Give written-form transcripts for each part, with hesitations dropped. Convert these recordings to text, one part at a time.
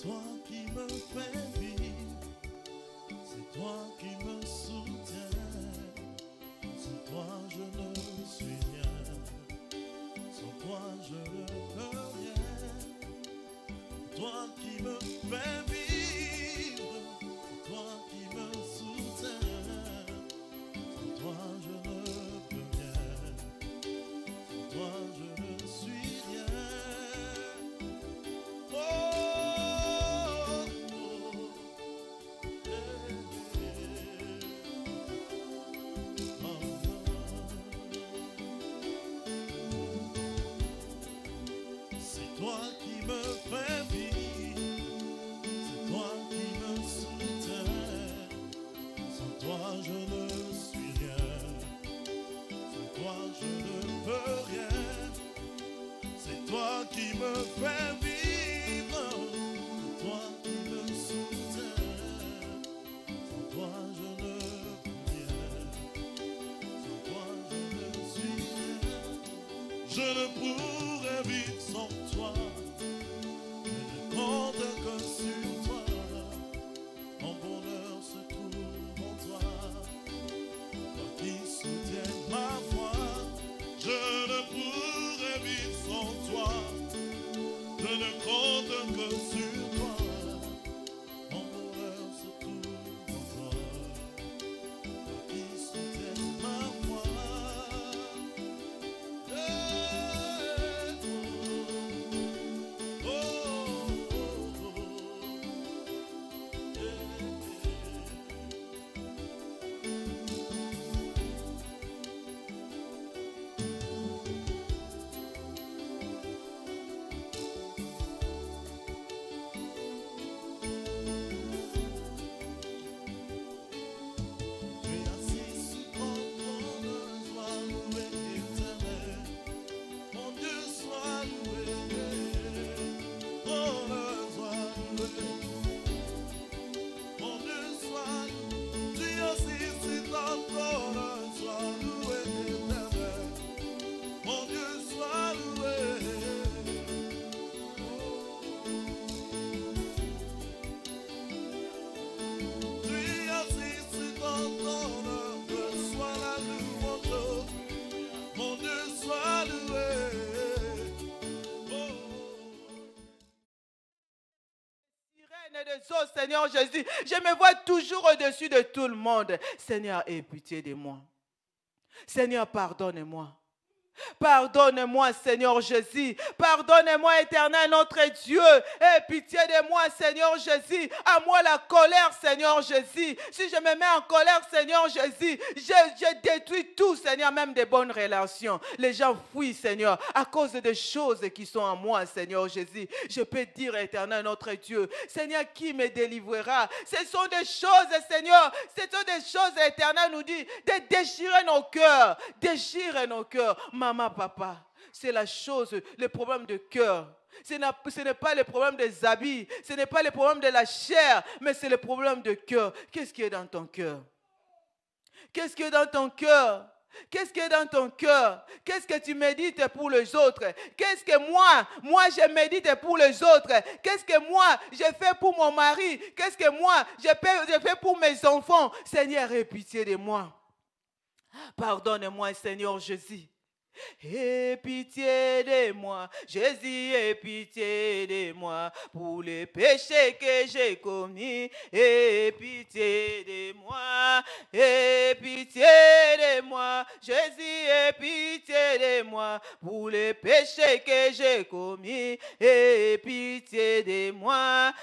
toi qui me fais vivre, c'est toi qui me soutiens. Sans toi je ne suis rien, sans toi je ne peux rien. Toi qui me fais vivre, c'est toi qui me soutiens. Sans toi je ne peux rien, sans toi je ne suis rien. Oh, c'est toi qui me fais vivre, c'est toi qui me soutiens. Sans toi je ne suis rien, sans toi je ne peux rien. C'est toi qui me fais vivre, c'est toi qui me soutiens. Sans toi je ne peux rien, sans toi je ne suis rien. Je ne pourrais vivre sans toi, je ne compte que sur toi. Mon bonheur se trouve en toi, toi qui soutiens ma foi. Je ne pourrais vivre sans toi, je ne compte que sur toi. Mon bonheur se trouve en toi, toi qui soutiens ma foi. Des eaux, Seigneur Jésus, je me vois toujours au-dessus de tout le monde. Seigneur, aie pitié de moi. Seigneur, pardonne-moi. Pardonne-moi, Seigneur Jésus. Pardonne-moi, Éternel, notre Dieu. Aie pitié de moi, Seigneur Jésus. À moi la colère, Seigneur Jésus. Si je me mets en colère, Seigneur Jésus, je détruis tout, Seigneur, même des bonnes relations. Les gens fuient, Seigneur, à cause des choses qui sont en moi, Seigneur Jésus. Je peux dire, Éternel, notre Dieu, Seigneur, qui me délivrera? Ce sont des choses, Seigneur, ce sont des choses, Éternel nous dit, de déchirer nos cœurs. Déchirer nos cœurs. Maman, papa, c'est la chose, le problème de cœur. Ce n'est pas le problème des habits, ce n'est pas le problème de la chair, mais c'est le problème de cœur. Qu'est-ce qui est dans ton cœur? Qu'est-ce qui est dans ton cœur? Qu'est-ce qui est dans ton cœur? Qu'est-ce que tu médites pour les autres? Qu'est-ce que moi je médite pour les autres? Qu'est-ce que moi je fais pour mon mari? Qu'est-ce que moi je fais pour mes enfants? Seigneur, aie pitié de moi. Pardonne-moi, Seigneur Jésus. Aie pitié de moi, Jésus, aie pitié de moi pour les péchés que j'ai commis. Aie pitié de moi, aie pitié de moi, Jésus, aie pitié de moi pour les péchés que j'ai commis. Aie pitié de moi,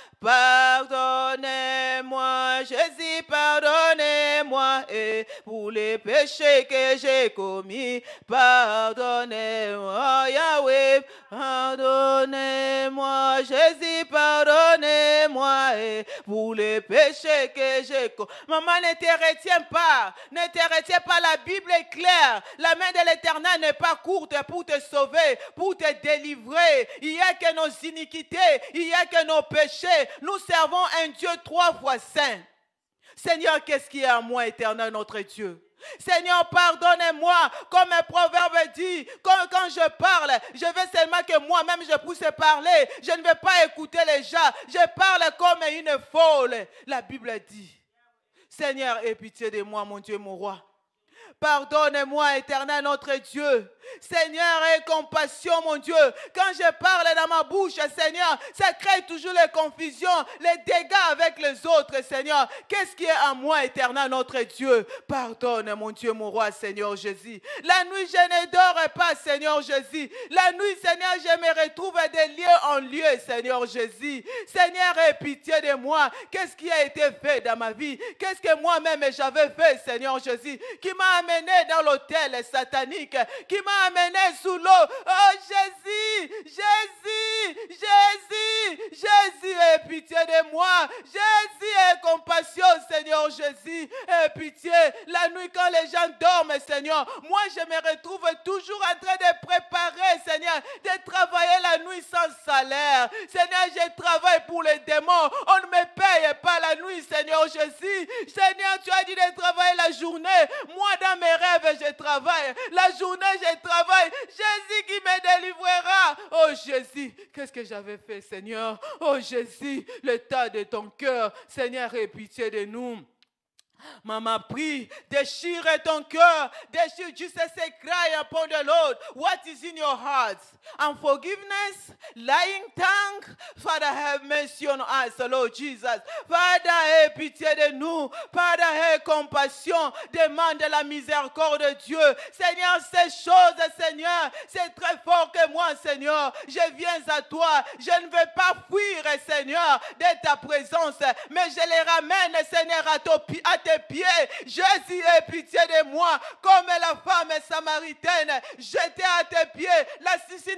pardonnez-moi, Jésus, pardonnez-moi, et pour les péchés que j'ai commis. Pardonnez-moi, Yahweh, pardonnez-moi, Jésus, pardonnez-moi, et pour les péchés que j'ai commis. Maman, ne te retiens pas, la Bible est claire. La main de l'Éternel n'est pas courte pour te sauver, pour te délivrer. Il n'y a que nos iniquités, il n'y a que nos péchés. Nous servons un Dieu 3 fois saint. Seigneur, qu'est-ce qui est à moi, Éternel, notre Dieu? Seigneur, pardonne-moi, comme un proverbe dit, comme quand je parle, je veux seulement que moi-même je puisse parler. Je ne veux pas écouter les gens. Je parle comme une folle. La Bible dit, Seigneur, aie pitié de moi, mon Dieu, mon roi. Pardonne-moi, éternel notre Dieu. Seigneur, aie compassion, mon Dieu. Quand je parle dans ma bouche, Seigneur, ça crée toujours les confusions, les dégâts avec les autres, Seigneur. Qu'est-ce qui est à moi, éternel notre Dieu? Pardonne, mon Dieu, mon roi, Seigneur Jésus. La nuit, je ne dors pas, Seigneur Jésus. La nuit, Seigneur, je me retrouve de lieu en lieu, Seigneur Jésus. Seigneur, aie pitié de moi. Qu'est-ce qui a été fait dans ma vie? Qu'est-ce que moi-même j'avais fait, Seigneur Jésus, qui m'a amené dans l'hôtel satanique, qui m'a amené sous l'eau. Oh Jésus, Jésus, Jésus, Jésus, aie pitié de moi. Jésus, aie compassion, Seigneur Jésus, aie pitié. La nuit quand les gens dorment, Seigneur, moi je me retrouve toujours en train de préparer, Seigneur, de travailler la nuit sans salaire. Seigneur, je travaille pour les démons. On ne me paye pas la nuit, Seigneur Jésus. Seigneur, tu as dit de travailler la journée. Moi, dans mes rêves, je travaille. La journée, je travaille. Jésus qui me délivrera. Oh Jésus, qu'est-ce que j'avais fait, Seigneur? Oh Jésus, l'état de ton cœur. Seigneur, aie pitié de nous. Maman, prie, déchire ton cœur, déchire juste say cry upon the Lord. What is in your heart? Unforgiveness, lying tongue. Father, have mercy on us, Lord Jesus. Father, aie pitié de nous. Father, aie compassion. Demande la miséricorde de Dieu. Seigneur, ces choses, Seigneur, c'est très fort que moi, Seigneur. Je viens à toi. Je ne veux pas fuir, Seigneur, de ta présence, mais je les ramène, Seigneur, à tes pieds. Jésus, aie pitié de moi, comme la femme samaritaine jetée à tes pieds, la signe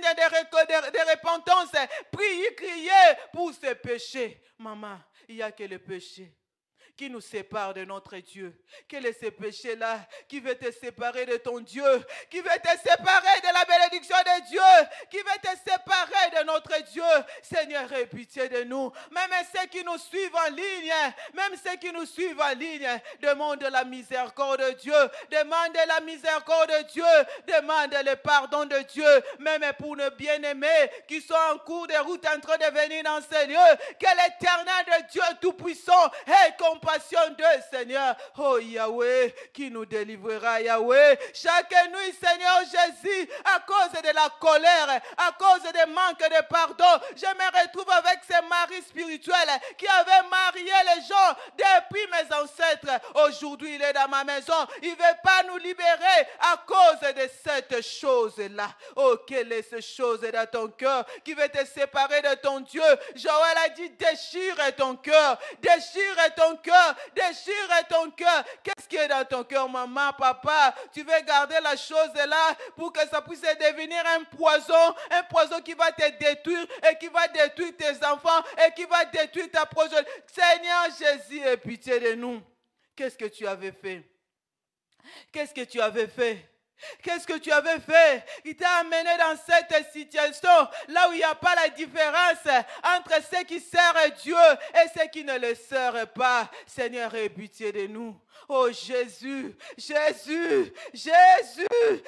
de repentance, priez, criez pour ses péchés. Maman, il n'y a que le péché qui nous sépare de notre Dieu. Quel est ce péché-là qui veut te séparer de ton Dieu, qui veut te séparer de la bénédiction de Dieu, qui veut te séparer de notre Dieu? Seigneur, aie pitié de nous. Même ceux qui nous suivent en ligne, même ceux qui nous suivent en ligne, demande la miséricorde de Dieu, demande la miséricorde de Dieu, demande le pardon de Dieu, même pour nos bien-aimés qui sont en cours de route en train de venir dans ces lieux. Que l'Éternel de Dieu Tout-Puissant ait compassion d'eux, Seigneur. Oh Yahweh, qui nous délivrera, Yahweh. Chaque nuit, Seigneur Jésus, à cause de la colère, à cause du manque de pardon, je me retrouve avec ces maris spirituels qui avaient marié les gens depuis mes ancêtres. Aujourd'hui, il est dans ma maison. Il ne veut pas nous libérer à cause de cette chose-là. Oh, quelle est cette chose dans ton cœur qui veut te séparer de ton Dieu? Joël a dit, déchire ton cœur, déchire ton cœur. Déchire ton cœur. Qu'est-ce qui est dans ton cœur, maman, papa? Tu veux garder la chose là pour que ça puisse devenir un poison qui va te détruire et qui va détruire tes enfants et qui va détruire ta progéniture. Seigneur Jésus, aie pitié de nous. Qu'est-ce que tu avais fait? Qu'est-ce que tu avais fait? Qu'est-ce que tu avais fait? Il t'a amené dans cette situation là où il n'y a pas la différence entre ceux qui servent Dieu et ceux qui ne le servent pas. Seigneur, aie pitié de nous. Oh Jésus, Jésus, Jésus,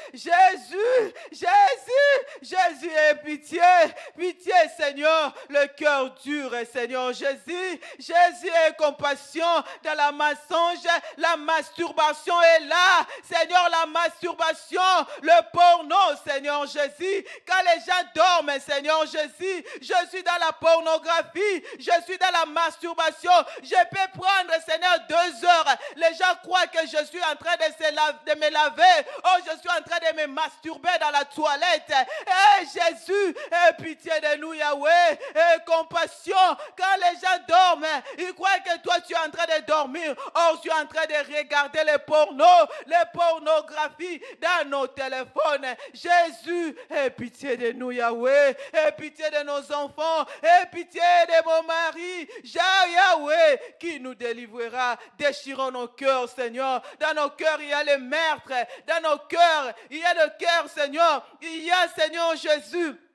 Jésus, Jésus, Jésus, aie pitié, pitié Seigneur, le cœur dur, Seigneur Jésus, Jésus, aie compassion dans la mensonge, la masturbation est là, Seigneur, la masturbation, le porno, Seigneur Jésus, quand les gens dorment, Seigneur Jésus, je suis dans la pornographie, je suis dans la masturbation, je peux prendre, Seigneur, 2 heures, les gens croient que je suis en train de me laver. Oh, je suis en train de me masturber dans la toilette. Eh Jésus, aie pitié de nous, Yahweh. Aie compassion. Quand les gens dorment, ils croient que toi, tu es en train de dormir. Or, tu es en train de regarder les pornographies dans nos téléphones. Jésus, aie pitié de nous, Yahweh. Aie pitié de nos enfants. Aie pitié de mon mari. Yahweh, qui nous délivrera. Déchirons nos cœurs, Seigneur. Dans nos cœurs, il y a le meurtre. Dans nos cœurs, il y a le cœur, Seigneur. Il y a, Seigneur Jésus,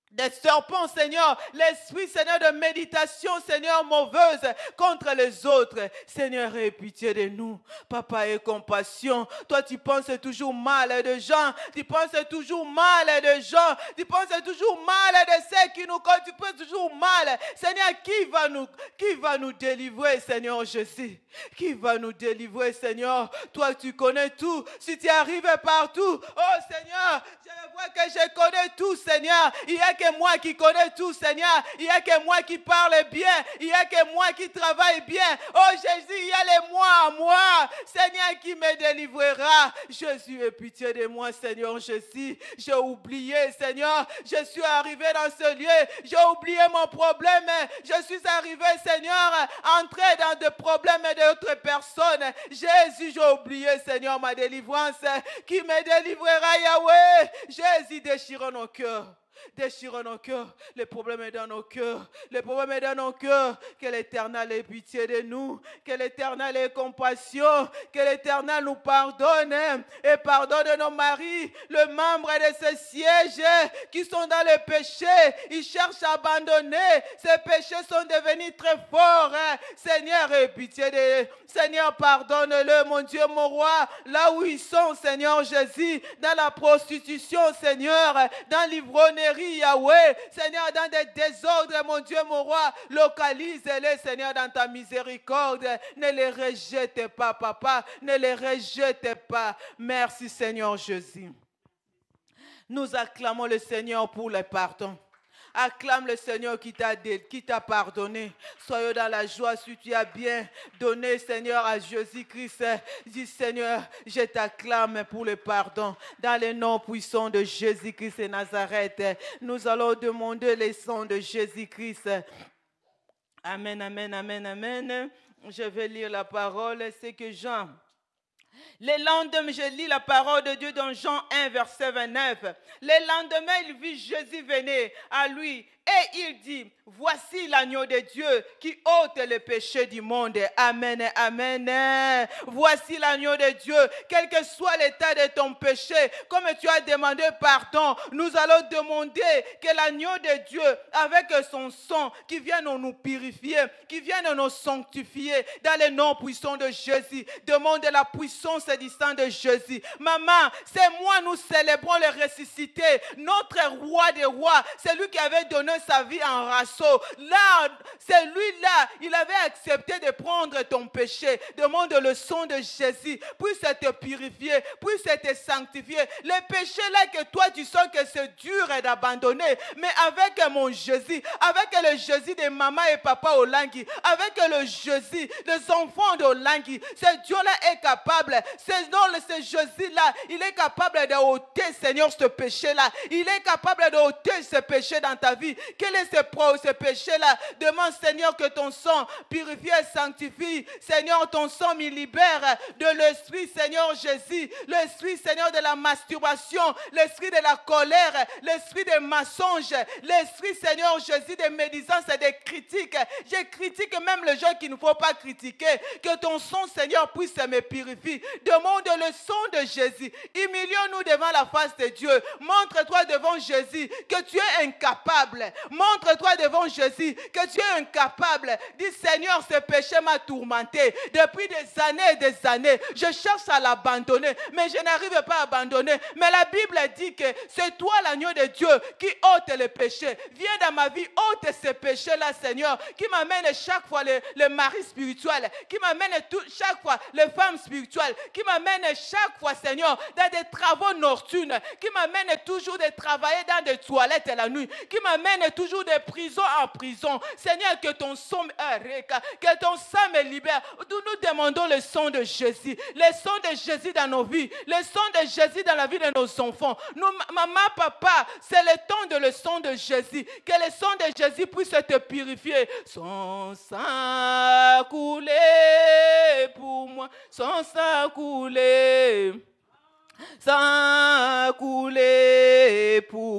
des serpents, Seigneur, l'esprit, Seigneur, de méditation, Seigneur, mauvaise contre les autres. Seigneur, aie pitié de nous. Papa, aie compassion. Toi, tu penses toujours mal de gens. Tu penses toujours mal de gens. Tu penses toujours mal de ceux qui nous comptent. Tu penses toujours mal. Seigneur, qui va nous délivrer, Seigneur Jésus? Qui va nous délivrer, Seigneur? Toi, tu connais tout. Si tu arrives partout, oh Seigneur, je vois que je connais tout, Seigneur. Il n'y a que moi qui connais tout, Seigneur. Il n'y a que moi qui parle bien. Il n'y a que moi qui travaille bien. Oh Jésus, il y a les moi, Seigneur, qui me délivrera. Jésus, aie pitié de moi, Seigneur Jésus. J'ai oublié, Seigneur. Je suis arrivé dans ce lieu. J'ai oublié mon problème. Je suis arrivé, Seigneur, entré dans des problèmes d'autres personnes. Jésus, j'ai oublié, Seigneur, ma délivrance. Qui me délivrera, Yahweh? Jésus, déchire nos cœurs. Déchirons nos cœurs. Le problème est dans nos cœurs. Le problème est dans nos cœurs. Que l'Éternel ait pitié de nous. Que l'Éternel ait compassion. Que l'Éternel nous pardonne. Et pardonne nos maris. Le membre de ce siège qui sont dans le péché. Ils cherchent à abandonner. Ces péchés sont devenus très forts. Seigneur, aie pitié de... Seigneur, pardonne-le, mon Dieu, mon roi. Là où ils sont, Seigneur Jésus. Dans la prostitution, Seigneur. Dans l'ivrognerie, Yahweh, Seigneur, dans des désordres, mon Dieu, mon roi, localise-les, Seigneur, dans ta miséricorde. Ne les rejette pas, papa, ne les rejette pas. Merci, Seigneur Jésus. Nous acclamons le Seigneur pour le pardon. Acclame le Seigneur qui t'a pardonné. Soyez dans la joie si tu as bien donné, Seigneur, à Jésus-Christ. Dis, Seigneur, je t'acclame pour le pardon. Dans le nom puissant de Jésus-Christ et Nazareth, nous allons demander le sang de Jésus-Christ. Amen, amen, amen, amen. Je vais lire la parole. C'est que Jean... Le lendemain, je lis la parole de Dieu dans Jean 1, verset 29. Le lendemain, il vit Jésus venir à lui et il dit, voici l'agneau de Dieu qui ôte le péché du monde. Amen, amen. Voici l'agneau de Dieu. Quel que soit l'état de ton péché, comme tu as demandé pardon, nous allons demander que l'agneau de Dieu, avec son sang, qui vienne nous purifier, qui vienne nous sanctifier, dans le nom puissant de Jésus. Demande la puissance du sang de Jésus. Maman, c'est moi, nous célébrons le ressuscité, notre roi des rois, c'est lui qui avait donné sa vie en rasseau. Là, c'est lui-là, il avait accepté de prendre ton péché. Demande le sang de Jésus, puisse te purifier, puisse te sanctifier. Les péchés-là que toi tu sens que c'est dur d'abandonner, mais avec mon Jésus, avec le Jésus de maman et papa Olangui, avec le Jésus des enfants d'Olangui, ce Dieu-là est capable. Ce Jésus-là, il est capable de ôter, Seigneur, ce péché-là. Il est capable de ôter ce péché dans ta vie. Quel est ce péché-là? Demande, Seigneur, que ton sang purifie et sanctifie. Seigneur, ton sang me libère de l'esprit, Seigneur Jésus. L'esprit, Seigneur, de la masturbation. L'esprit de la colère. L'esprit des mensonges. L'esprit, Seigneur Jésus, des médisances et des critiques. Je critique même les gens qu'il ne faut pas critiquer. Que ton sang, Seigneur, puisse me purifier. Demande le sang de Jésus. Humilions-nous devant la face de Dieu. Montre-toi devant Jésus que tu es incapable. Montre-toi devant Jésus que tu es incapable. Dis, Seigneur, ce péché m'a tourmenté depuis des années et des années. Je cherche à l'abandonner, mais je n'arrive pas à abandonner. Mais la Bible dit que c'est toi, l'agneau de Dieu, qui ôte les péchés. Viens dans ma vie, ôte ces péchés-là, Seigneur, qui m'amène chaque fois le mari spirituel, qui m'amène chaque fois les femmes spirituelles, qui m'amène chaque fois, Seigneur, dans des travaux nocturnes, qui m'amène toujours de travailler dans des toilettes la nuit, qui m'amène toujours de prison en prison. Seigneur, que ton sang me libère. Nous demandons le sang de Jésus, le sang de Jésus dans nos vies, le sang de Jésus dans la vie de nos enfants. Maman, papa, c'est le temps de le sang de Jésus. Que le sang de Jésus puisse te purifier. Son sang coulé pour moi, son sang coulé. Sang coulé pour,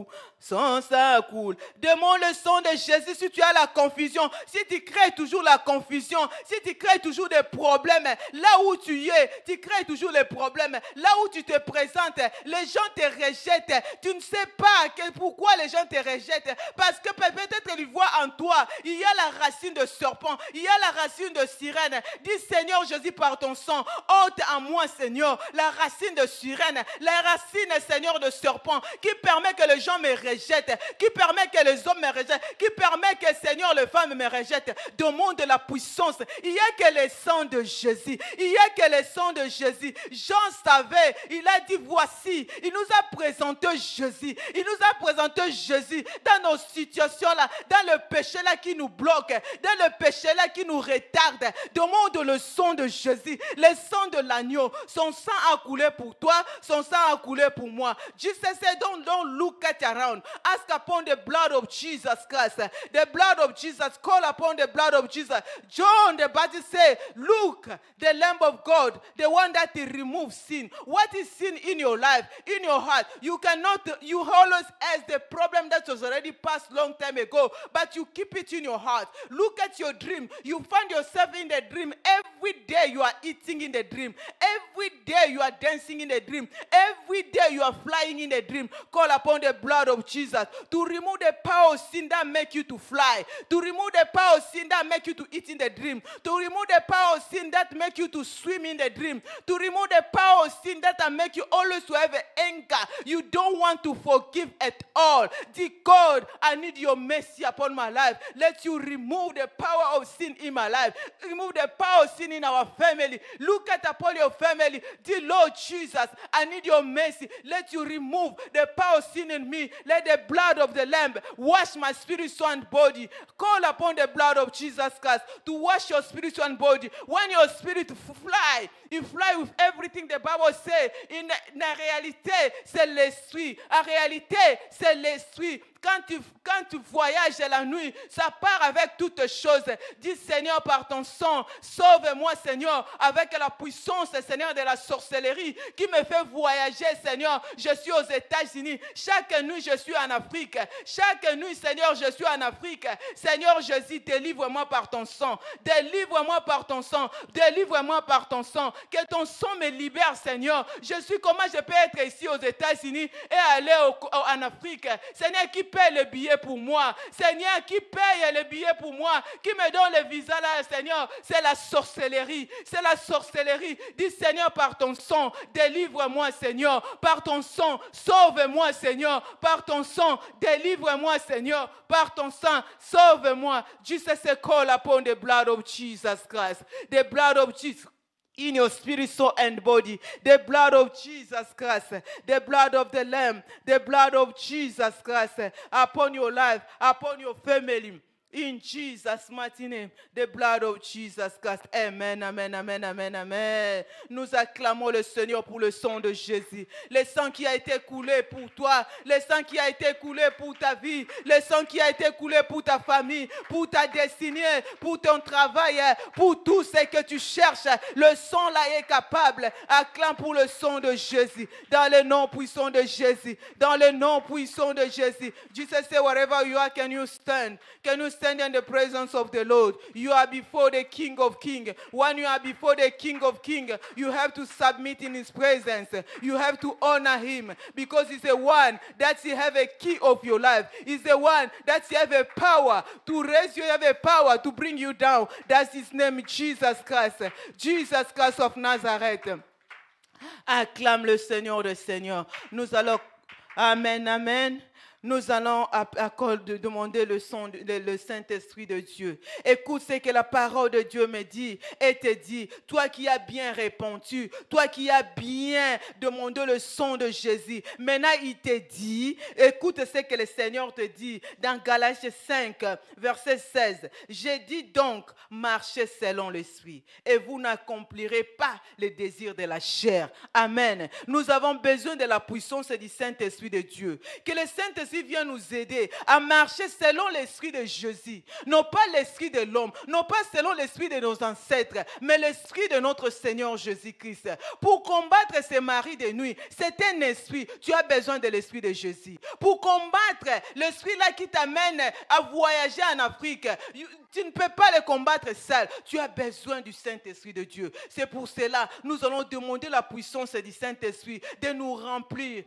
Son sang coule. Demande le sang de Jésus si tu as la confusion, si tu crées toujours la confusion, si tu crées toujours des problèmes, là où tu es, tu crées toujours les problèmes. Là où tu te présentes, les gens te rejettent. Tu ne sais pas pourquoi les gens te rejettent. Parce que peut-être ils voient en toi, il y a la racine de serpent, il y a la racine de sirène. Dis Seigneur Jésus, par ton sang, ôte en moi Seigneur la racine de sirène, la racine Seigneur de serpent qui permet que les gens me rejettent, qui permet que les hommes me rejettent, qui permet que Seigneur les femmes me rejettent. Demande de la puissance. Il n'y a que le sang de Jésus. Il n'y a que le sang de Jésus. Jean savait, il a dit voici, il nous a présenté Jésus. Il nous a présenté Jésus dans nos situations là, dans le péché là qui nous bloque, dans le péché là qui nous retarde. Demande le sang de Jésus, le sang de l'agneau. Son sang a coulé pour toi, son sang a coulé pour moi. Jesus said, don't look at around. Ask upon the blood of Jesus Christ. The blood of Jesus. Call upon the blood of Jesus. John the Baptist said, look, the Lamb of God, the one that removes sin. What is sin in your life, in your heart? You always has the problem that was already passed long time ago, but you keep it in your heart. Look at your dream. You find yourself in the dream. Every day you are eating in the dream. Every day you are dancing in the dream. Every day you are flying in the dream. Call upon the blood of Jesus to remove the power of sin that make you to fly. To remove the power of sin that make you to eat in the dream. To remove the power of sin that make you to swim in the dream. To remove the power of sin that make you always to have an anger. You don't want to forgive at all. Dear God, I need your mercy upon my life. Let you remove the power of sin in my life. Remove the power of sin in our family. Look at upon your family. Dear Lord Jesus, I need your mercy. Let you remove the power of sin in me. Let the blood of the Lamb wash my spirit, soul, and body. Call upon the blood of Jesus Christ to wash your spirit, soul, and body. When your spirit fly, you fly with everything the Bible says. In la réalité, c'est l'esprit. En réalité, c'est l'esprit. Quand tu voyages la nuit, ça part avec toutes choses. Dis Seigneur, par ton sang, sauve-moi Seigneur, avec la puissance Seigneur de la sorcellerie qui me fait voyager Seigneur. Je suis aux États-Unis. Chaque nuit, je suis en Afrique. Chaque nuit, Seigneur, je suis en Afrique. Seigneur Jésus, délivre-moi par ton sang. Délivre-moi par ton sang. Délivre-moi par ton sang. Que ton sang me libère Seigneur. Comment je peux être ici aux États-Unis et aller en Afrique? Seigneur, qui paye le billet pour moi? Seigneur, qui paye le billet pour moi? Qui me donne le visa là, Seigneur? C'est la sorcellerie. C'est la sorcellerie. Dis Seigneur, par ton sang, délivre-moi Seigneur. Par ton sang, sauve-moi Seigneur. Par ton sang, délivre-moi Seigneur. Par ton sang, sauve-moi. Jesus said, call upon the blood of Jesus Christ. The blood of Jesus. In your spirit, soul, and body, the blood of Jesus Christ, the blood of the Lamb, the blood of Jesus Christ, upon your life, upon your family. In Jesus' mighty name, the blood of Jesus Christ. Amen, amen, amen, amen, amen. Nous acclamons le Seigneur pour le sang de Jésus. Le sang qui a été coulé pour toi. Le sang qui a été coulé pour ta vie. Le sang qui a été coulé pour ta famille, pour ta destinée, pour ton travail, pour tout ce que tu cherches. Le sang là est capable. Acclame pour le sang de Jésus. Dans le nom puissant de Jésus. Dans le nom puissant de Jésus. Jesus said, wherever you are, can you stand? Can you stand in the presence of the Lord? You are before the King of Kings. When you are before the King of Kings, you have to submit in his presence. You have to honor him because he's the one that he have a key of your life. He's the one that he have a power to raise you, have a power to bring you down. That's his name, Jesus Christ. Jesus Christ of Nazareth. Acclame le Seigneur des Seigneurs. Nous allons, amen, amen. Nous allons demander le Saint-Esprit de Dieu. Écoute ce que la parole de Dieu me dit et te dit. Toi qui as bien répondu, toi qui as bien demandé le sang de Jésus. Maintenant, il te dit, écoute ce que le Seigneur te dit dans Galates 5, verset 16. J'ai dit donc, marchez selon l'Esprit et vous n'accomplirez pas les désirs de la chair. Amen. Nous avons besoin de la puissance du Saint-Esprit de Dieu. Que le Saint-Esprit Jésus vient nous aider à marcher selon l'esprit de Jésus. Non pas l'esprit de l'homme, non pas selon l'esprit de nos ancêtres, mais l'esprit de notre Seigneur Jésus-Christ. Pour combattre ces maris de nuit, c'est un esprit. Tu as besoin de l'esprit de Jésus. Pour combattre l'esprit-là qui t'amène à voyager en Afrique, tu ne peux pas le combattre seul. Tu as besoin du Saint-Esprit de Dieu. C'est pour cela nous allons demander la puissance du Saint-Esprit de nous remplir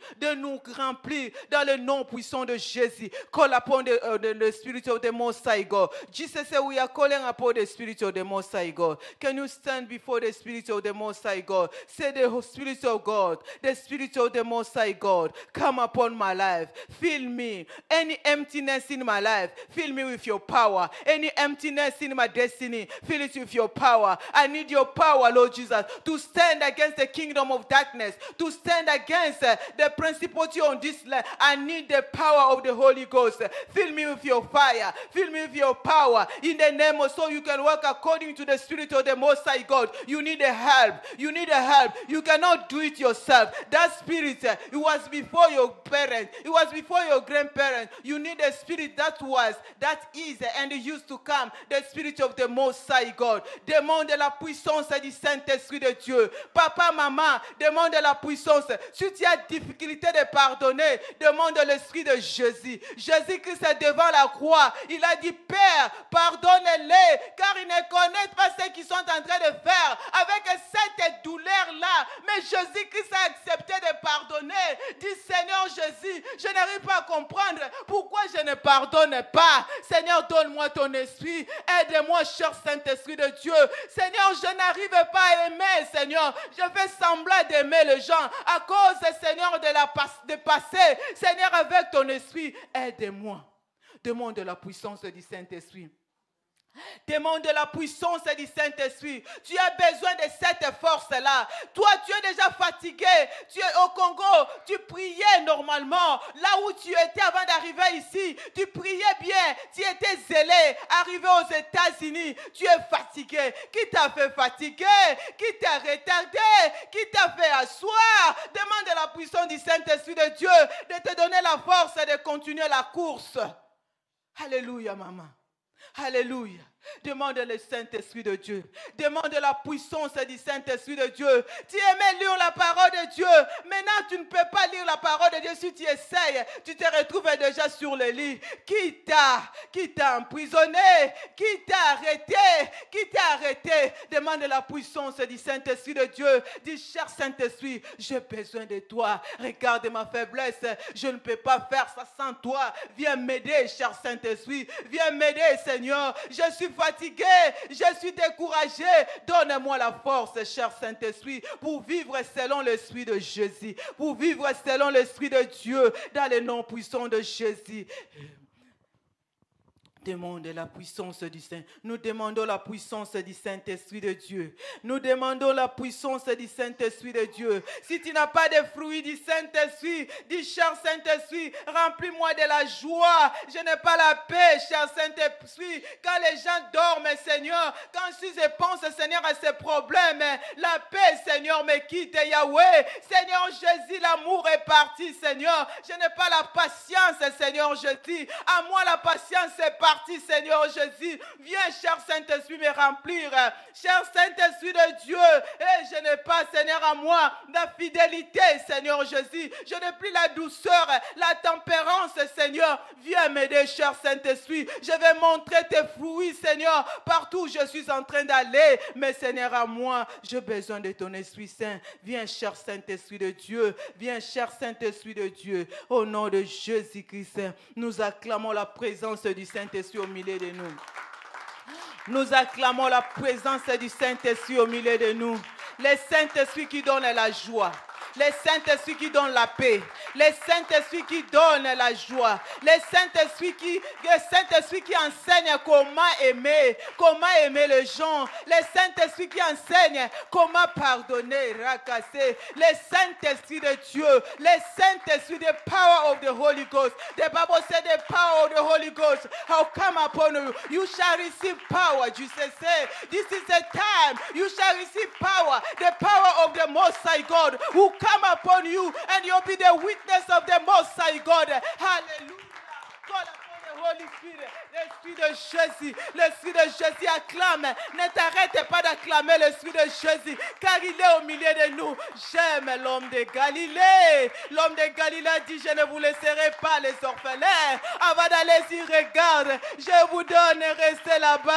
dans le nom puissant de Jésus. Call upon the Spirit of the Most High God. Jesus said we are calling upon the Spirit of the Most High God. Can you stand before the Spirit of the Most High God? Say the Spirit of God, the Spirit of the Most High God, come upon my life. Fill me. Any emptiness in my life, fill me with your power. Any emptiness in my destiny, fill it with your power. I need your power, Lord Jesus, to stand against the kingdom of darkness, to stand against the principality on this land. I need the power of the Holy Ghost. Fill me with your fire. Fill me with your power. In the name of, so you can work according to the Spirit of the Most High God. You need a help. You need a help. You cannot do it yourself. That Spirit, it was before your parents. It was before your grandparents. You need a Spirit that is, and it used to come. The Spirit of the Most High God. Demande la puissance du Saint-Esprit de Dieu. Papa, maman, demande la puissance. Si tu as difficulté de pardonner, demande l'Esprit de Jésus. Jésus-Christ est devant la croix. Il a dit, Père, pardonne-les, car ils ne connaissent pas ce qu'ils sont en train de faire avec cette douleur-là. Mais Jésus-Christ a accepté de pardonner. Dit, Seigneur Jésus, je n'arrive pas à comprendre pourquoi je ne pardonne pas. Seigneur, donne-moi ton esprit. Aide-moi, cher Saint-Esprit de Dieu. Seigneur, je n'arrive pas à aimer, Seigneur. Je fais semblant d'aimer les gens à cause, Seigneur, de passé. Seigneur, avec ton esprit, aide-moi. Demande la puissance du Saint-Esprit. Demande la puissance du Saint-Esprit. Tu as besoin de cette force-là. Toi, tu es déjà fatigué. Tu es au Congo. Tu priais normalement. Là où tu étais avant d'arriver ici, tu priais bien. Tu étais zélé. Arrivé aux États-Unis, tu es fatigué. Qui t'a fait fatiguer? Qui t'a retardé? Qui t'a fait asseoir? Demande la puissance du Saint-Esprit de Dieu de te donner la force de continuer la course. Alléluia, maman. Alléluia. Demande le Saint-Esprit de Dieu. Demande la puissance du Saint-Esprit de Dieu. Tu aimais lire la parole de Dieu. Maintenant, tu ne peux pas lire la parole de Dieu. Si tu essayes, tu te retrouves déjà sur le lit. Qui t'a emprisonné? Qui t'a arrêté? Qui t'a arrêté? Demande la puissance du Saint-Esprit de Dieu. Dis, cher Saint-Esprit, j'ai besoin de toi. Regarde ma faiblesse. Je ne peux pas faire ça sans toi. Viens m'aider, cher Saint-Esprit. Viens m'aider, Seigneur. Je suis fatigué, je suis découragé. Donne-moi la force, cher Saint-Esprit, pour vivre selon l'Esprit de Jésus, pour vivre selon l'Esprit de Dieu, dans le nom puissant de Jésus. Demande la puissance du Saint. Nous demandons la puissance du Saint-Esprit de Dieu. Nous demandons la puissance du Saint-Esprit de Dieu. Si tu n'as pas de fruits du Saint-Esprit, dis, cher Saint-Esprit, remplis-moi de la joie. Je n'ai pas la paix, cher Saint-Esprit. Quand les gens dorment, Seigneur, quand je pense, Seigneur, à ces problèmes, la paix, Seigneur, me quitte, Yahweh. Seigneur Jésus, l'amour est parti, Seigneur. Je n'ai pas la patience, Seigneur Jésus. À moi, la patience est partie. Seigneur Jésus, viens, cher Saint-Esprit, me remplir. Cher Saint-Esprit de Dieu, et je n'ai pas, Seigneur, à moi, la fidélité, Seigneur Jésus. Je n'ai plus la douceur, la tempérance, Seigneur. Viens m'aider, cher Saint-Esprit. Je vais montrer tes fruits, Seigneur, partout où je suis en train d'aller. Mais, Seigneur, à moi, j'ai besoin de ton Esprit Saint. Viens, cher Saint-Esprit de Dieu. Viens, cher Saint-Esprit de Dieu. Au nom de Jésus-Christ, nous acclamons la présence du Saint-Esprit au milieu de nous. Nous acclamons la présence du Saint-Esprit au milieu de nous. Le Saint-Esprit qui donne la joie. Le Saint-Esprit qui donne la paix. Le Saint-Esprit qui donne la joie. Le Saint-Esprit qui enseigne comment aimer les gens. Le Saint-Esprit qui enseigne comment pardonner, racasser. Le Saint-Esprit de Dieu. Le Saint-Esprit, the power of the Holy Ghost. The Bible said the power of the Holy Ghost will come upon you. You shall receive power. Jesus said, this is the time you shall receive power. The power of the Most High God will come upon you and you'll be the witness of the Most High God. Hallelujah. Call upon the Holy Spirit. L'Esprit de Jésus. L'Esprit de Jésus acclame. Ne t'arrête pas d'acclamer l'Esprit de Jésus, car il est au milieu de nous. J'aime l'homme de Galilée. L'homme de Galilée dit, je ne vous laisserai pas les orphelins. Avant d'aller, s'il regarde, je vous donne, restez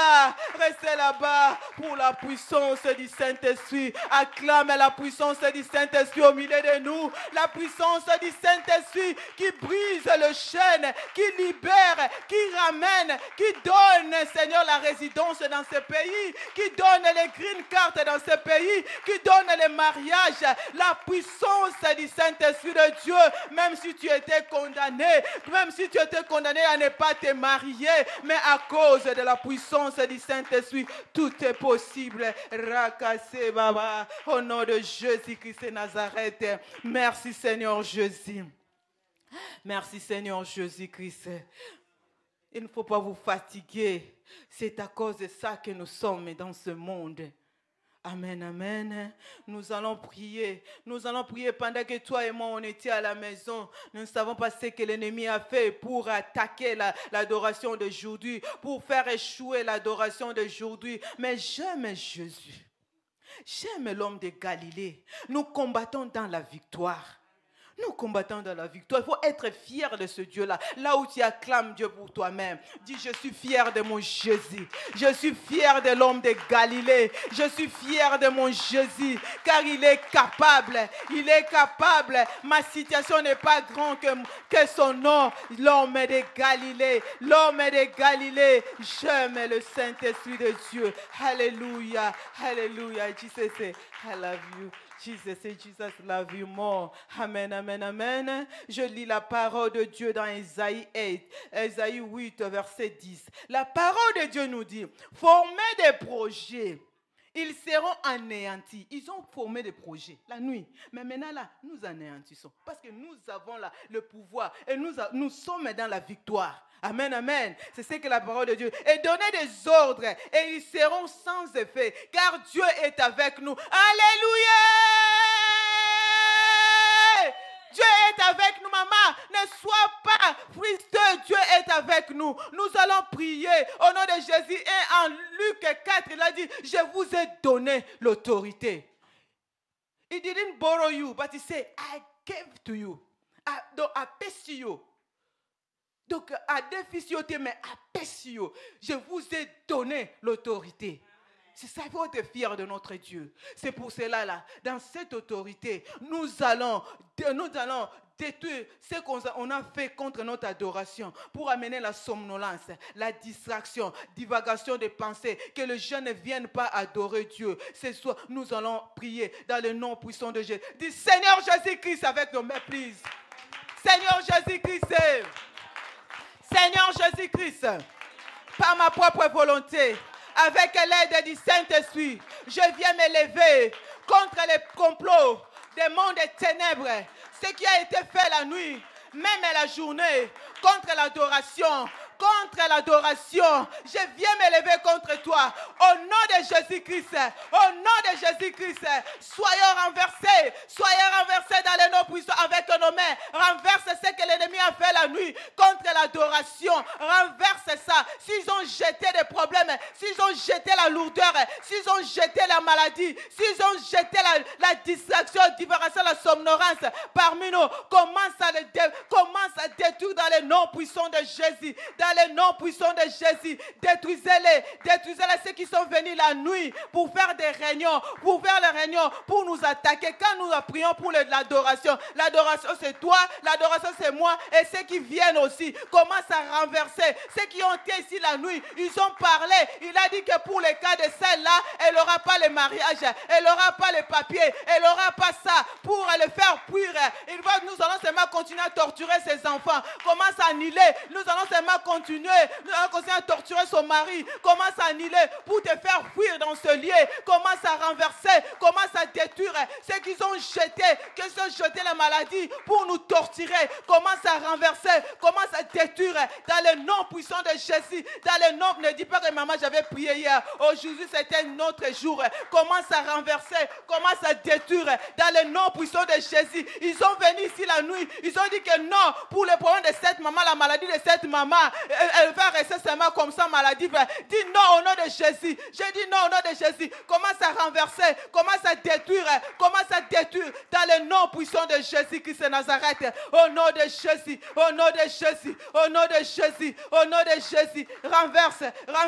là-bas pour la puissance du Saint-Esprit. Acclame la puissance du Saint-Esprit au milieu de nous. La puissance du Saint-Esprit qui brise le chêne, qui libère, qui ramène, qui donne, Seigneur, la résidence dans ce pays, qui donne les green cards dans ce pays, qui donne les mariages, la puissance du Saint-Esprit de Dieu, même si tu étais condamné à ne pas te marier, mais à cause de la puissance du Saint-Esprit, tout est possible. Rakasse Baba, au nom de Jésus-Christ de Nazareth. Merci Seigneur Jésus. Merci Seigneur Jésus-Christ. Il ne faut pas vous fatiguer. C'est à cause de ça que nous sommes dans ce monde. Amen, amen. Nous allons prier. Nous allons prier pendant que toi et moi, on était à la maison. Nous ne savons pas ce que l'ennemi a fait pour attaquer l'adoration d'aujourd'hui, pour faire échouer l'adoration d'aujourd'hui. Mais j'aime Jésus. J'aime l'homme de Galilée. Nous combattons dans la victoire. Nous combattons dans la victoire. Il faut être fier de ce Dieu-là. Là où tu acclames Dieu pour toi-même. Dis, je suis fier de mon Jésus. Je suis fier de l'homme de Galilée. Je suis fier de mon Jésus. Car il est capable. Il est capable. Ma situation n'est pas grande que son nom. L'homme de Galilée. L'homme de Galilée. J'aime le Saint-Esprit de Dieu. Alléluia. Alléluia. Jesus, I love you. Jesus love you more. Amen, amen, amen. Je lis la parole de Dieu dans Ésaïe 8, verset 10. La parole de Dieu nous dit, formez des projets, ils seront anéantis. Ils ont formé des projets la nuit. Mais maintenant là, nous anéantissons. Parce que nous avons là le pouvoir et nous sommes dans la victoire. Amen, amen. C'est ce que la parole de Dieu. Et donnez des ordres et ils seront sans effet. Car Dieu est avec nous. Alléluia! Dieu est avec nous, maman. Ne sois pas frustré. Dieu est avec nous. Nous allons prier au nom de Jésus. Et en Luc 4, il a dit, je vous ai donné l'autorité. He didn't borrow you, but he said, I gave to you. I paid you. Donc, à déficioter, mais à Pessio, je vous ai donné l'autorité. C'est ça, il faut être fier de notre Dieu. C'est pour cela, là, dans cette autorité, nous allons détruire ce qu'on a fait contre notre adoration pour amener la somnolence, la distraction, divagation des pensées, que les gens ne viennent pas adorer Dieu. Ce soir, nous allons prier dans le nom puissant de Jésus. Dis, Seigneur Jésus-Christ, avec nos mains, please. Seigneur Jésus-Christ, Seigneur Jésus-Christ, par ma propre volonté, avec l'aide du Saint-Esprit, je viens m'élever contre les complots des mondes des ténèbres, ce qui a été fait la nuit, même la journée, contre l'adoration. Je viens m'élever contre toi. Au nom de Jésus-Christ, soyons renversés dans les noms puissants avec nos mains. Renverse ce que l'ennemi a fait la nuit contre l'adoration. Renverse ça. S'ils ont jeté des problèmes, s'ils ont jeté la lourdeur, s'ils ont jeté la maladie, s'ils ont jeté la distraction, la divagation, la somnolence parmi nous, commence à détruire dans les noms puissants de Jésus. Dans les noms puissants de Jésus, détruisez-les, ceux qui sont venus la nuit pour faire des réunions, pour nous attaquer. Quand nous prions pour l'adoration c'est toi, l'adoration c'est moi, et ceux qui viennent aussi commencent à renverser. Ceux qui ont été ici la nuit, ils ont parlé. Il a dit que pour les cas de celle-là, elle n'aura pas le mariage, elle n'aura pas les papiers, elle n'aura pas ça pour le faire fuir. Nous allons seulement continuer à torturer ses enfants. Commence à annuler. Nous allons seulement continuer à torturer son mari. Commence à annuler pour te faire fuir dans ce lieu. Commence à renverser, commence à détruire ceux qui ont jeté la maladie pour nous torturer. Commence à renverser, commence à détruire dans le nom puissant de Jésus. Dans le nom, ne dis pas que maman, j'avais prié hier. Aujourd'hui, c'était un autre jour. Commence à renverser, commence à détruire dans le nom puissant de Jésus. Ils sont venus ici la nuit. Ils ont dit que non, pour le problème de cette maman, la maladie de cette maman, elle va rester seulement comme ça, maladie. Dis non au nom de Jésus. Je dis non au nom de Jésus. Commence à renverser, commence à détruire dans le nom puissant de Jésus-Christ de Nazareth. Au nom de Jésus, au nom de Jésus, au nom de Jésus, au nom de Jésus. Renverse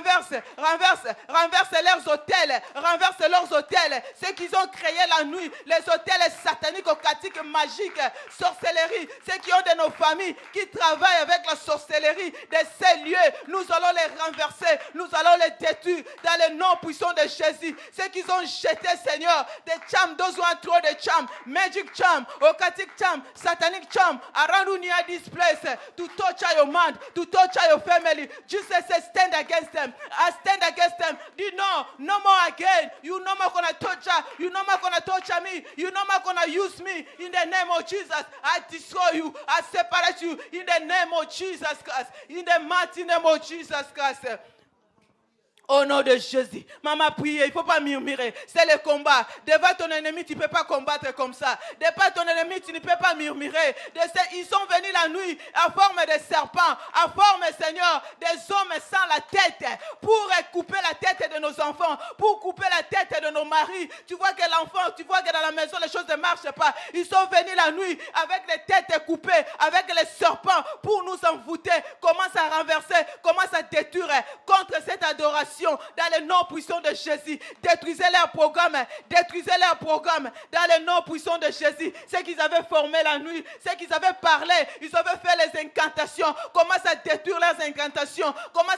leurs hôtels, ceux qu'ils ont créés la nuit, les hôtels sataniques, occultiques, magiques, sorcellerie, ceux qui ont de nos familles qui travaillent avec la sorcellerie de ces lieux, nous allons les renverser, nous allons les détruire dans le nom puissant de Jésus. Ceux qui ont jeté, Seigneur, des charms, those who are throw the charm, magic charm, occultic charm, satanic charm, around you near this place, to torture your mind, to torture your family. Jesus says, stand against them. I stand against them. No more again. You no more gonna torture. You no more gonna torture me. You no more gonna use me. In the name of Jesus, I destroy you. I separate you. In the name of Jesus Christ. In the mighty name of Jesus Christ. Au nom de Jésus. Maman, priez, il ne faut pas murmurer. C'est le combat. Devant ton ennemi, tu ne peux pas combattre comme ça. Devant ton ennemi, tu ne peux pas murmurer. Ils sont venus la nuit en forme de serpents, en forme, Seigneur, des hommes sans la tête, pour couper la tête de nos enfants, pour couper la tête de nos maris. Tu vois que l'enfant, tu vois que dans la maison, les choses ne marchent pas. Ils sont venus la nuit avec les têtes coupées, avec les serpents, pour nous envoûter. Commence à renverser, commence à détruire contre cette adoration. Dans le nom puissant de Jésus, détruisez leurs programmes dans le nom puissant de Jésus. Ceux qu'ils avaient formé la nuit, ceux qu'ils avaient parlé, ils avaient fait les incantations. Commence à détruire leurs incantations.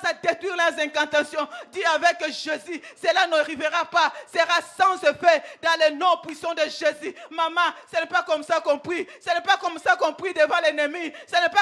Dis avec Jésus, cela n'arrivera pas, sera sans effet dans le nom puissant de Jésus. Maman, ce n'est pas comme ça qu'on prie. Ce n'est pas comme ça qu'on prie devant l'ennemi.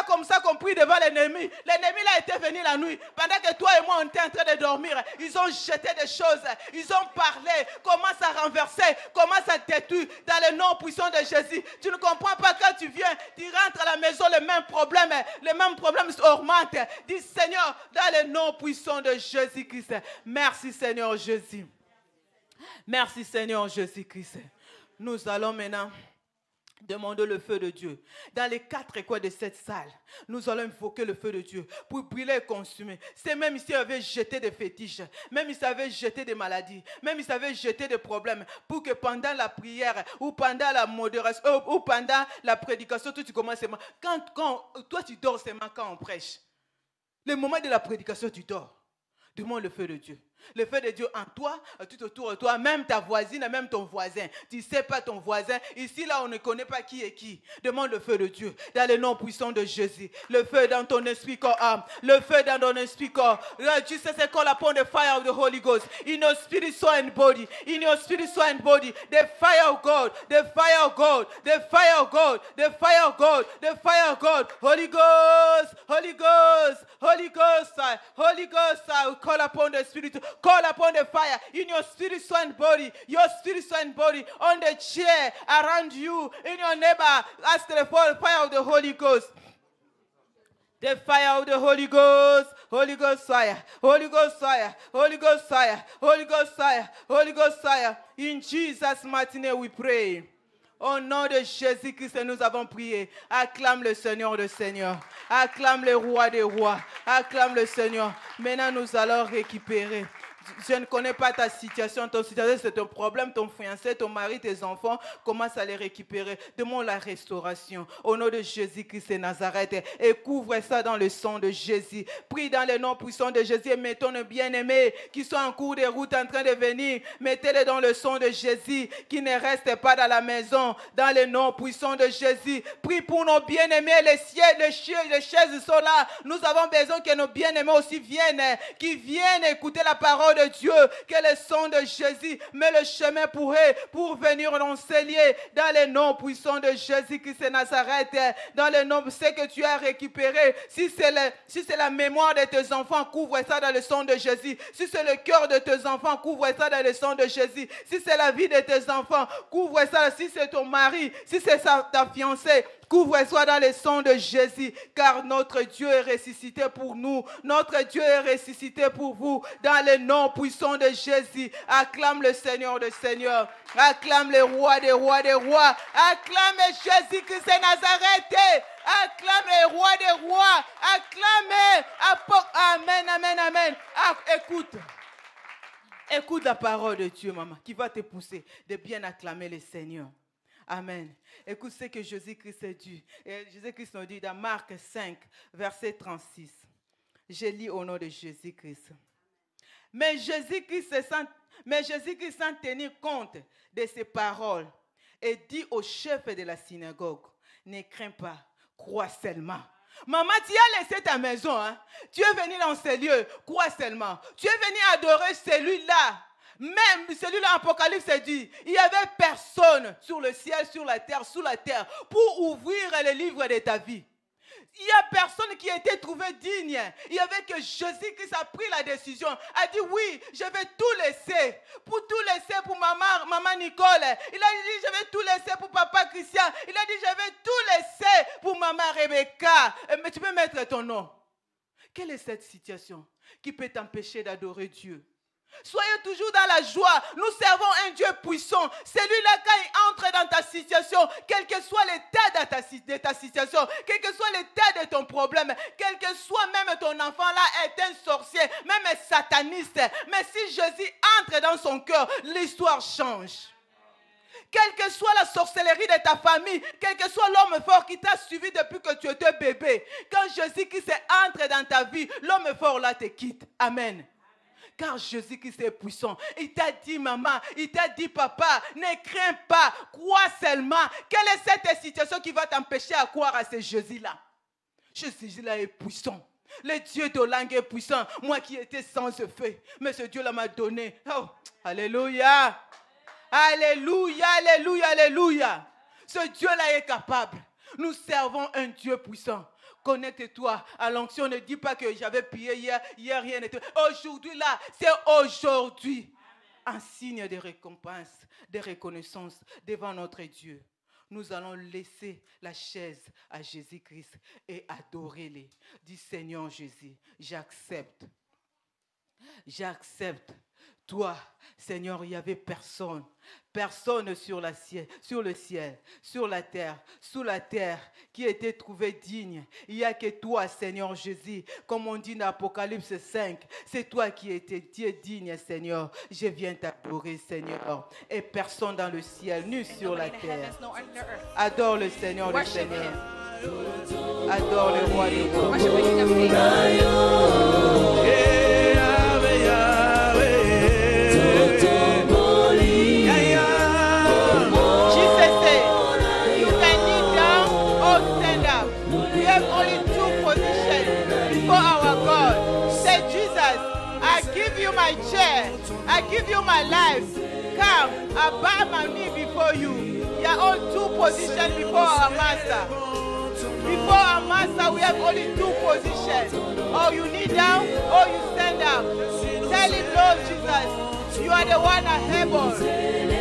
L'ennemi là était venu la nuit pendant que toi et moi on était en train de dormir. Ils ont jeté des choses, ils ont parlé, commence à renverser, commence à détruire dans le nom puissant de Jésus. Tu ne comprends pas quand tu viens, tu rentres à la maison, le même problème augmente. Dis Seigneur, dans le nom puissant de Jésus-Christ. Merci Seigneur Jésus. Merci Seigneur Jésus-Christ. Nous allons maintenant demander le feu de Dieu. Dans les 4 coins de cette salle, nous allons invoquer le feu de Dieu pour brûler et consumer. C'est même s'il avait jeté des fétiches, même s'il avait jeté des maladies, même s'il avait jeté des problèmes, pour que pendant la prière ou pendant la modération ou pendant la prédication, toi tu commences seulement. Quand toi tu dors seulement quand on prêche. Le moment de la prédication, tu dors. Demande le feu de Dieu. Le feu de Dieu en toi, tout autour de toi, même ta voisine, même ton voisin. Tu ne sais pas ton voisin. Ici, là, on ne connaît pas qui est qui. Demande le feu de Dieu dans le nom puissant de Jésus. Le feu dans ton esprit corps âme. Le feu dans ton esprit corps. Jesus said, call upon the fire of the Holy Ghost. In your spirit, soul and body. In your spirit, soul and body. The fire of God. The fire of God. The fire of God. The fire of God. The fire of God. Holy Ghost. Holy Ghost. Holy Ghost. Holy Ghost. We call upon the Spirit. Call upon the fire in your spirit, soul, and body. Your spirit, soul, and body. On the chair, around you, in your neighbor. Ask the fire of the Holy Ghost. The fire of the Holy Ghost. Holy Ghost fire. Holy Ghost fire. Holy Ghost fire. Holy Ghost fire. Holy Ghost fire. In Jesus' mighty name we pray. Au nom de Jésus-Christ, nous avons prié. Acclame le Seigneur des Seigneurs. Acclame le Roi des Rois. Acclame le Seigneur. Maintenant, nous allons récupérer. Je ne connais pas ta situation. Ton situation, c'est ton problème, ton fiancé, ton mari, tes enfants. Commence à les récupérer. Demande la restauration. Au nom de Jésus-Christ de Nazareth. Et couvre ça dans le sang de Jésus. Prie dans le nom puissant de Jésus. Et mettons nos bien-aimés qui sont en cours de route en train de venir. Mettez-les dans le sang de Jésus. Qui ne restent pas dans la maison. Dans le nom puissant de Jésus. Prie pour nos bien-aimés. Les chaises sont là. Nous avons besoin que nos bien-aimés aussi viennent. Qui viennent écouter la parole de Dieu, que le sang de Jésus met le chemin pour eux, pour venir dans ces lieux, dans le nom puissant de Jésus-Christ de Nazareth, dans le nom, ce que tu as récupéré, si c'est la mémoire de tes enfants, couvre ça dans le sang de Jésus. Si c'est le cœur de tes enfants, couvre ça dans le sang de Jésus. Si c'est la vie de tes enfants, couvre ça. Si c'est ton mari, si c'est ta fiancée, Couvre-toi dans le sang de Jésus, car notre Dieu est ressuscité pour nous. Notre Dieu est ressuscité pour vous. Dans le nom puissant de Jésus, acclame le Seigneur des Seigneurs. Acclame le roi des rois des rois. Acclame Jésus-Christ de Nazareth. Acclame le roi des rois. Acclame. Amen, amen, amen. Écoute. Écoute la parole de Dieu, maman, qui va te pousser de bien acclamer le Seigneur. Amen. Écoute ce que Jésus-Christ a dit. Et Jésus-Christ nous dit dans Marc 5, verset 36. Je lis au nom de Jésus-Christ. Mais Jésus-Christ sans tenir compte de ces paroles et dit au chef de la synagogue, ne crains pas, crois seulement. Maman, tu as laissé ta maison, hein? Tu es venu dans ce lieu, crois seulement. Tu es venu adorer celui-là. Même celui-là, Apocalypse dit, il n'y avait personne sur le ciel, sur la terre, sous la terre, pour ouvrir le livre de ta vie. Il n'y a personne qui a été trouvé digne. Il n'y avait que Jésus qui a pris la décision. A dit oui, je vais tout laisser. Pour tout laisser pour maman Nicole. Il a dit je vais tout laisser pour papa Christian. Il a dit je vais tout laisser pour maman Rebecca. Mais tu peux mettre ton nom. Quelle est cette situation qui peut t'empêcher d'adorer Dieu? Soyez toujours dans la joie. Nous servons un Dieu puissant. Celui-là, quand il entre dans ta situation, quel que soit l'état de ta situation, quel que soit l'état de ton problème, quel que soit même ton enfant là est un sorcier, même un sataniste. Mais si Jésus entre dans son cœur, l'histoire change. Quelle que soit la sorcellerie de ta famille, quel que soit l'homme fort qui t'a suivi depuis que tu étais bébé, quand Jésus-Christ entre dans ta vie, l'homme fort là te quitte. Amen. Car Jésus-Christ est puissant. Il t'a dit maman, il t'a dit papa, ne crains pas, crois seulement. Quelle est cette situation qui va t'empêcher à croire à ce Jésus-là? Ce Jésus-là est puissant. Le Dieu de langue est puissant. Moi qui étais sans effet, mais ce Dieu-là m'a donné. Oh, alléluia. Alléluia, alléluia, alléluia. Ce Dieu-là est capable. Nous servons un Dieu puissant. Connecte-toi à l'onction. Ne dis pas que j'avais prié hier rien n'était. Aujourd'hui là, c'est aujourd'hui. Un signe de récompense, de reconnaissance devant notre Dieu. Nous allons laisser la chaise à Jésus-Christ et adorer-le. Dis Seigneur Jésus, j'accepte. J'accepte. Toi, Seigneur, il n'y avait personne. Personne sur le ciel, sur la terre, sous la terre, qui était trouvé digne. Il n'y a que toi, Seigneur Jésus. Comme on dit dans Apocalypse 5, c'est toi qui es digne, Seigneur. Je viens t'adorer, Seigneur. Et personne dans le ciel, ni sur la terre. Adore le Seigneur, le Seigneur. Adore le roi des rois. My chair, I give you my life. Come, I bow my knee before you. You are on two positions before our master. Before our master, we have only two positions. Or you kneel down, or you stand up. Tell him, Lord Jesus, you are the one able.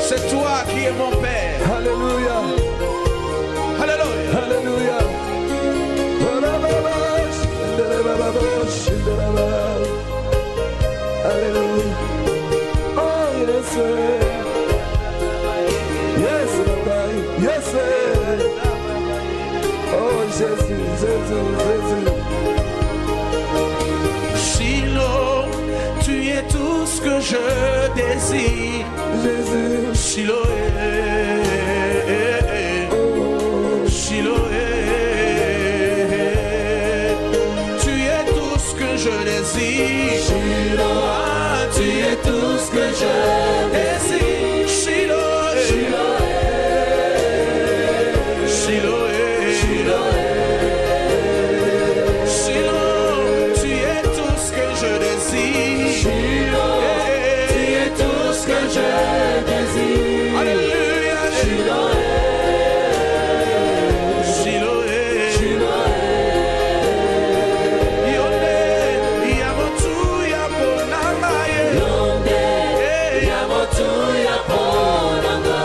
C'est toi qui es mon Père. Alléluia. Alléluia. Alléluia. Alléluia. Oh, yes, sir. Yes, Papa. Yes, sir. Oh, Jésus, Jésus, Jésus. Shiloh, tu es tout ce que je désire. Jésus. Shiloh, Shiloh, tu es tout ce que je désire. Shiloh, Ah, tu es tout ce que je désire. Shiloh, Shiloh, Shiloh, Shiloh, tu es tout ce que je désire. Shiloh, tu es tout ce que je désire. Alléluia. Shiloh, Shiloh, Shiloh, Yonde, Yamotu, Yaponamaye. Yonde, Yamotu, Yaponanga.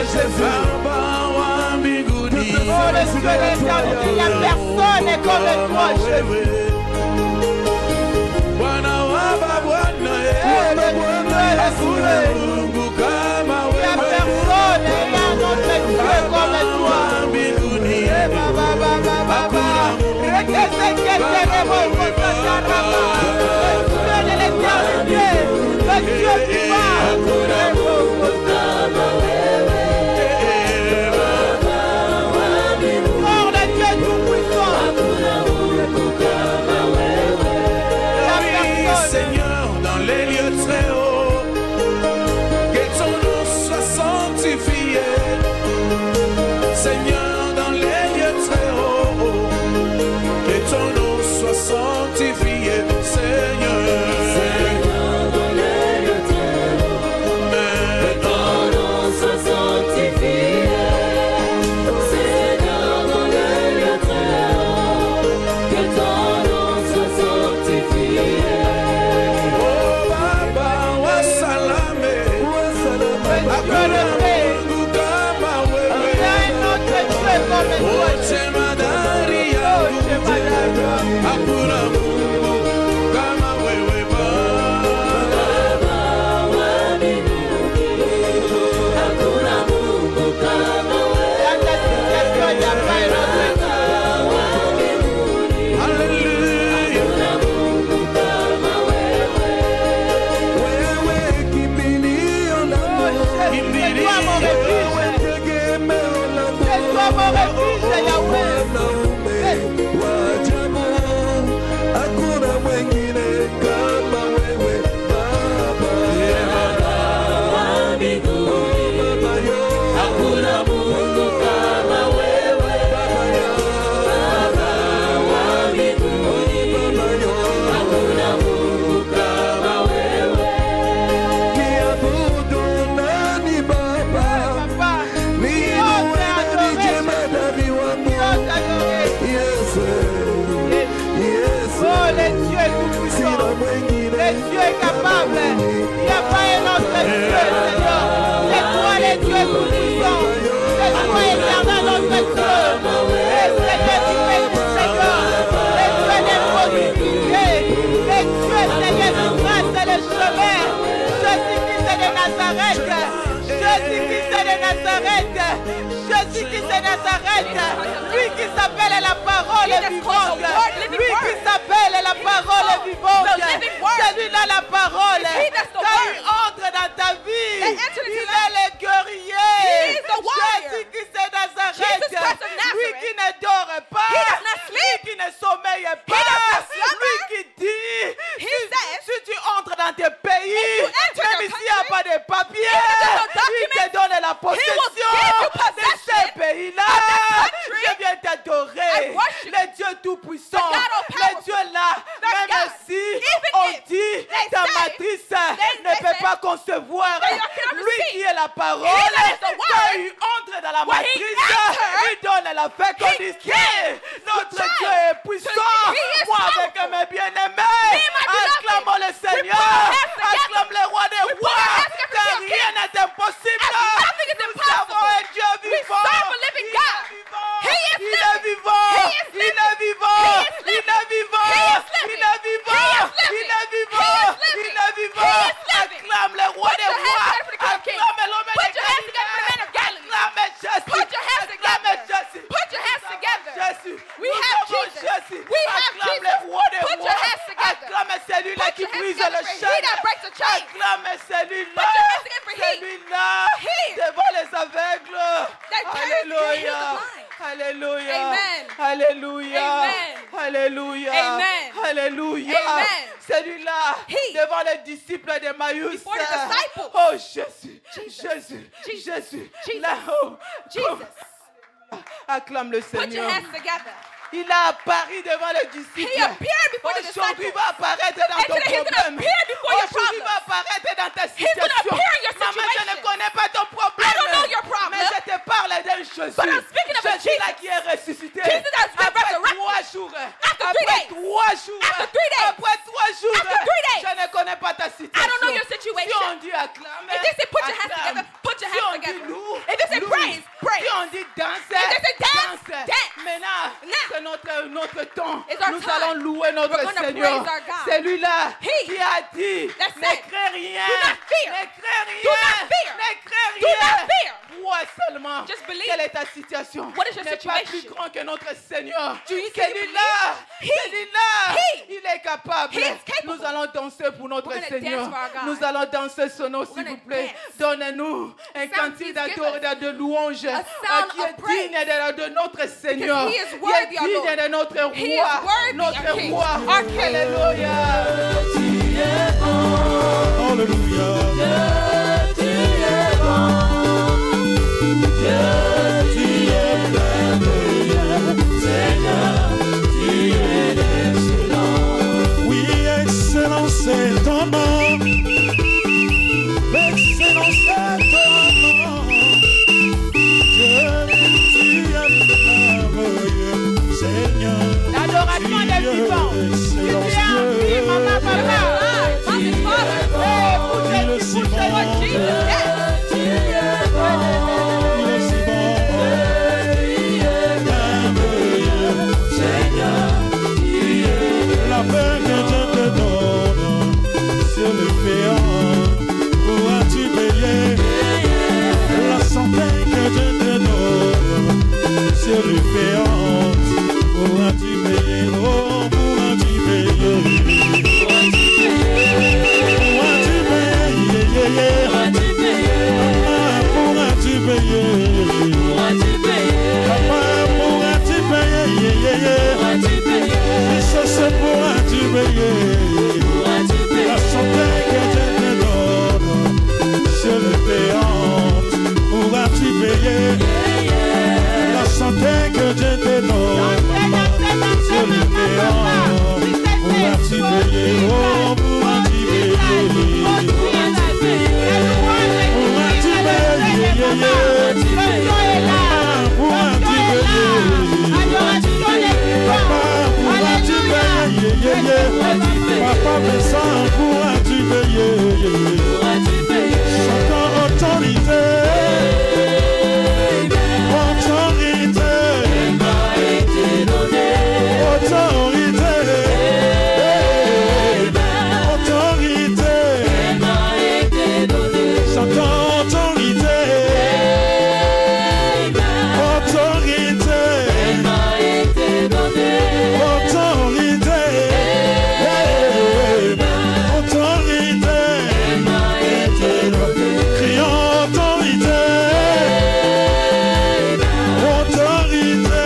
Jésus. Baba wa mbinguni. Oh le Dieu d'éternité, il n'y a personne comme toi, Jésus. Bwana wa babwana, hakuna Mungu kama Il n'y a wewe. personne, il y a un autre Dieu comme toi. Mbinguni. Seigneur, dans les lieux très hauts, que ton nom soit sanctifié. Seigneur, dans les lieux très hauts, que ton nom soit sanctifié. Seigneur, Seigneur, dans les lieux très hauts, que ton nom soit sanctifié. Seigneur, dans les lieux très hauts, que ton nom soit sanctifié. oh Baba, wa salame, hakuna Mungu kama wewe. Oh jemadari yangu, hakuna Mungu kama wewe Baba. Wa mbinguni, hakuna Mungu kama wewe. Hallelujah. Hakuna Mungu kama wewe. Wewe kimbilio langu, kimbilio tegemeo langu, mwanaume wa ajabu, hakuna mwingine kama wewe Baba. Wa mbinguni, Baba yo, hakuna Mungu kama wewe. Baba yo, Wa mbinguni, Baba yo, hakuna Mungu kama wewe. niabudu nani Baba, niinue nani jemadari wangu. Yesu, Yesu, Oh, le Dieu est tout sina puissant. mwingine. Le Dieu est capable. Il n'y a pas un autre Dieu, Seigneur. C'est toi le Dieu tout puissant. C'est toi éternel notre Dieu. Et Seigneur, tu fais tout, Seigneur. Le Dieu des possibilités. Le Dieu, Seigneur, du grâce et le chemin. Jésus-Christ de Nazareth. Jésus-Christ de Nazareth. Jésus-Christ de Nazareth. Lui qui s'appelle la parole vivante. Lui qui s'appelle la parole vivante. Celui-là la parole. Quand il entre dans ta vie, il est le guerrier. Jésus-Christ de Nazareth. Lui qui ne dort pas. Lui qui ne sommeille pas. Lui qui dit, si tu entres dans tes pays, même s'il n'y a pas de papier, il te donne la possession de ces pays-là. Je viens t'adorer. Le Dieu tout-puissant. Le Dieu là, même si on dit ta matrice ne peut pas concevoir lui qui est la parole, quand il entre dans la matrice, il donne la fécondité. Notre Dieu est puissant. Moi avec mes bien-aimés, acclamons le Seigneur, acclame le roi des rois, car rien n'est impossible. Nous avons un Dieu vivant. Il est vivant. Il est vivant. Il est vivant. Il est vivant. Il est vivant. Il est vivant. Acclame le roi des rois. Acclame l'homme de Galilée. Acclame Jésus. Acclame Jésus. Jésus. Jésus. Acclame le roi des rois. Acclame celui-là qui brise le chêne. Acclame celui-là. Celui-là devant les aveugles. Alléluia. Alléluia. Amen. Alléluia. Amen. Alléluia. Amen. Alléluia. Amen. Celui-là He. devant les disciples d'Emmaüs. Before the disciples. Oh Jésus. Jesus. Jésus. Jesus. Jésus. Jesus. Là-haut. Jesus. Acclame le Put your Seigneur. hands together. Il a apparu devant les disciples. He appeared before the Aujourd'hui, disciples. va apparaître dans And ton today he's going to problème. appear before your Aujourd'hui, problem. va apparaître dans ta He's going to situation. appear in your Maman, je ne situation. connais pas ton problème. I don't know your problem. Mais je te parle d'un Jésus. But I'm speaking of a Jésus là Jesus. qui est ressuscité. Jesus that's been Après resurrected. 3 jours. After 3 Après days. 3 jours. After 3 days. Après 3 jours. After 3 days. Je ne connais pas ta situation. I don't know your situation. Si on dit acclame. If they say put your hands acclame. together, put put your Si hands on dit together. loue, If they say loue. praise, praise. Si on dit danse, If they say dance, dance. Maintenant, Now. c'est notre temps. It's our Nous time. allons louer notre We're gonna Seigneur. praise our God. Celui-là He qui a dit, that ne said, crains rien, do not fear. ne crains rien, Do not fear. ne crains Do rien. not fear. Crois seulement. Just believe. Quelle est ta situation? What is your N'est pas plus situation? grand que notre Seigneur. Do you can you Celui-là, believe? celui-là, He. il est capable. He is capable. Nous allons danser pour notre We're gonna Seigneur. dance for our God. Nous allons danser son nom, s'il gonna vous plaît. dance. Donnez-nous un Sound, cantique please give us de louange sound qui of est praise. digne de notre Seigneur. He is Qui est worthy, our digne Lord. de notre He is roi. worthy, Notre our King. roi. Our King. Alléluia. Alléluia. Tu es bon, Dieu, tu es merveilleux, Seigneur, tu es excellent. Oui, excellent c'est ton nom. Excellent c'est ton nom. Dieu, tu es merveilleux, Seigneur. L'adoration des vivants. Tu es oui, maman, papa. Il est si bon. Il est si bon. Merveilleux, Seigneur. La paix que Dieu te donne sur le péant, pourras-tu payer? La santé que Dieu te donne sur le péant, pourras-tu payer? Oh, pourras-tu payer? Pourras-tu payer? Papa, pourras-tu payer? Richesse, pourras-tu payer? La santé que Dieu te donne sur le péant, pourras-tu payer? La santé que Dieu te donne sur le péant, pourras-tu payer? Oh, pourras-tu payer? Pourras-tu payer? Papa Vincent, pourras-tu payer? Chantons autorité, autorité, autorité, autorité, chantons autorité, autorité, autorité, autorité, crions autorité, autorité,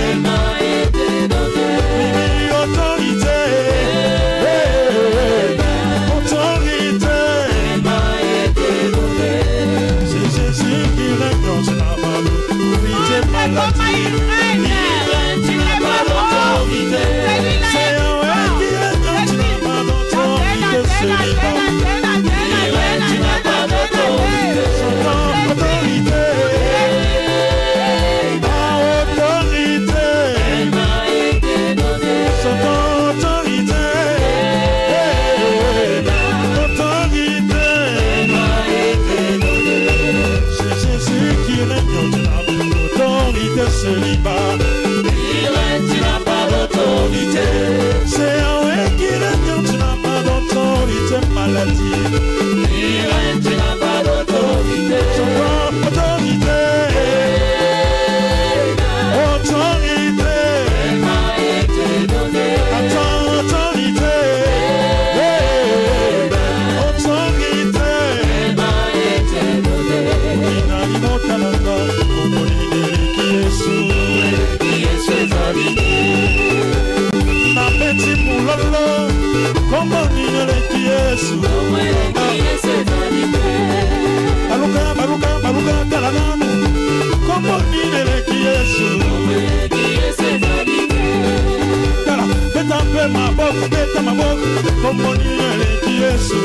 oui, autorité, autorité, c'est Jésus qui règne sur la balle, l'autorité maladie, tu n'as pas d'autorité, c'est Yahweh qui règne, tu n'as pas d'autorité, c'est tu n'as pas d'autorité, chantons autorité, autorité, chantons autorité, autorité, c'est Jésus qui règne, tu n'as pas d'autorité, célibat, tu n'as pas d'autorité, c'est Yahweh qui règne, tu n'as pas d'autorité, maladie, tu n'as pas d'autorité, chantons autorité, autorité, attends autorité, autorité, inani motalanga, okolideli ki Yesu, na peti mulolo, komonideli ki Yesu, baluka kalanamu, komonideli ki Yesu, kala beta maboko, komonideli ki Yesu,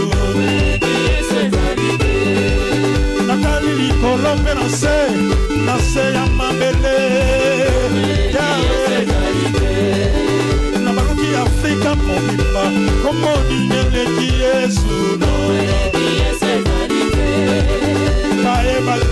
nakali likolo mpe na se ya mabele, na baluki Afrika mobimba, komonideli ki Yesu, bayeba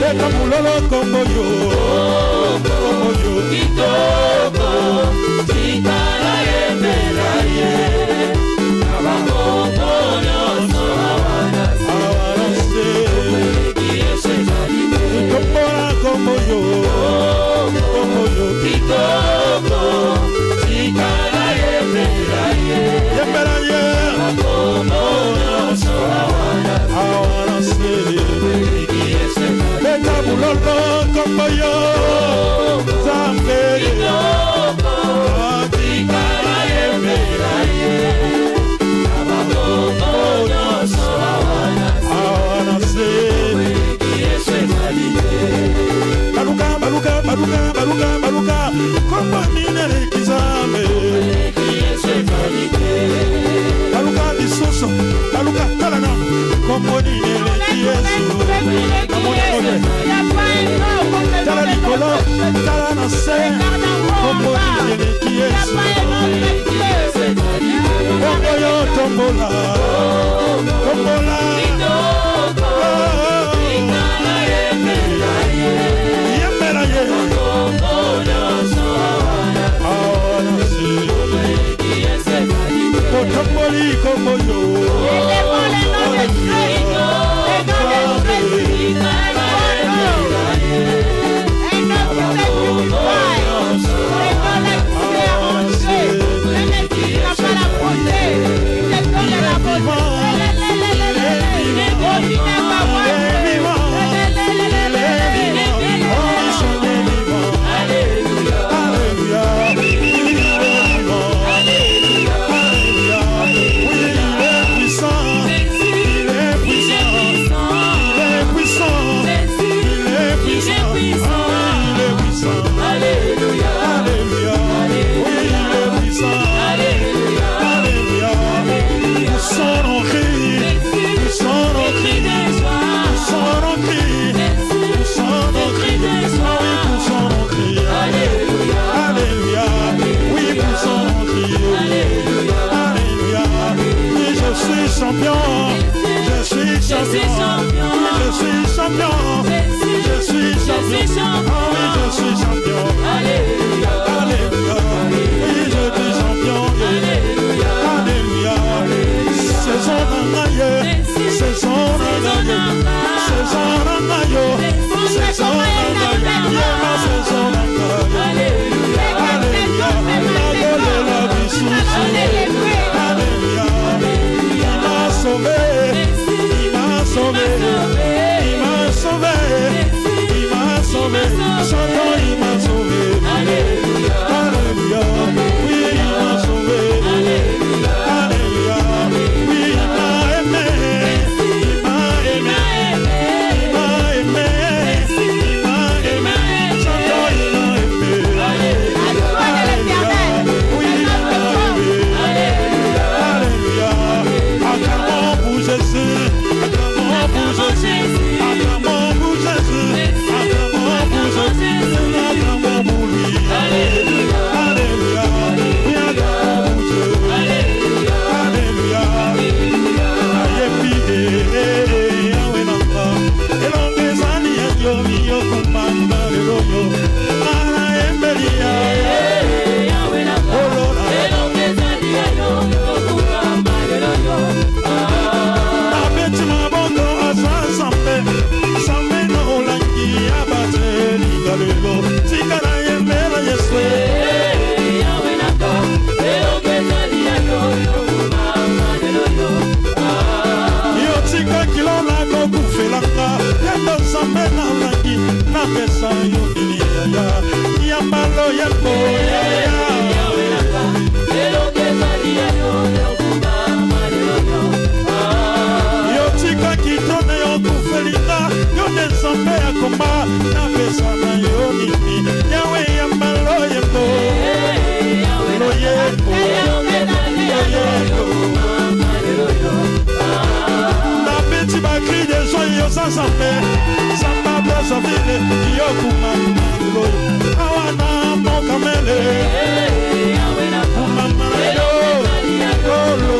Leta mulolo kombo yo, kombo yo. Kitoko, tikala yembela ye. Abakombo nyonso awanase. Kiese jalime. Kombola kombo yo, kombo yo. Kitoko, tikala yembela ye. Yembela ye. Abakombo nyonso awanase. Kiese jalime. Leta mulolo kombo yo, zambe ye. Tikala yembela ye. Abakombo nyonso awanase. Kiese jalime. Baluka, baluka, baluka, baluka, baluka. Kombo minere kizame. Kiese jalime. Baluka bisoso, baluka talana. Kombo minere kiyesu. Tala likolo, tala na se. Kombo minere kiyesu. Kombo yo tombola, tombola. Yembela ye. Awanasi. Kotomboli kombo yo. Champion, je suis champion, je suis champion, je suis champion, oui je suis champion, alléluia, alléluia, oui je suis champion, alléluia, alléluia, saison d'angaye, saison d'angaye, saison d'angaye, saison d'angaye, saison d'angaye, alléluia, alléluia, la bisou, alléluia. Il m'a sauvé, il m'a sauvé, il m'a sauvé, chantant il m'a sauvé, alléluia, alléluia, oui il m'a sauvé, alléluia, alléluia, oui il m'a aimé, il m'a aimé, il m'a aimé, il m'a aimé, chantant il m'a aimé, alléluia, alléluia, oui il m'a aimé, alléluia, alléluia. Acclamons pour Jésus, acclamons pour Jésus, acclamons pour Jésus, acclamons pour Jésus, acclamons pour lui. Alléluia, alléluia, oui acclamons pour Dieu. Alléluia, alléluia, ayepide, awenamba, elongezani yajomi yokumanda leloyo, ana embelia, olora, elongezani yajomi yokumanda leloyo. Sambe no langi abate ligalelo sikara yembela yesu yawe naka elongeza liyo kumama leloyo yo tika kilona ko kufelanga yendo sambe na langi na pesa yo diliya ya malo yembo yawe naka elongeza liyo kumama leloyo yo tika kitone yo kufelina yo desambe ya komba na pesa na yo nini yawe ya malo yembo lo yembo na beti bakri de soyo sansambe samba blessa vile yo kumama loyo awana mokamele yawe na kumama yo lo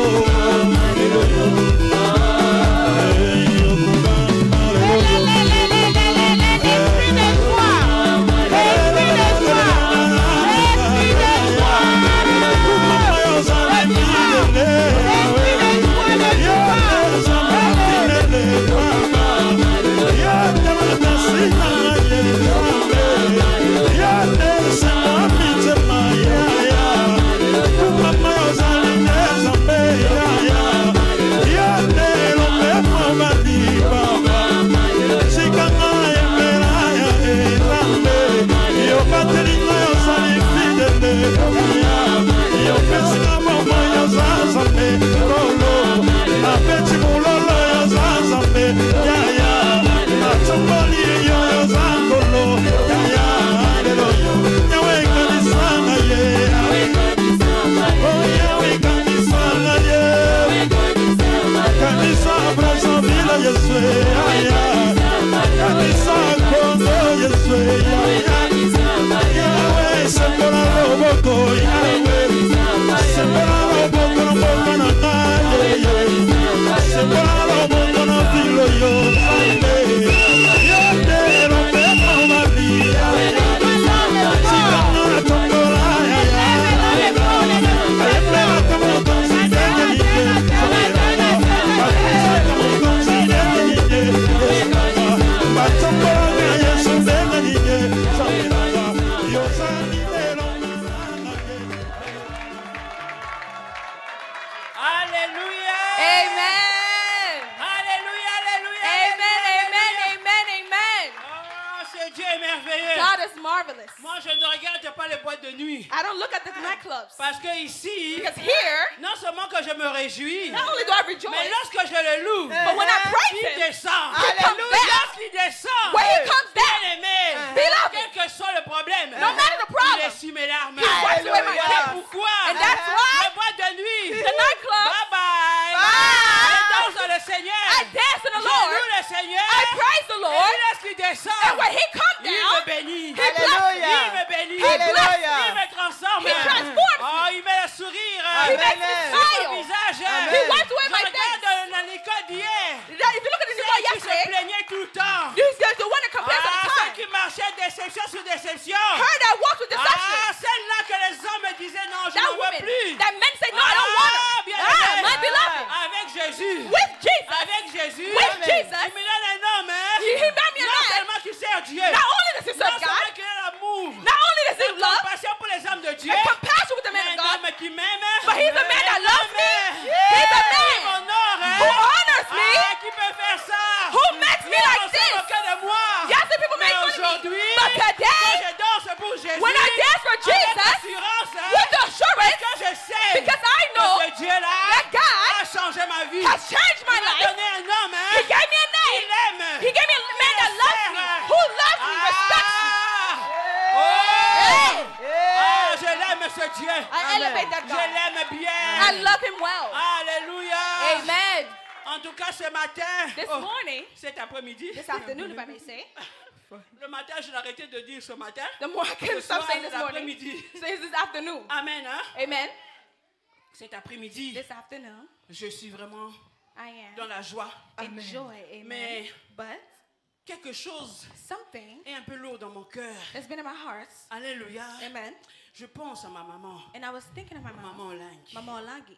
est merveilleux. God is marvelous. Moi, je ne regarde pas les boîtes de nuit. I don't look at the nightclubs. Parce que ici, Because here, non seulement que je me réjouis, not only do I mais rejoice, lorsque je le loue, but when I praise il him, descend. he comes down. Lorsqu'il descend, When he comes down, bien-aimé, Beloved, quel que soit le problème, no matter the il problem, essuie mes larmes. he wipes away my Voilà tears. pourquoi And that's why les boîtes de nuit, the nightclub, bye bye, Bye. je danse dans le Seigneur, I dance in the je Lord, loue le Seigneur, I praise the et Lord, lorsqu'il descend, and when he comes il me down, bénit, he blesses me. il me bénit, Alléluia. il me transforme, He transforms me. oh, il met le sourire He makes me sur mon smile. visage, He wipes away je my regarde face. dans l'école d'hier, If you look at the Nicole celle qui se yesterday, plaignait tout le temps, these guys, the one that complains all the celle time, qui marchait déception sur déception, her that walks with deception, celle-là que les hommes disaient non, je that n'en veux woman, plus. that men say, no, I don't want her. Bien My beloved, avec Jésus, with Jesus, avec Jésus, with il Jesus, me donne un homme, he made me a non man. seulement qui sert Dieu, Not only does he non serve seulement God, qu'il a l'amour, not only does he une love compassion pour les hommes de Dieu, and compassion with the mais man un of God, homme qui m'aime, but he's a man that loves me. He's a qui man m'honore, who honors me, qui peut faire ça, who makes me like se moquer this. de moi, Yes, the people mais make fun of me. aujourd'hui, But today, quand je danse pour Jésus, when I dance for avec Jesus, assurance, with assurance, que je sais because I que know ce Dieu-là that God a changé ma vie. has changed my Il m'a life. donné un homme, He gave me a il name. aime. He gave me a man that loves me, who loves me, respects me. Je l'aime ce Dieu. I elevate that Je God. l'aime I bien. love him well. Alléluia. Amen. En tout cas, ce matin, This morning, cet après-midi, this afternoon, if I may say, le matin, je l'ai arrêté de dire ce matin. the more I can Ce stop soir, saying this morning, l'après-midi. say this afternoon. Amen. Hein? Amen. Cet après-midi, This afternoon, je suis vraiment I dans am la joie. in joy. Amen. Mais But quelque chose something est un peu lourd dans mon cœur. that's been in my heart. Alléluia. Amen. Je pense à ma maman, And I was thinking of my mom, maman Lang. Mama Olangi.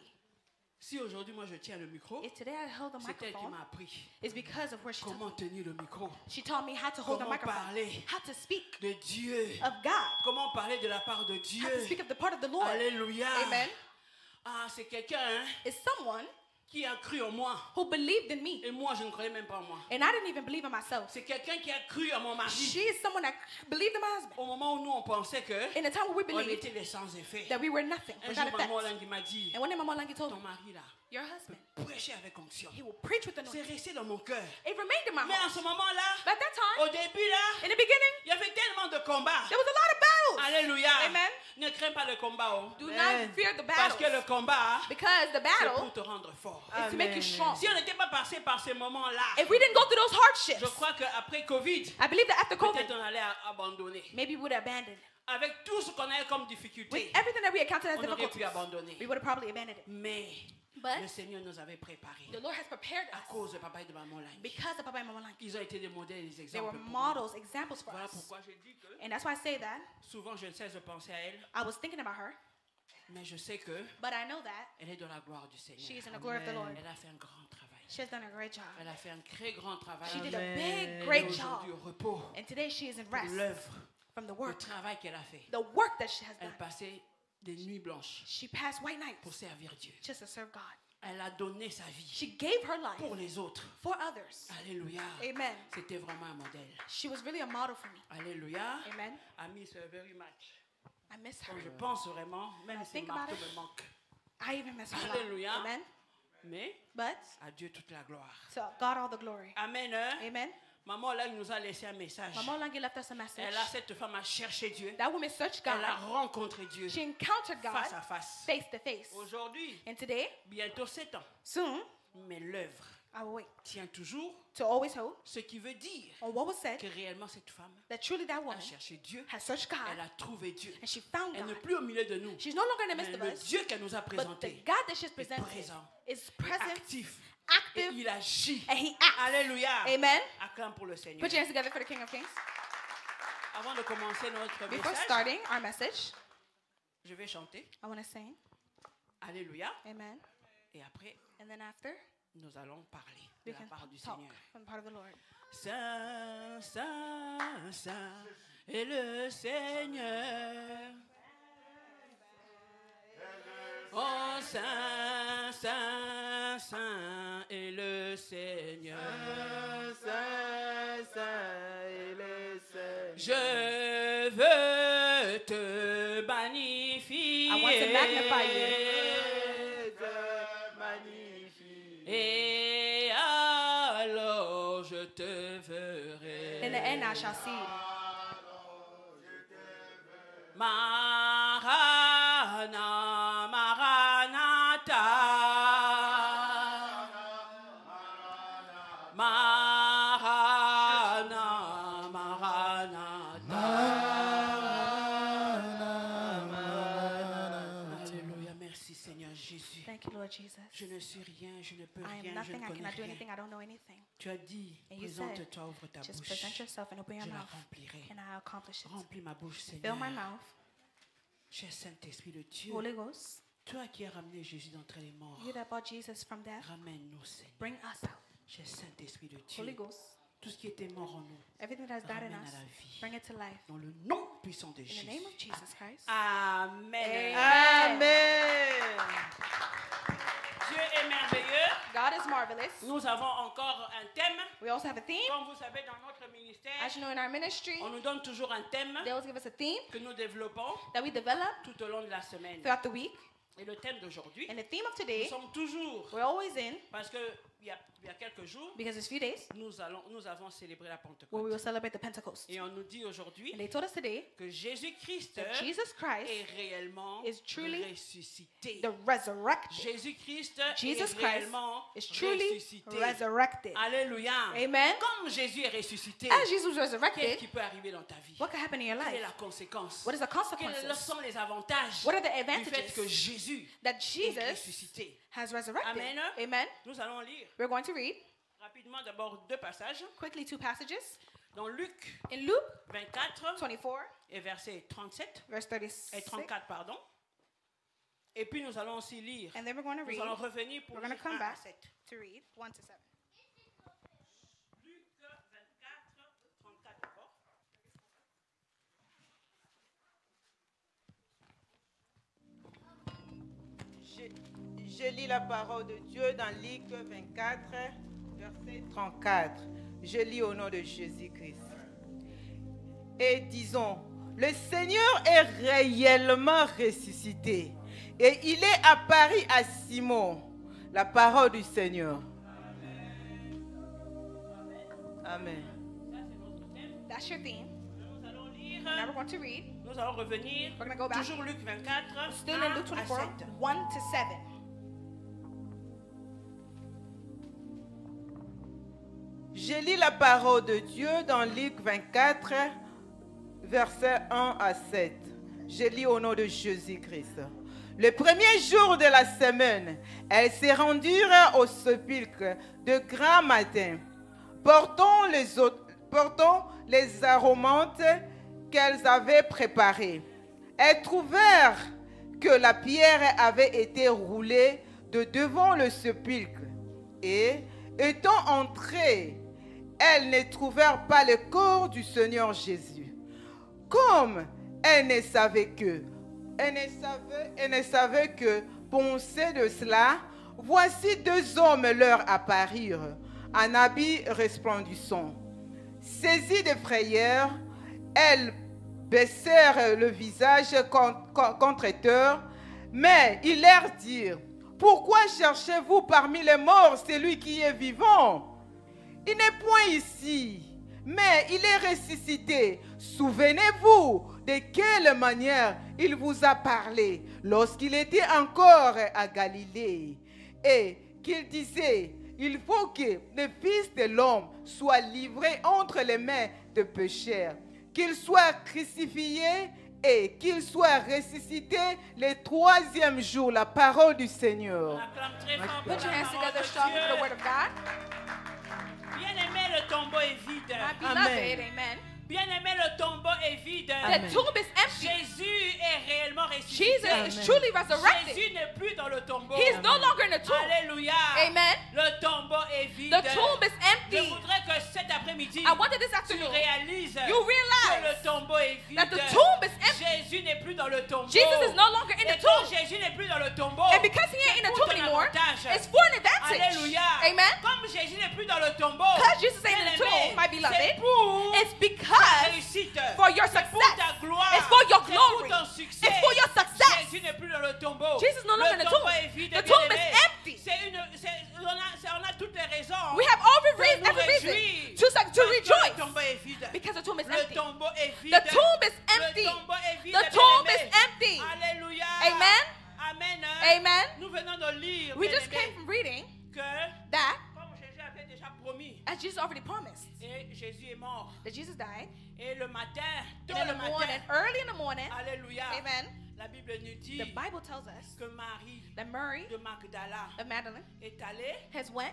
Si aujourd'hui, moi, je tiens le micro, If today I held the c'est elle qui microphone, m'a appris it's because of where she comment tenir le micro, She taught me how to hold the comment microphone, parler how to speak de Dieu, of God, comment parler de la part de Dieu. how to speak of the part of the Lord. Alléluia. Amen. Ah, c'est quelqu'un hein, It's someone qui a cru en moi. who believed in me, Et moi, je ne croyais même pas en moi. and I didn't even believe in myself. C'est quelqu'un qui a cru à mon mari. She is someone that believed in my husband. Au moment où nous, on pensait que In the time where we on believed était des sans-effet. that we were nothing, Un without jour, maman effect. Lang m'a dit, And one day Mama Olangi told ton me, mari là, your husband, prêchez avec onction. he will preach with the C'est anointing. resté dans mon cœur. It remained in my Mais en heart. ce moment-là, But at that time, au début là, in the beginning, il y avait tellement de combats. there was a lot of battles. Alléluia. Amen. Ne crains pas le combat. Oh. Do Amen. not fear the Parce que le battles, combat, because the c'est battle pour te rendre fort. is to make you Amen. strong. Si on n'était pas passé par ces moments-là, If we didn't go through those hardships, je crois qu'après Covid, I believe that after peut-être COVID, on allait abandonner. maybe we would have abandoned. Avec tout ce qu'on avait comme With difficulté, everything that we encountered as on aurait pu difficulties, abandonner. we would have probably abandoned it. Mais But le Seigneur nous avait préparés the Lord has prepared à us cause de papa et de maman Lang. because of Papa and Mama Olangi. Ils ont été des modèles et des They were exemples. pour nous. models, examples for Voilà us. pourquoi je dis que And that's why I say that. souvent je ne cesse de penser à elle, I was thinking about her, mais je sais que but I know that elle est dans la gloire du Seigneur. she is in the glory of the Lord. Elle a fait un grand travail. She has done a great job. Elle a fait un très grand travail. She did a Amen. big, Elle est great job. aujourd'hui au repos. And today she is in De rest l'œuvre, from the le work, travail qu'elle a fait. the work that she has Elle done. passait des nuits blanches She passed white nights pour servir Dieu. just to serve God. Elle a donné sa vie She gave her life pour les autres. for others. Alléluia. Amen. C'était vraiment un modèle. She was really a model for me. Alléluia. Amen. I miss her very much. I miss Quand her. je pense vraiment, même I si think Marteau about it. me manque. I even miss her. a lot. Alléluia. Amen. Mais But à Dieu toute la gloire. to God all the glory. Amen. Hein? Amen. Maman Lang nous a laissé un message. Mama Olangi left us a message. Elle a cette femme a cherché Dieu. That woman searched Elle a God. rencontré Dieu She encountered God face à face. face to face. Aujourd'hui, And today, bientôt 7 ans, soon, mais l'œuvre I will wait tient toujours, to always hold ce qui veut dire on what was said que réellement cette femme that truly that a woman cherché Dieu, has searched God elle a trouvé Dieu. and she found Elle n'est God. plus au milieu de nous, She's no longer in the mais midst of le us, Dieu qu'elle nous a but the présenté God that she's est presented présent, is present, actif, et active, il agit. and he acts. Alléluia. Amen. Acclame pour le Seigneur. Put your hands together for the King of Kings. Avant de commencer notre Before message, starting our message, je vais chanter. I want to sing. Alléluia. Amen. Et après, And then after, nous allons parler de we la can part du talk Seigneur. from the part of the Lord. Saint, Saint, Saint est le Seigneur. Oh, Saint, Saint, Saint est le Seigneur. Saint, Saint est le Seigneur. Je veux te magnifier. I want to magnify you. Et alors je te verrai. In the end, I shall see. Marana, Maranatha. Marana, Maranatha. Alléluia, merci Seigneur Jésus. Thank you, Lord Jesus. Je ne suis rien, je ne peux I am rien, je nothing. ne I connais cannot do rien. anything. I don't know anything. Tu as dit, And you said, présente-toi, ouvre ta just bouche. present yourself and open your Je la mouth, remplirai. and I'll accomplish it. Remplis ma bouche, Fill Seigneur. my mouth. Cher Saint-Esprit de Dieu, Holy Ghost, toi qui as ramené Jésus d'entre les morts, you that brought Jesus from death, ramène-nous, Seigneur. bring us out. Cher Saint-Esprit de Holy Dieu, Ghost, tout ce qui était mort en nous, everything that has died in ramène us, à la vie. bring it to life. Dans le nom puissant de In the Jésus. name of Jesus Christ. Amen. Amen. Dieu est merveilleux. God is marvelous. Nous avons encore un thème. We also have a theme. Comme vous savez, dans notre ministère, As you know, in our ministry, on nous donne toujours un thème they always give us a theme que nous développons that we develop tout au long de la semaine. throughout the week. Et le thème d'aujourd'hui, And the theme of nous today, sommes toujours, we're always in, parce qu'il y a quelques jours, because it's few days, nous avons célébré la where we Pentecôte. will celebrate the Pentecost. Et on nous dit aujourd'hui And they told us today que Jésus-Christ that Jesus Christ est réellement is truly ressuscité. the resurrected. Jésus-Christ Jesus est Christ réellement is truly ressuscité. resurrected. Alléluia. Amen. Comme Jésus est ressuscité, As Jesus was qu'est-ce resurrected, qui peut arriver dans ta vie? what can happen in your Quelle est life? la conséquence? What is the Quels consequences? sont les avantages What are the du fait que advantages Jésus that est Jesus ressuscité? has resurrected? Amen. Amen. Nous allons lire We're going to read rapidement d'abord deux passages. quickly two passages. Dans Luc In Luke 24 24, et verset 37 verse et 36. 34, pardon. Et puis nous allons aussi lire. And then we're going to Nous read. allons revenir pour We're going lire to come 1 à back 7. to read 1 to 7. Luc 24, 34 d'abord. Je lis la parole de Dieu dans Luc 24, verset 34. Je lis au nom de Jésus-Christ. Et disons, le Seigneur est réellement ressuscité et il est apparu à Simon. La parole du Seigneur. Amen. That's your theme. Nous allons lire. Now we're going to read. Nous allons revenir. We're going to go back. Toujours Luc 24, Still in Luke 1 à 24, 7. 1 to 7. Je lis la parole de Dieu dans Luc 24, versets 1 à 7. Je lis au nom de Jésus-Christ. Le premier jour de la semaine, elles se rendirent au sépulcre de grand matin, portant les aromates qu'elles avaient préparés. Elles trouvèrent que la pierre avait été roulée de devant le sépulcre. Et, étant entrées, elles ne trouvèrent pas le corps du Seigneur Jésus. Comme elles ne savaient que, penser de cela, voici deux hommes leur apparurent, en habits resplendissants. Saisies de frayeur, elles baissèrent le visage contre terre, mais ils leur dirent, pourquoi cherchez-vous parmi les morts celui qui est vivant? Il n'est point ici, mais il est ressuscité. Souvenez-vous de quelle manière il vous a parlé lorsqu'il était encore à Galilée, et qu'il disait, il faut que le Fils de l'homme soit livré entre les mains de pécheurs, qu'il soit crucifié et qu'il soit ressuscité le troisième jour. La parole du Seigneur. On acclame très fort pour Put your la hands parole together de strong for the word Dieu. of God. Bien-aimé, le tombeau est vide. My Amen. beloved, amen. Bien-aimé, le tombeau est vide. The tomb is empty. Jésus est réellement ressuscité. Jesus is truly resurrected. Jésus n'est plus dans le tombeau. He is no longer in the tomb. Alléluia. Amen. Le tombeau est vide. The tomb is Je empty. voudrais que cet après-midi, I wanted this tu afternoon réalises you que realize le tombeau est vide. that the tomb is empty. Jésus n'est plus dans le tombeau. Jesus is no longer in Et the quand tomb. Jésus n'est plus dans le tombeau, And because he ain't in the c'est pour tomb ton anymore, avantage. it's for an advantage. Alléluia. Amen. Comme Jésus n'est plus dans le tombeau, Because Jesus ain't in the bien-aimé, tomb, my beloved, c'est pour it's ta because réussite. your C'est pour success. ta gloire. It's for your C'est pour glory. ton succès. It's for your success. Jésus n'est plus dans le tombeau. Jesus is no longer in Le the tombeau tomb. est vide, The tomb bien-aimé. is empty. On a toutes les raisons. We have every reason to rejoice Le tombeau est vide. because the tomb is Le empty. tombeau est vide. The tomb is empty. Le tombeau est vide, The tomb is bien-aimé. empty. Alléluia. Amen. Amen. Amen. Nous venons de lire, We just bien-aimé, came from reading que that comme Jésus avait déjà promis, as Jesus already promised et Jésus est mort. that Jesus died, Et le matin, tôt and in le the matin, morning, early in the morning, alléluia, amen, la Bible nous dit the Bible tells us que Marie that Mary de Magdala of Magdalene est allée, has went.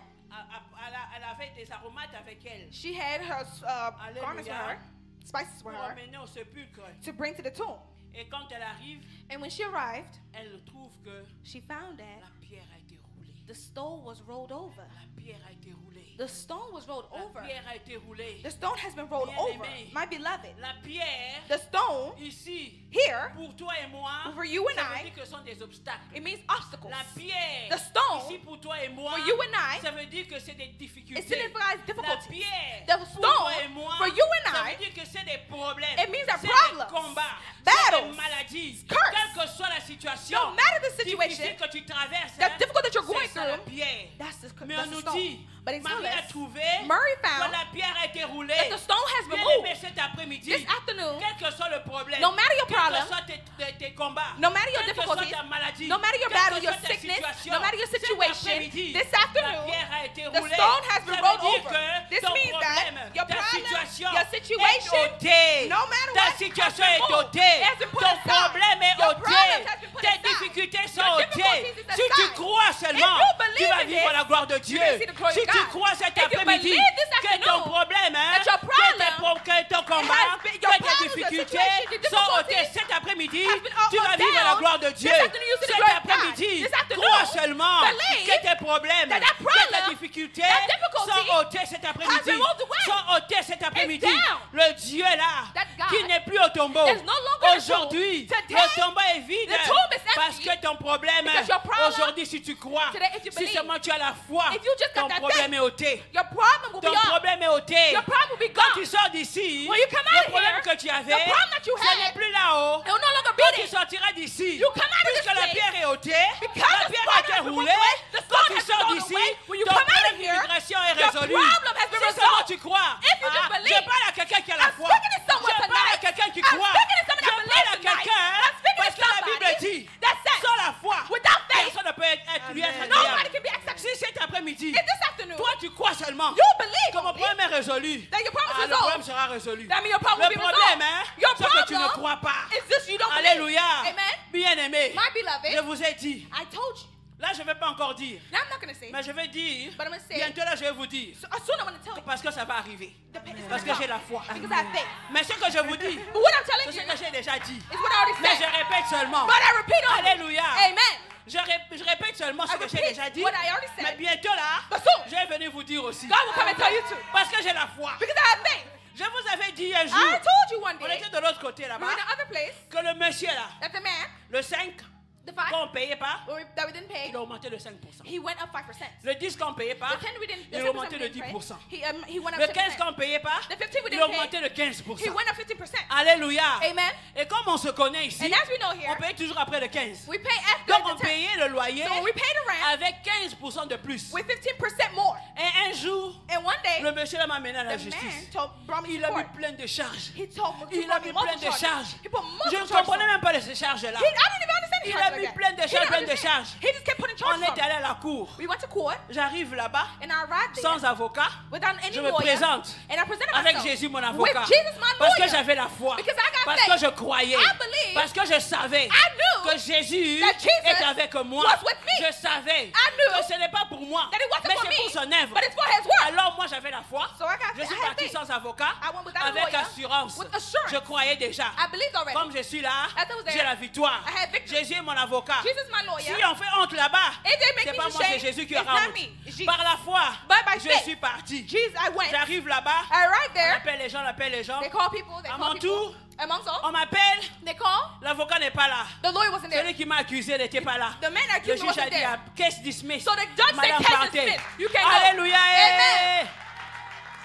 elle avait des aromates avec elle She had her garments with her, spices pour with her, emmener au sépulcre. to bring to the tomb. Et quand elle arrive, And when she arrived, elle trouve que she found that la pierre a été roulée. the stone was rolled over. La pierre a été roulée. The stone was rolled La over. pierre a été roulée. The stone has been rolled Bien-aimé. over. My beloved, La pierre, the stone ici, here, pour toi et moi, for you and ça veut I, dire que ce sont des obstacles. it means obstacles. La pierre, The stone, ici pour toi et moi, for you and I, ça veut dire que c'est des it difficultés. signifies La difficulties. pierre, The pour toi et stone, moi, for you and ça I, veut dire que c'est des problèmes. it means that c'est problems, des combats, battles, c'est des maladies. curse. Quelle que soit la situation, No matter the situation, difficile que tu traverses, the difficult that you're going c'est ça la through, pierre. that's the Mais on nous dit, stone. But it tells Marie a us, trouvé Murray que found la pierre a été roulée. that the stone has been Bien-aimé, moved. cet après-midi, This afternoon, quel que soit le problème, no matter your quel problem, que soit tes combats, no matter your quelle que soit difficulties, ta maladie, no matter your quelle battle, que your soit ta sickness, situation, no matter your cet situation, après-midi, this la afternoon, pierre a été the roulée. stone has been Ça rolled veut dire over. que This ton means problème, that your ta problem, situation your situation, est ôtée. no matter Ta what, situation has est been moved. ôtée. It has been put Ton aside. problème est Your ôté. problems has been put Tes aside. difficultés sont Your ôtées. difficulties is Si tu aside. crois seulement, If you tu believe vas in vivre this, la gloire de Dieu. will see the glory Si of tu God. crois cet If you après-midi believe this que ton afternoon, problème, that your problem, que ton combat, has been- your que tes problems, your difficultés situation, your sont ôtées difficulties cet après-midi, has been tu vas all vivre la down. gloire de Dieu. This afternoon you see the Cet glory of God. après-midi, This afternoon, crois seulement believe que tes problèmes, that that que problem, tes difficultés that difficulty sont ôtés cet après-midi. has been rolled away. Sont ôtés cet après-midi. down. Le Dieu là, That God qui n'est plus au tombeau. is no longer in the tomb. Aujourd'hui, Today, le tombeau est vide. the tomb is empty Parce que ton problème, because your problem, aujourd'hui, si tu crois, today, if you si believe, seulement tu as la foi, if you just got ton that problème faith, est ôté. your problem will be Ton gone. problème est ôté. Your problem will be Quand gone. tu sors d'ici, When you come le out of problème here, que tu avais, the problem that you ce n'est had, plus là-haut. it will no longer be Quand tu there. sortiras d'ici, You come out of puisque this la place, pierre est ôtée, because la the pierre stone a has été been roulée, rolled away, the quand stone tu has sors been rolled d'ici, away. When you ton come out problème of here, d'immigration est your résolu. problem has been Si seulement resolved. tu crois, If you just believe, je parle à quelqu'un qui a la I'm foi. speaking to someone Je parle à tonight. quelqu'un qui I'm croit. speaking to someone Je that parle believes à tonight. quelqu'un I'm speaking parce to que la Bible somebody dit, that says, sans la foi, without faith, personne ne peut être lui être Amen. nobody agréable. can be accepted. Si cet après-midi, If this afternoon, toi tu crois seulement you believe que mon only, problème est résolu, that your problem is le problème resolved, sera résolu. that means your problem Le will be problème, resolved. Your c'est que tu ne problem crois pas. is just you don't Alléluia. believe. Amen. Bien-aimé, My beloved, je vous ai dit, I told you. là je ne vais pas encore dire, Now I'm not going to say, mais je vais dire, but I'm going to say, bientôt là je vais vous dire, soon I'm going to tell you. parce que ça va arriver, The pain is parce que gonna j'ai come. la foi. Because I have faith. Mais ce que je vous dis, But what I'm c'est telling ce you que j'ai déjà dit. is what I already Mais je said. répète seulement. But I repeat on it. Alléluia. Amen. Je répète seulement ce I que j'ai repeat déjà dit. what I already said. Mais bientôt là, But soon, je vais venir vous dire aussi. God will come and tell you too. Parce que j'ai la foi. Because I have faith. Je vous avais dit un jour, I told you one on day, était de l'autre côté we là-bas, were in the other place, que le monsieur là, that the man, le 5, the 5, qu'on ne payait pas, that we didn't pay, il a augmenté de 5%. he went up 5%. Le 10 qu'on ne payait pas, The 10 we didn't, il a 10% augmenté we de didn't pay, 10%. he went up Le 15 qu'on 10%. ne payait pas, The 15 we il a didn't augmenté de pay, 15%. he went up 15%. Alléluia. Amen. Et comme on se connaît ici, And as we know here, on paye toujours après le 15. we pay after Donc on the 10. payait le loyer So we pay the rent avec 15% de plus. with 15% more. Et un jour, And one day, le monsieur là m'a mené à la the man justice. brought me Il to a mis court. plein de charges. He told me, Il a mis plein de charges. He put Je multiple ne charges. comprenais même pas de ces charges-là. I didn't even understand the Il charges a like mis that. plein de He charges, didn't plein de understand. charges. He just kept putting On charges on est me. allé à la cour. We went to court, J'arrive là-bas and I arrived there sans avocat. without any Je me lawyer. présente And I presented avec myself Jésus mon with avocat. Jesus, my Parce que lawyer. j'avais la foi. Because I got Parce faith. que je croyais. I believed Parce que je savais I knew que Jésus that Jesus est avec moi. was with me. Je savais I knew que ce n'est pas pour moi, that it wasn't mais for c'est me, pour son œuvre. but it's for his work. Alors moi j'avais la foi. So I got Je suis I had parti faith. sans avocat, I went without a avec lawyer, assurance. with assurance. Je croyais déjà. I believed already. Comme je suis là, As I was there, j'ai la victoire. I had victory. Jésus est mon avocat. Jesus is my lawyer. Si on fait honte là-bas, If they make c'est me pas moi, c'est ashamed, Jésus qui it's aura not honte. me, it's Jesus. Par la foi, But by je faith, suis parti. Jesus, I went. J'arrive là-bas, I arrived on there. appelle les gens, on appelle les gens. They call people. They À call mon people. tour, Amongst all, on m'appelle, they call. l'avocat n'est pas là. The lawyer wasn't there. Celui qui m'a accusé n'était pas là. The man Le accused me juge a wasn't dit, there. case dismissed. So the judge said, Madame case partez. dismissed. You can go. Alléluia. Amen.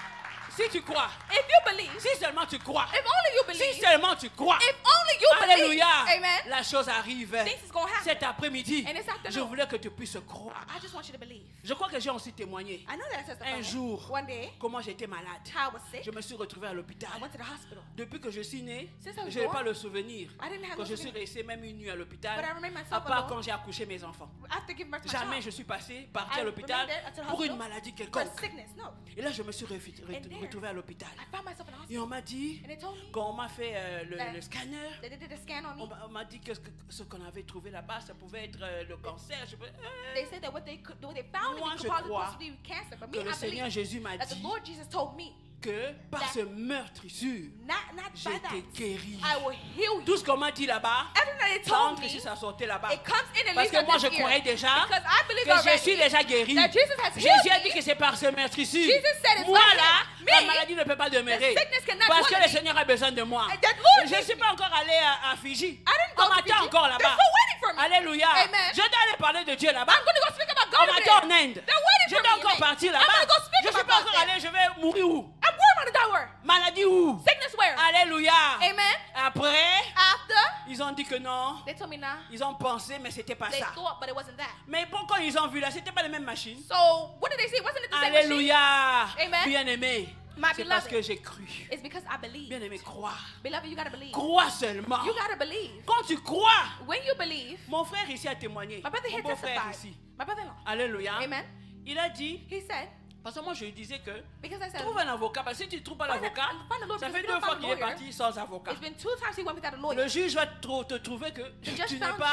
Si tu crois, if you believe, si seulement tu crois, if only you si believe, seulement tu crois, if only you believe, alléluia, amen, la chose arrive. things is going to happen. Cet après-midi, And this afternoon, je voulais que tu puisses croire. I just want you to believe. Je crois que j'ai aussi témoigné. I know that I testify. Un jour, One day, comment j'étais malade. how I was sick. Je me suis retrouvé à l'hôpital. I went to the hospital. Depuis que je suis né, Since I was je n'ai born, pas le souvenir I didn't have que no je suis souvenir. resté même une nuit à l'hôpital, But I remain myself à part alone. quand j'ai accouché mes enfants. After giving birth to my Jamais child, je suis parti à I l'hôpital remained there at the pour une hospital maladie for quelconque. sickness. No. Et là, je me suis there, retrouvé à l'hôpital. I found myself in the Et hospital. on m'a dit, And they told me quand on m'a fait that le scanner, they did a scan on me. on m'a dit que ce qu'on avait trouvé là-bas, ça pouvait être le cancer. They said that what they found Moi, in me je could crois possibly be cancer. But que me, le I Seigneur believe Jésus m'a that the dit Lord Jesus told me que par ce meurtrissure, not j'ai by été that guéri. I will heal you. Tout ce qu'on m'a dit là-bas, Everything that they ça told entre me, ici, ça sortait là-bas. it comes in and Parce leaves que out moi, this je croyais ear. déjà Because I believe que je suis already déjà guéri. that Jesus has Jésus healed a dit me. que c'est par ce meurtrissure. Jesus said it's Moi by là, him. la Me, maladie ne peut pas demeurer. the sickness cannot Parce que dwell le in me. Seigneur a besoin de moi. And that Lord Je ne needs suis me. pas encore allé à Fiji. I didn't go On to m'attend Fiji. encore They're là-bas. still waiting for me. Alléluia. Amen. Je dois aller parler de Dieu là-bas. I'm going to go speak about On God over m'attend en there. Inde. They're waiting Je for dois me. encore Amen. partir I'm going là-bas. to go speak Je ne suis about pas God encore there. allé. Je vais mourir où? And where am I going to die where? Maladie où? Sickness where? Alléluia. Amen. Après, After, ils ont dit que non. they told me nah. Ils ont pensé, mais c'était pas They ça. thought, but it wasn't that. Mais pourquoi ils ont vu là? C'était pas les mêmes machines. So, what did they say? Wasn't it the same machine? Alléluia. Amen. Bien-aimé. My C'est parce beloved. que j'ai cru. It's because I believe. Bien-aimé, crois. Beloved, you got to believe. Crois seulement. You got to believe. Quand tu crois, When you believe, mon frère ici a témoigné. my brother Mon here beau-frère testified. ici. My brother-in-law. Alléluia. Amen. Il a dit, He said, parce que moi je lui disais que because I said, trouve un avocat. Parce que si tu ne trouves pas Find a- l'avocat, find a lawyer, ça because fait if you 2 don't fois find a qu'il est lawyer, parti sans avocat. it's been 2 times he went without a lawyer. Le juge va te trouver que judge tu n'es found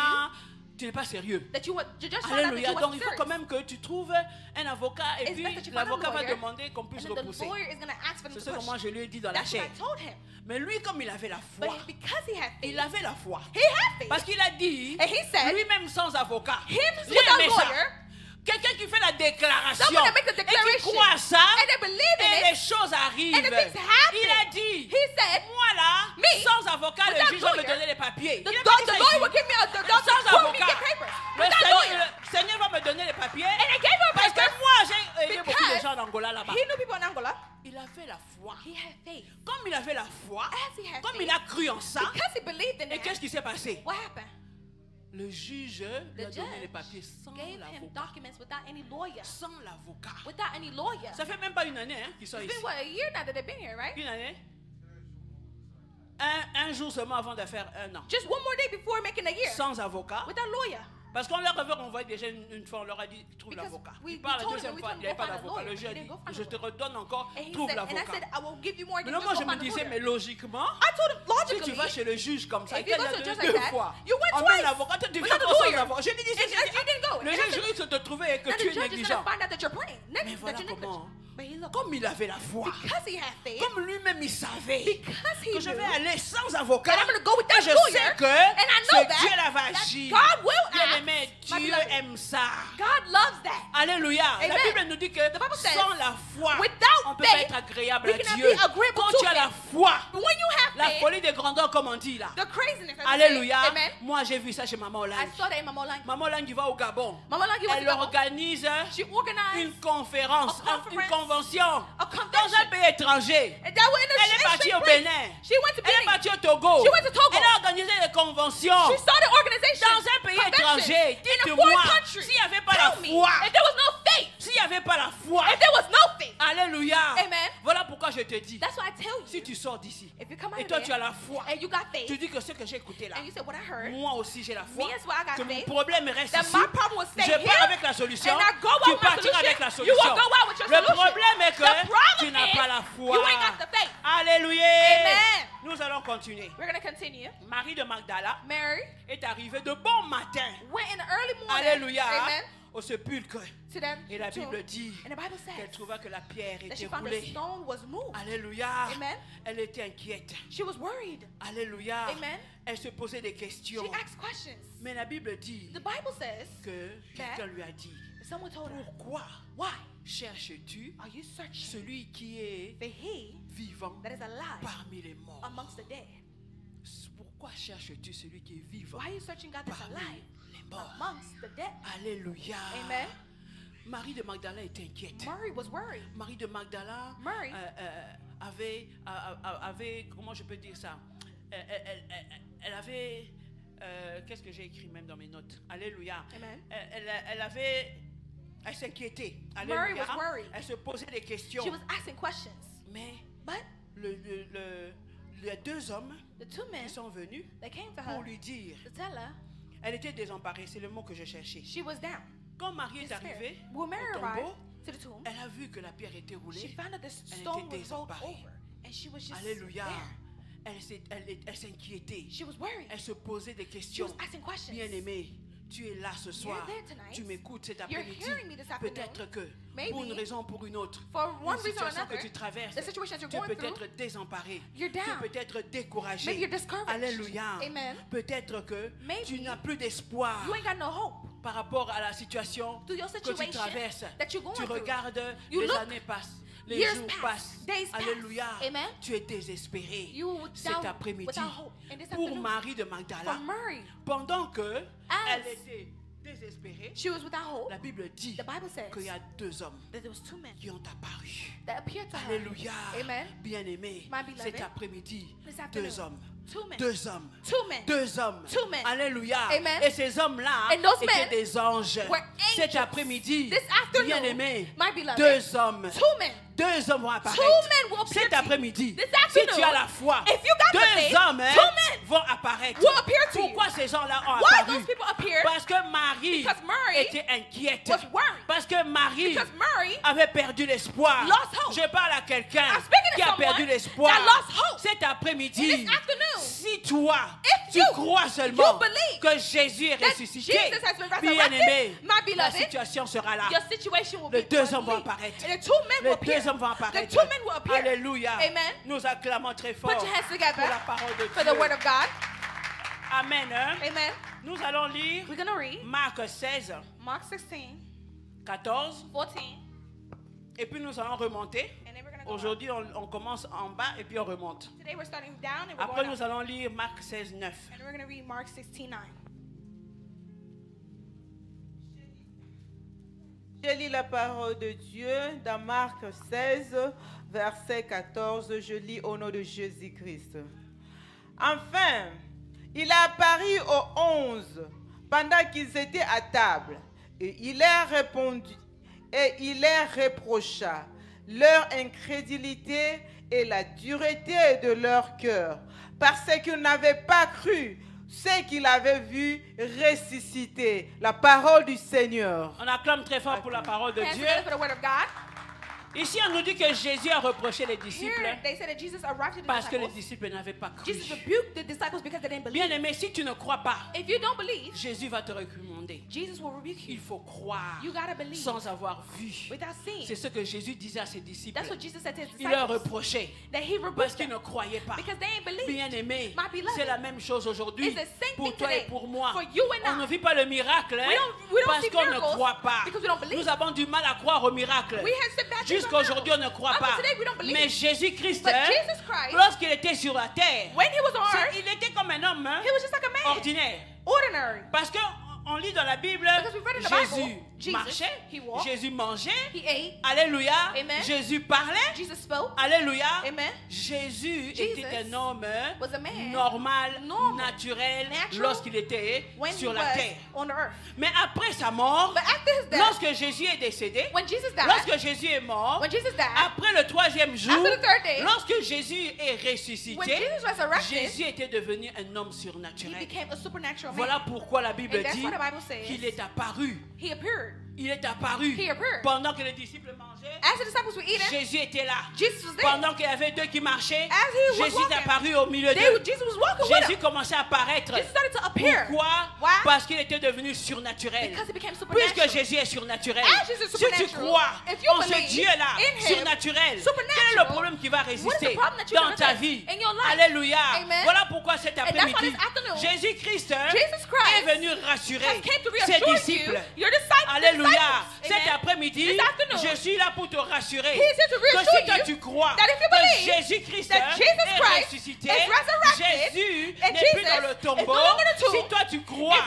pas sérieux. That you just found out that Alléluia. you Donc wasn't il faut serious. quand même que tu trouves un avocat et It's puis best that you find a l'avocat va lawyer, demander qu'on puisse And then the repousser. lawyer is going to ask for them C'est to ce que push. moi je lui ai dit dans la That's what chair. I told him. Mais lui, comme il avait la But foi, because he had faith, il avait la foi. he had faith. Parce qu'il a dit, And he said, lui-même sans avocat, him j'ai without aimé ça. lawyer, Quelqu'un qui fait la déclaration someone that makes a et qui declaration, croit à ça, and they believe et in les it, choses arrivent. and the things happen. Il a dit, he said, moi là, Me, sans avocat, le without juge va me lawyer, donner les papiers. the, Il a the, pas dit the ça lawyer ici. will give me the Sans quote me avocat. get papers. Le Without Seigneur, lawyer. le Seigneur va me donner les papiers. And he gave her Parce que papers moi, j'ai aidé beaucoup de because gens en Angola là-bas. he knew people in Angola. Il avait la foi. He had faith. Comme il avait la foi, As he had comme faith, il a cru en ça, because he believed in et it, qu'est-ce qui s'est passé? what happened? Le juge lui a The donné les judge papiers sans gave him l'avocat. documents without any lawyer. Sans l'avocat. Without any lawyer. Ça fait même pas une année hein, qu'ils sont It's ici. been what, a year now that they've been here, right? Une année? Un jour seulement avant de faire 1 an. Just one more day before making a year. Sans avocat. Without lawyer. Parce qu'on leur avait renvoyé déjà une fois, on leur a dit trouve Because l'avocat. we Il parle la told him, deuxième we fois, told il n'y him, avait pas go find a d'avocat. Le lawyer. juge a He dit didn't go find je a te lawyer. redonne encore, And he trouve said, and I l'avocat. said, I will give you more. Mais Just non, moi go je me find a disais, lawyer. mais logiquement, I told him si logically. tu vas chez le juge comme ça, If il you y go a to a judge deux like that, fois, you went emmène twice l'avocat, tu viens without pas a sans lawyer. avocat. Je lui dis, And you didn't go. le And juge then- risque de te trouver et que Then tu the es judge is négligent. going to find out that you're playing. Mais voilà That you're negligent. comment, But he looked. comme il avait la foi, Because he had faith. comme lui-même il savait Because he que je knew vais aller sans avocat, that I'm going to go with that et je lawyer. sais que And I know ce that, Dieu-là va that agir. God will act. Bien-aimé, My Dieu beloved. aime ça. God loves that. Alléluia. La Amen. Bible nous dit que The Bible says, sans la foi, without on ne peut pas faith, être agréable we à cannot Dieu. be agreeable Quand to tu as la him. foi, But when you have la faith, folie des grandeurs, comme on dit là. the craziness. as they say, Alléluia. Amen. Moi, j'ai vu ça chez Maman I Olang. saw that in Mama Lang. Maman Olang, il va au Gabon. Mama Lang, Elle organise She organized une conférence, a conference, une convention a dans convention. un pays étranger. And that was in a Elle est partie au place. Bénin. She went to Elle est Benin. partie au Togo. She went to Togo. Elle a organisé des conventions She started organization. dans un pays conventions étranger. in a Dites-moi, foreign country. s'il n'y avait pas la Tell me, foi, if there was no faith, s'il n'y avait pas la foi, if there was no faith, alléluia. Amen. Voilà pourquoi je te dis, that's why I tell you. si tu sors d'ici If you come out et of toi there tu as la foi, and you got faith, tu dis que ce que j'ai écouté là, and you said what I heard, moi aussi j'ai la foi, Me as well, I got que mon faith, problème reste that ici, my problem will stay je here, pars avec la solution, and I go out tu with my partiras solution, avec la you solution. will go out with your Le solution. problème est que The problem tu n'as is pas la foi. you ain't got the faith. Alléluia. Amen. Nous allons continuer. We're going to continue. Marie de Magdala Mary est arrivée de bon matin, went in the early morning, alléluia, amen, au sépulcre. to them, Et la to- Bible dit and the Bible qu'elle says trouva que la pierre that était she found the roulée. stone was moved. Alléluia. Amen. Elle était inquiète. She was worried. Alléluia. Amen. Elle se posait des questions. She asked questions. Mais la Bible dit The Bible says que quelqu'un lui a dit, someone told her, pourquoi why cherches-tu are you searching celui qui est for he vivant that is alive parmi les morts? amongst the dead? Pourquoi cherches-tu celui qui est vivant Why are you searching God that's parmi alive les morts? amongst the dead? Alléluia. Amen. Marie de Magdala était inquiète. Mary was worried. Marie de Magdala Mary. avait, comment je peux dire ça? Elle avait, qu'est-ce que j'ai écrit même dans mes notes? Alléluia. Amen. Elle s'inquiétait. Mary Alléluia. was worried. Elle se posait des questions. She was asking questions. Mais But les deux hommes the two men qui sont venus that came to pour her lui dire, to tell her elle était désemparée, c'est le mot que je cherchais. she was down. Quand Marie est Despair. arrivée When Mary au tombeau, arrived to the tomb, elle a vu que la pierre était she roulée. found out the Elle stone était was rolled désemparée. over, and she was just Alléluia. there. Elle s'inquiétait. She was worried. Elle se posait des She questions. was asking questions. Bien-aimé, tu es là ce soir. there tonight. Tu m'écoutes cet You're après-midi. hearing me this afternoon. Peut-être que, Maybe, pour une raison ou pour une autre, for one une reason or situation another, que tu traverses, the situation that you're tu going peux through, être désemparé. you're down. Tu peux être découragé. Maybe you're discouraged. Alléluia. Amen. Peut-être que Maybe tu n'as plus d'espoir you ain't got no hope. par rapport à la situation To your que tu situation traverses. that you're going Tu through. regardes, You les look, années passent, les years jours pass, passent. days pass. Alléluia. Amen. Tu es désespéré You cet down après-midi. without hope. And this Pour afternoon, Marie de Magdala, for Mary, pendant que As elle était désespérée, she was without hope. la Bible dit The Bible says qu'il y a deux hommes that there was two men qui ont apparu. that appeared to her. Alléluia. Amen. Bien-aimé, My beloved, cet après-midi, this afternoon, deux hommes. two men. Deux hommes. Two men. Deux hommes. Two men. Alléluia. Amen. Et ces hommes-là And those étaient men des anges. were Cet angels. après-midi, This afternoon, bien-aimé, my beloved, deux hommes. two men. Deux hommes vont apparaître. Two men will appear Cet to you. après-midi, This si afternoon, tu as la foi, if you got the deux faith, hommes two men vont apparaître. will appear to you. Pourquoi ces gens-là ont Why apparu? those people appeared? Parce que Marie Because Mary était inquiète. was worried. Parce que Marie Because Mary avait perdu l'espoir. lost hope. Je parle à quelqu'un I'm speaking to qui a someone perdu l'espoir. that lost hope. Cet après-midi, In this afternoon, si toi, if tu you- crois seulement you believe que Jésus est that ressuscité, Jesus has been resurrected, bien-aimé, my la beloved, situation sera là. your situation will Les be deux hommes vont complete. apparaître. And the two men will Les appear. deux hommes vont The apparaître. two men will appear. Alléluia. Amen. Nous acclamons très fort Put your hands together pour la parole de for Dieu. the word of God. Amen. Hein? Amen. Nous allons lire We're going to read Marc 16, Mark 16, 14, 14, et puis nous allons remonter. and then we're going to go up. Aujourd'hui, on commence en bas et puis on remonte. Today we're starting down and we're Après, going nous up. allons lire Marc 16, 9. And we're going to read Mark 16, 9. Je lis la parole de Dieu dans Marc 16, verset 14. Je lis au nom de Jésus-Christ. Enfin, il a apparu aux 11 pendant qu'ils étaient à table. Et il leur répondit, et il leur reprocha leur incrédulité et la dureté de leur cœur, parce qu'ils n'avaient pas cru ce qu'il avait vu ressusciter. La parole du Seigneur. On acclame très fort pour la parole de Hands Dieu. together for the word of God. Ici, on nous dit que Jésus a reproché les disciples Here they said that Jesus arrived to the parce que les disciples. disciples n'avaient pas cru. Jesus rebuked the disciples because they didn't believe. Bien aimé, si tu ne crois pas, If you don't believe, Jésus va te recommander. Jesus will rebuke Il you. faut croire You gotta believe sans avoir vu. without seeing. C'est ce que Jésus disait à ses disciples. That's what Jesus said to his Il leur disciples. reprochait That he parce rebuked qu'ils them ne croyaient pas. because they ain't believed. Bien aimé, My beloved, c'est la même chose aujourd'hui it's the same pour thing toi et today. pour moi. For you and On ne I. vit pas le miracle hein, we don't parce see qu'on ne miracles croit pas. because we don't believe. Nous avons du mal à croire au miracle. We have sit back Jusqu'à aujourd'hui, on ne croit Until pas. today, we don't believe. Mais Jésus-Christ, But hein, Jesus Christ, lorsqu'il était sur la terre, when he was on earth, il était comme un homme hein, he was just like a man. ordinaire. Ordinary. Parce que on lit dans la Bible, Because we read in the Bible, Jésus Jesus, marchait, he walked, Jésus mangeait, He ate. alléluia, Amen. Jésus parlait, Jesus spoke. alléluia. Amen. Jésus Jesus était un homme was a man, normal, normal, naturel, natural, lorsqu'il était When sur he la was terre. on the earth. Mais après sa mort, But after his death, lorsque Jésus est décédé, when Jesus died, lorsque Jésus est mort, when Jesus died, après le troisième jour, after the third day, lorsque Jésus est when ressuscité, Jesus resurrected, Jésus était devenu un homme he surnaturel. became a supernatural Voilà man. pourquoi la Bible And that's dit what the Bible says. qu'il est apparu. He appeared. Il est apparu He appeared. pendant que les disciples mangeaient. As the disciples were eating, Jésus était là. Jesus was there. Pendant qu'il y avait deux qui marchaient, As he was Jésus est walking, apparu au milieu d'eux. Jesus was walking with Jésus them. commençait à apparaître. Jesus started to appear. Pourquoi? Why? Parce qu'il était devenu surnaturel. Because he became supernatural. Puisque Jésus est surnaturel, As Jesus is si tu supernatural, crois if you en ce believe Dieu-là, in him, surnaturel, supernatural, quel est le problème qui va what is the résister problem that you're dans gonna ta face vie? in your life? Alléluia. Amen. Voilà pourquoi cet that's why après-midi, this afternoon, Jésus-Christ Jesus Christ est venu rassurer has came to ses reassure disciples. you, your disciples. Alléluia. Cet Amen. après-midi, This afternoon, je suis là pour te rassurer He is here to que reassure si toi you tu crois that if you que believe Jésus-Christ that Jesus est Christ ressuscité, is resurrected, Jésus and n'est plus Jesus dans le is tombeau. no longer in the tomb, Si toi tu crois if you que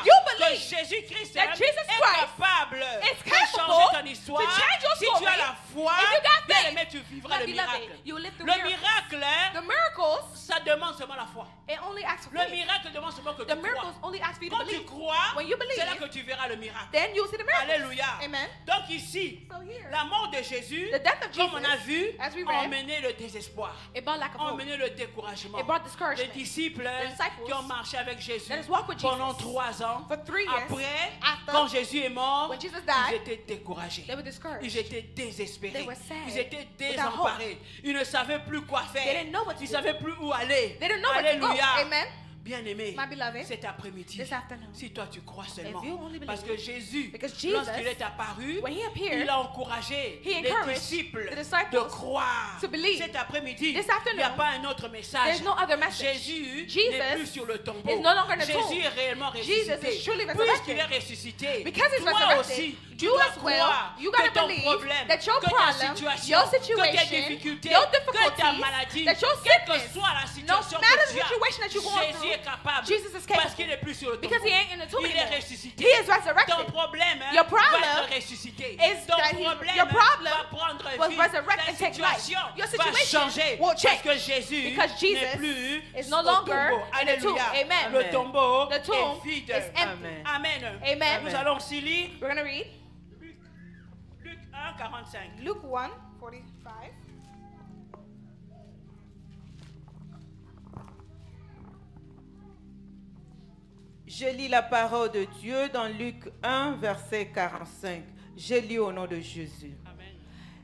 que Jésus-Christ that Jesus est Christ capable is de capable changer ton histoire. to change your Si tu as story. la foi, If you got bien faith, aimé, tu vivras my le beloved, miracle. you will live the Le miracle. miracle, The miracles, ça demande seulement la foi. it only asks for Le faith. miracle demande seulement que The tu miracles crois. only ask for you to Quand tu believe. crois, When you believe, c'est là que tu verras le miracle. then you'll see the miracles. Alléluia. Amen. Donc ici, So here, la mort de Jésus, the death of comme on a Jesus, vu, as we a read, emmené le désespoir, it brought lack of a hope. emmené le découragement. It brought Les discouragement. disciples disciples qui ont marché avec Jésus that has walked with pendant Jesus 3 ans, for 3 years, après, after, quand Jésus est mort, when Jesus ils died, étaient découragés. they were discouraged. Ils étaient désespérés. They were sad, Ils étaient without hope. désemparés. Ils ne savaient plus quoi They faire. didn't know what to Ils ne do. savaient plus où aller. They didn't know where to go. Alléluia. Amen. Bien-aimé, My beloved, cet après-midi, this afternoon, si toi tu crois seulement, if you only believe, parce que Jésus, because Jesus, lorsqu'il est apparu, when he appeared, il a encouragé he les encouraged disciples the disciples de croire. to believe. Cet après-midi, This il afternoon, n'y a pas un autre message. there's no other message. Jésus Jesus n'est plus sur le tombeau. is no longer in the Jésus tomb. est réellement Jesus ressuscité. is truly Puisqu'il resurrected. est ressuscité, Because he's toi resurrected, aussi, tu you dois as well, croire you que gotta ton believe problème, that your que ta problem, situation, your que tes situation, difficultés, your que ta difficulties, maladie, that your quelle que sickness, soit la no situation matter que the tu as, situation that you're going Jésus through, est capable. Jesus is Parce capable. qu'il n'est plus sur le tombeau. Because he ain't in the tomb Il est anymore. ressuscité. He is resurrected. Ton problème Your problem va être ressuscité. is Ton that problème your problem va prendre was vie. resurrected Ta and take life. situation Your va situation changer. will Parce change. que Jésus Because Jesus n'est plus is no au longer tombeau. in the tomb. Alléluia. Amen. Le tombeau The tomb est vide. is empty. Amen. Amen. Amen. Nous allons aussi lire We're going to read Luc 1, 45. Luke 1, 45. Je lis la parole de Dieu dans Luc 1, verset 45. Je lis au nom de Jésus. Amen.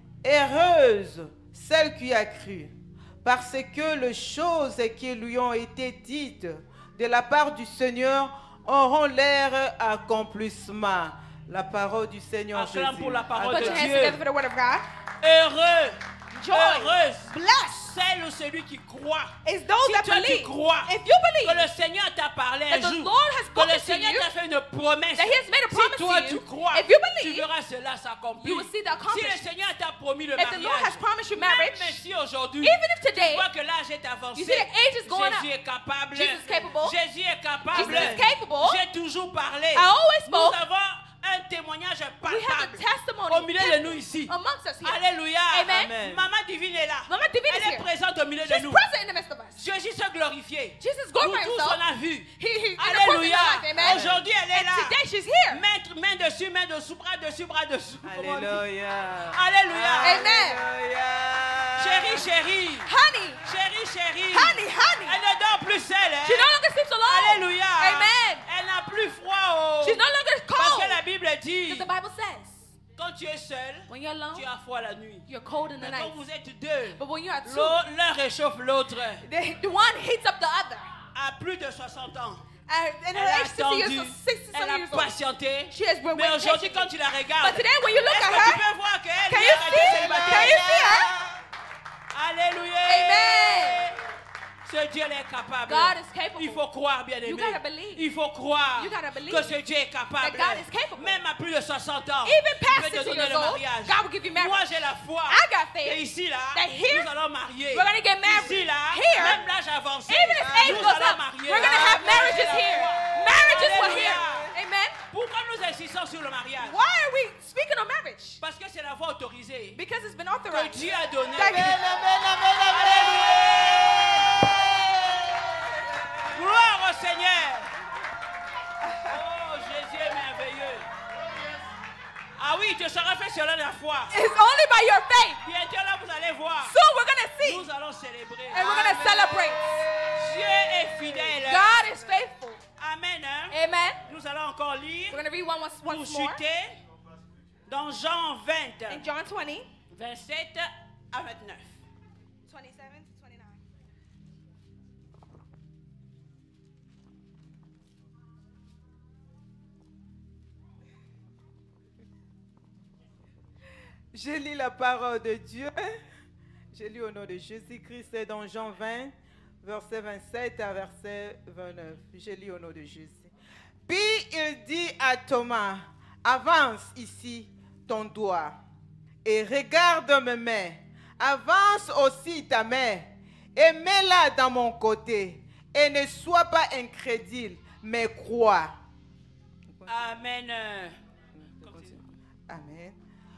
Heureuse celle qui a cru, parce que les choses qui lui ont été dites de la part du Seigneur auront l'air accomplissement. La parole du Seigneur Acclame Jésus. pour la parole Put de your hands Dieu. together for the word of God. Heureux, Joy, heureuse, blessed celle ou celui qui croit. is those Si that toi tu believe. crois If you que believe le Seigneur t'a parlé un that the jour, Lord has que le spoken to Seigneur you, t'a fait une promesse, that He has made a si promise toi to tu you, crois, if you tu believe, verras cela s'accomplir. you will see the Si le accomplishment. Seigneur t'a promis le If the Lord has mariage, promised you même marriage, si aujourd'hui, even if tu today vois que l'âge est avancé, you see the age is going Jésus up, est capable. Jesus is capable. Jésus est capable. Jesus is capable. J'ai toujours parlé. I always Nous spoke. avons un témoignage We have a palpable testimony au milieu de nous ici. amongst us here. Alléluia. Amen. Maman divine est là. Mama Divine is Elle est here. présente au milieu de She's nous. present in the midst of us. Jésus se glorifié. Jesus Nous glorified tous himself. on a vu. He in the course of Alléluia. our life. Amen. Aujourd'hui elle est And là. today she's here. Main dessus, main dessous, bras dessus, bras dessous. Comment on dit? Alléluia. Alléluia. Amen. Alléluia. Chérie, chérie. Honey, Chérie, chérie. honey, honey. Elle ne dort plus seule. Hein? She no longer sleeps alone. Alléluia. Amen. Elle n'a plus froid. Oh. She's no longer Parce cold. que la Bible dit, Because the Bible says, quand tu es seul, when you're alone, tu as froid la nuit. you're cold in the Mais night. quand vous êtes deux, But when you are two, l'un réchauffe l'autre. the one heats up the other. À plus de 60 ans, And elle her a age 60 years, attendu, so 60 elle a years old. patienté. She has been Mais waiting aujourd'hui, patiently. quand tu la regardes, But today, when you look est-ce at que tu her, peux voir qu'elle can vient you arrêter see? célibataire? Can you see her? Alléluia. Amen. Ce Dieu est capable. God is capable. Il faut croire, bien aimé. You gotta believe. Il faut croire You gotta believe que ce Dieu est capable. that God is capable. Même à plus de 60 ans, Even il past peut te 60 donner years le old, mariage. God will give you marriage. Moi, j'ai la foi. I got faith Et ici, là, that here, nous allons marier. we're gonna get married. Ici, là, Here, même l'âge avancé, Even if age nous goes allons up, marier. we're gonna have marriages J'ai la here. foi. Marriages were Alléluia. here. Amen. Pourquoi nous insistons sur le mariage? Why are we speaking of marriage? Parce que c'est la voie autorisée Because it's been que authorized. Dieu a donnée. Thank you. Gloire au Seigneur. Oh, Jésus est merveilleux. Ah oui, Dieu sera fait sur la foi. It's only by your faith. Bientôt là, vous allez voir. Soon we're gonna see Nous allons célébrer. and we're gonna celebrate. Dieu est fidèle. God is faithful. Amen. Hein? Amen. Nous allons encore lire We're gonna read pour once more chuter dans Jean 20, in John 20, 27 à 29. 27 to 29. Je lis la parole de Dieu. Je lis au nom de Jésus-Christ dans Jean 20, verset 27 à verset 29. Je lis au nom de Jésus. Puis il dit à Thomas, avance ici ton doigt et regarde mes mains. Avance aussi ta main et mets-la dans mon côté. Et ne sois pas incrédule, mais crois. Amen. Amen.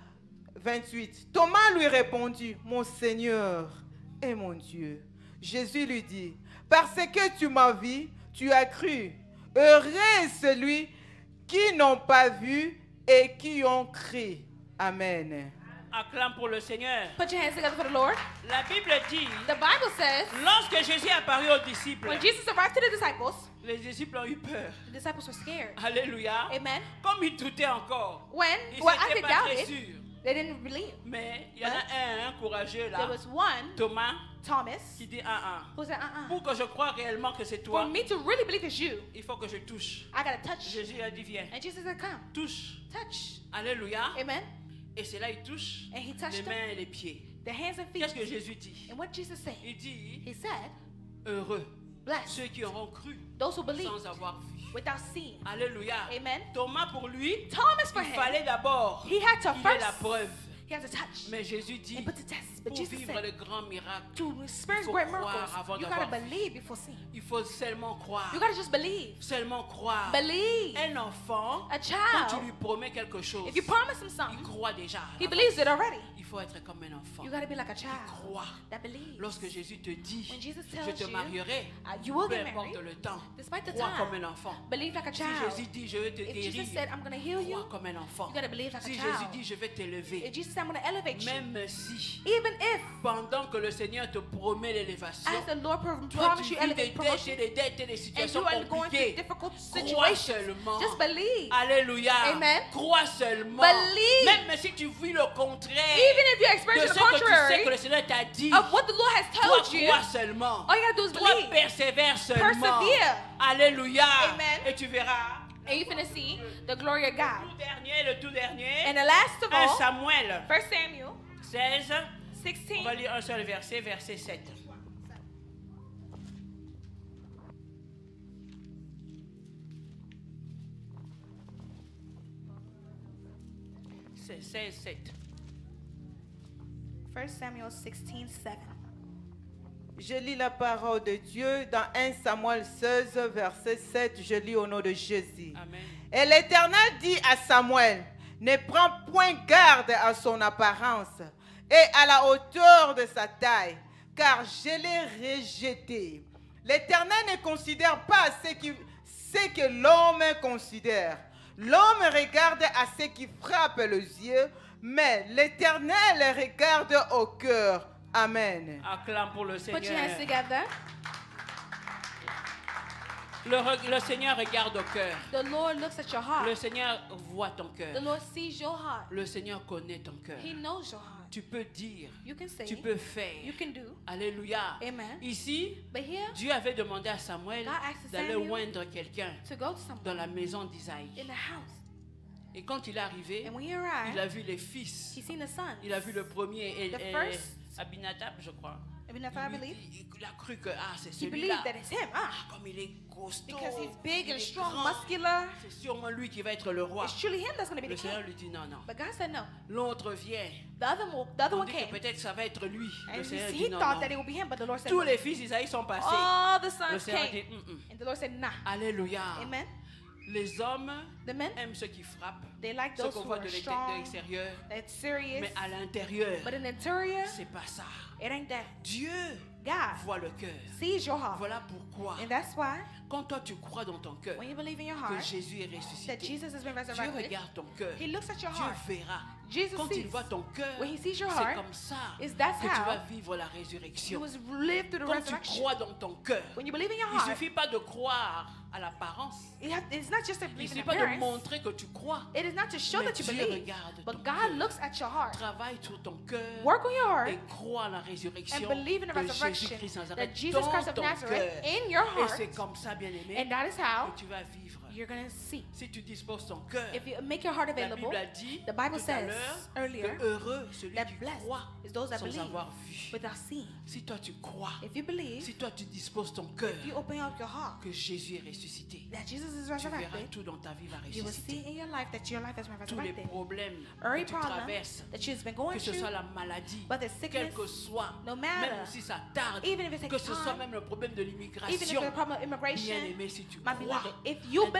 28. Thomas lui répondit, mon Seigneur et mon Dieu. Jésus lui dit, parce que tu m'as vu, tu as cru. Heureux est celui qui n'ont pas vu et qui ont cru. Amen. Acclame pour le Seigneur. Put your hands together for the Lord. La Bible dit, The Bible says, lorsque Jésus est apparu aux disciples, when Jesus arrived to the disciples les disciples ont eu peur. were scared. Alléluia. Amen. Comme ils doutaient encore. When, Ils well, as n'étaient they pas très doubted, sûrs. they didn't believe. Mais il y en a un courageux là, There was one, Thomas, Thomas, qui dit who said, Pour que je croie réellement que c'est For toi, me to really believe it's you, il faut que je touche. I gotta touch. Jésus a dit viens, And Jesus said, come, touche. touch. Alléluia. Amen. Et c'est là il touche And he les touched mains him, et les pieds. the hands and feet. Qu'est-ce que Jésus dit? And what Jesus said? Il dit He said, heureux blessed ceux qui auront cru those who believe sans avoir vu. without seeing. Alléluia. Amen. Thomas pour lui, Thomas for il him, fallait d'abord he had to qu'il ait la first, preuve. he had to touch Mais Jésus dit and put the test. But pour Jesus vivre said, les grands miracles, to experience faut great croire miracles, avant you gotta d'avoir vu. believe before seeing. il faut seulement croire. You gotta just believe. Seulement croire. Believe. Un enfant, A quand tu child, lui promets quelque chose, if you promise him il something, croit déjà. he believes it already. Il faut être comme un enfant. You gotta be like a Il child croit. that believes. Lorsque Jésus te dit, When Jesus je tells te you, marierai, you will peu get importe married, le temps, despite the crois time, comme un enfant. believe like a Si child. Jésus dit, je vais te If Jesus guérir, said, I'm gonna heal you, crois comme un enfant. you gotta believe like Si a Jésus child. dit, je vais t'élever, If Jesus said, I'm gonna elevate you, même si, even if, pendant que le Seigneur te promet l'élévation, as the Lord toi promised tu you vis des elevate dettes promotion, et des dettes et des and situations you are going through compliquées, difficult crois situations, seulement. just believe. Alléluia. Amen. Crois seulement. Believe. Même si tu vis le contraire Even if you de experience ce the que tu sais contrary que le Seigneur t'a dit, of what the Lord has toi told you, crois seulement. all you gotta do is Toi believe. persévère seulement. Persevere. Alléluia. Amen. Et tu verras. And you're gonna see the glory of God. Le tout dernier. And the last of 1 all, Samuel 1 Samuel 16. 16. On va lire un seul verset, verset 7. C'est 16, 7. 1 Samuel 16, 7. Je lis la parole de Dieu dans 1 Samuel 16, verset 7. Je lis au nom de Jésus. Amen. Et l'Éternel dit à Samuel, ne prends point garde à son apparence et à la hauteur de sa taille, car je l'ai rejeté. L'Éternel ne considère pas ce que l'homme considère. L'homme regarde à ce qui frappe les yeux, mais l'Éternel regarde au cœur. Amen. Acclame pour le Put your hands Seigneur. together. Le Seigneur regarde au cœur. The Lord looks at your heart. Le Seigneur voit ton cœur. The Lord sees your heart. Le Seigneur connaît ton cœur. He knows your heart. Tu peux dire, You can say, tu peux faire. you can do. Alléluia. Amen. Ici, But here, Dieu avait demandé à Samuel God asked d'aller Samuel oindre quelqu'un to go to someone dans la maison d'Isaïe. in the house. Et quand il est arrivé, And when he il arrived, a vu les fils. he seen the son. Il a vu le premier, The first. Abinadab, je crois. Abinadab, I believe. Il a cru que c'est He celui-là. believed that it's him. Ah, Comme il est costaud, because he's big il and est strong, grand, muscular. c'est sûrement lui qui va être le roi. It's truly him that's going to be Le the Seigneur king. lui dit non, non. But God said no. L'autre vient. The other On one dit que came. peut-être ça va être lui. And Le Seigneur he dit non, thought non. that it would be him, but the Lord said Tous no. les fils d'Isaïe sont passés. All the Le sons Seigneur dit, came. And the Lord said, nah. Alléluia. Amen. Les hommes The men, aiment ceux qui frappent, they like ceux those qu'on who voit are de strong, l'extérieur. that's serious. Mais à l'intérieur, But in the interior, c'est pas ça. it ain't that. Dieu God voit le cœur. sees your heart. Voilà pourquoi, And that's why, quand toi tu crois dans ton cœur when you believe in your que heart Jésus est that ressuscité, Jesus has been Dieu resurrected, regarde ton cœur. he looks at your Dieu heart. verra. Jesus Quand il sees. voit ton cœur, When he sees your c'est heart, comme ça that's que tu how vas vivre la You résurrection. must live through the Quand tu resurrection. crois dans ton cœur, When you believe in your il ne heart, suffit pas de croire à l'apparence. it's not just to Il ne believe in suffit pas de appearance. montrer que tu crois. It is not to show Mais that you Dieu believe. regarde But ton God cœur. looks at your heart. Travaille sur ton cœur Work on your heart et crois à la résurrection and believe in the de resurrection Jésus-Christ that Nazareth Jesus dans Christ of ton Nazareth cœur. in your Et heart. c'est comme ça, bien-aimé, And that is how que tu vas vivre. you're going to see. Si tu disposes ton cœur, If you make your heart la available, Bible a dit the Bible tout à says l'heure earlier que heureux celui that qui blessed croit is those that sans believe avoir vu. without seeing. Si toi tu crois, If you believe, si toi tu disposes ton cœur if you open up your heart que Jésus est ressuscité, that Jesus is tu verras resurrected, tout dans ta vie va you will see ressusciter. in your life that your life has been Tous les resurrected. problèmes Every que tu problem traverses, that you've been que going ce soit through, la maladie, but the quel sickness, que soit, no matter, même si ça tarde, even if it que takes ce soit time, même le problème de even if l'immigration, it's a problem of bien immigration, aimé, si tu my crois, beloved, if you un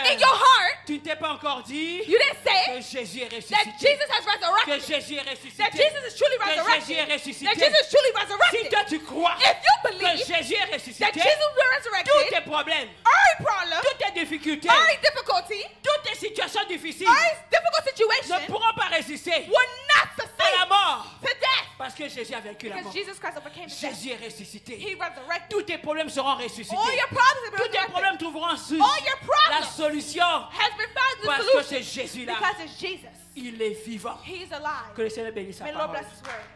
cœur, in your heart, tu ne t'es pas encore dit you didn't say que Jésus est that ressuscité. Jesus has Que resurrected. Jésus est That ressuscité. Jesus is truly Que Jésus est resurrected. That ressuscité. Jesus is truly Si resurrected. toi tu crois If you que believe Jésus est that ressuscité, Jesus will be tous resurrected, tes problèmes, all problem, toutes tes difficultés, any difficulty, toutes tes situations difficiles any difficult ne situation pourront pas résister will not à la succeed mort. to death. Parce que Jésus a vaincu la mort. Because Jesus Christ overcame death. Jésus est ressuscité. He resurrected. Tous tes problèmes seront ressuscités. All your problems have been Tous tes resurrected. problèmes trouveront All your la problems solution. has been found in the Parce que solution. c'est Jésus-là. Because it's Jesus. Il est vivant. He is alive. Que le Seigneur bénisse sa May the Lord parole. bless His word.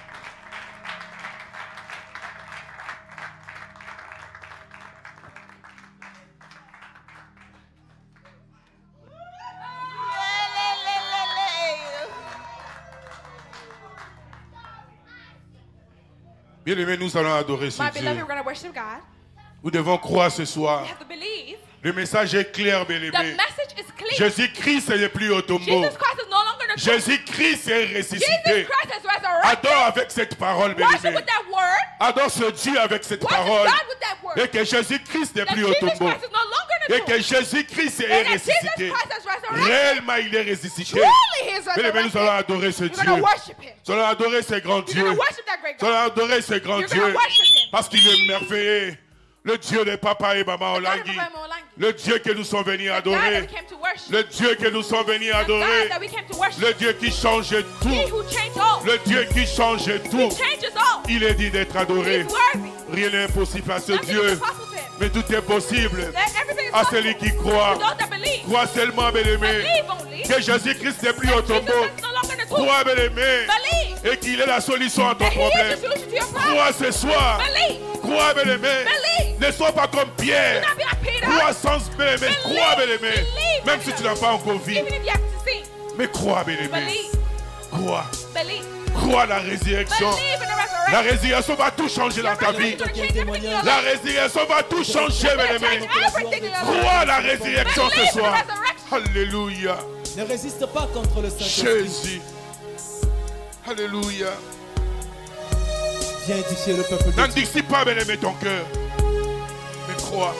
Bien-aimés, nous allons adorer ce My beloved, Dieu. we're going to worship God. Nous devons croire ce soir. We have to believe. Le message est clair, The bien-aimés. message is clear. Jésus-Christ n'est plus au tombeau. Jesus Christ is no longer the tomb. Jésus-Christ est Jesus ressuscité. Christ has resurrected. Adore avec cette parole, Worship bien-aimés. with that word. Adore ce Dieu avec cette Worship parole. God with that word. Et que Jésus-Christ n'est That plus au Jesus tombeau. Christ is no longer the Et tomb. que Jésus-Christ And est that Jesus ressuscité. Christ has resurrected. Réellement, il est ressuscité. Truly he is Bien-aimés, nous allons resurrected. adorer ce You're Dieu. going to worship him. Nous allons adorer ce grand You're Dieu. going to worship that great Nous God. allons adorer ce grand You're going Dieu. to worship him. Parce qu'il est merveilleux. Le Dieu de papa et maman The God of Olangi. Abraham Olangi. Le Dieu que nous sommes venus The God that adorer. we came to worship. Le Dieu que nous sommes venus The God adorer. that we came to worship. Le Dieu qui change He tout. who changed all. Le Dieu qui change He tout. changes all. Il est dit d'être adoré. He's worthy. Rien n'est impossible à ce Nothing Dieu. is impossible to him. Mais tout est possible That everything is à possible. celui qui croit. To those that believe. Crois seulement, bien-aimé, Believe only. que Jésus-Christ n'est plus au Jesus tombeau. Christ is no longer the tomb. Crois, bien-aimé, Believe. et qu'il est la solution à ton That he is problème. the solution to your problem. Crois ce soir. Believe. Crois, bien-aimé. Believe. Ne sois pas comme Do Pierre. not be like Peter. Crois sans bien-aimé. Believe. Crois, bien-aimé. Believe, Même si tu n'as pas encore vu. Even if you have to see. Mais crois, bien-aimé. Believe. Crois. Believe. Crois la résurrection. Believe in the La resurrection. résurrection va tout changer dans ta vie. It's going to change everything in your La life. résurrection va tout changer, bien-aimé. Everything in your life. Crois la résurrection Believe ce in the soir. resurrection. Alléluia. Ne résiste pas contre le Saint-Esprit. Jésus. Alléluia. Viens édifier le peuple de Dieu. N'endurcis pas, bien-aimé, ton cœur. Mais crois.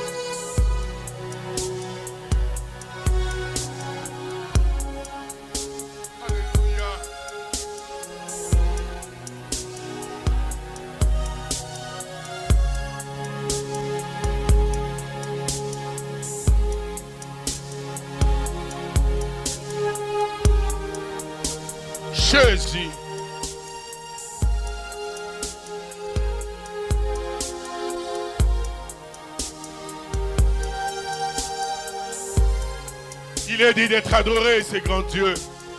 Alléluia. Jésus. Il est dit d'être adoré, ce grand Dieu.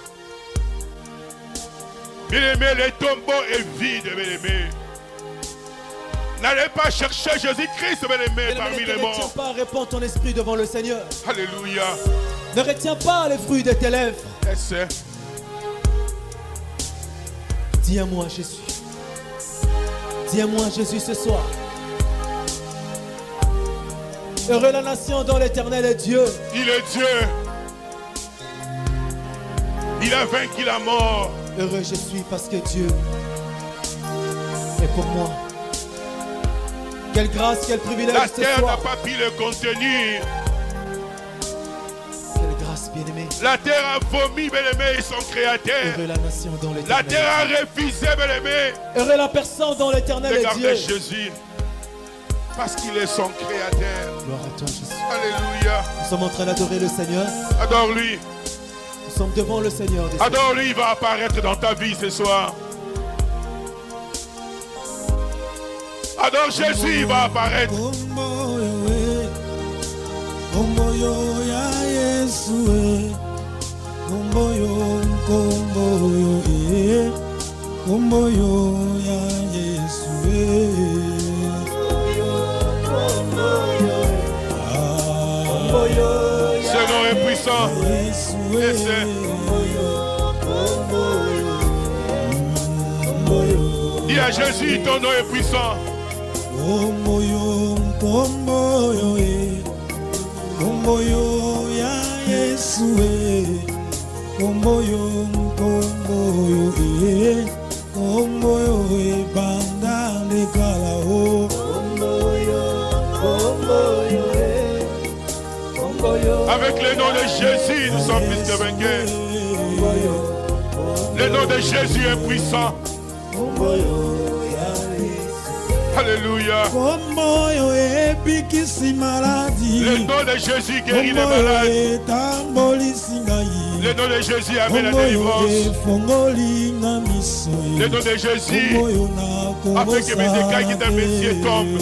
Bien-aimé, le tombeau est vide, bien-aimé. N'allez pas chercher Jésus-Christ, bien-aimé, parmi les Ne retiens morts. pas, répands ton esprit devant le Seigneur. Alléluia. Ne retiens pas les fruits de tes lèvres. Essaie. Dis à moi, Jésus. Dis à moi, Jésus, ce soir. Heureux la nation dont l'Éternel est Dieu. Il est Dieu. Il a vaincu la mort. Heureux je suis parce que Dieu est pour moi. Quelle grâce, quel privilège La ce terre n'a soir. pas pu le contenir. Quelle grâce, bien-aimé. La terre a vomi, bien-aimé, son créateur. Heureux la nation dont La l'Éternel terre a est Dieu. refusé, bien-aimé, Heureux la personne dont l'Éternel est de garder Dieu. Jésus. Parce qu'il est son créateur. Gloire à toi, Jésus. Alléluia. Nous sommes en train d'adorer le Seigneur. Adore-lui. Nous sommes devant le Seigneur. des Seigneurs. Adore-lui, il va apparaître dans ta vie ce soir. Adore Jésus, il va apparaître. Ce nom est puissant. Laissez. Dis à Jésus, ton nom est puissant. Avec le nom de Jésus, nous sommes plus que vainqueurs. Le nom de Jésus est puissant. Alléluia. Komboyo ebikisi maladi. Le nom de Jésus guérit les malades. Le nom de Jésus amène la délivrance. Le nom de Jésus a fait que mes écailles qui dans mes yeux tombent.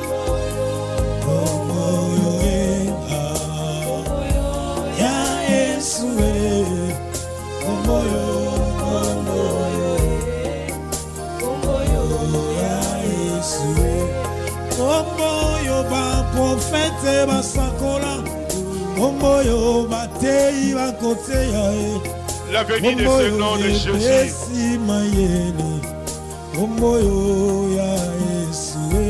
Komboyo ba prophète basakola. Komboyo ba tei ba koteya. L'avenir de ce nom de Jésus. Komboyo ya Yesu.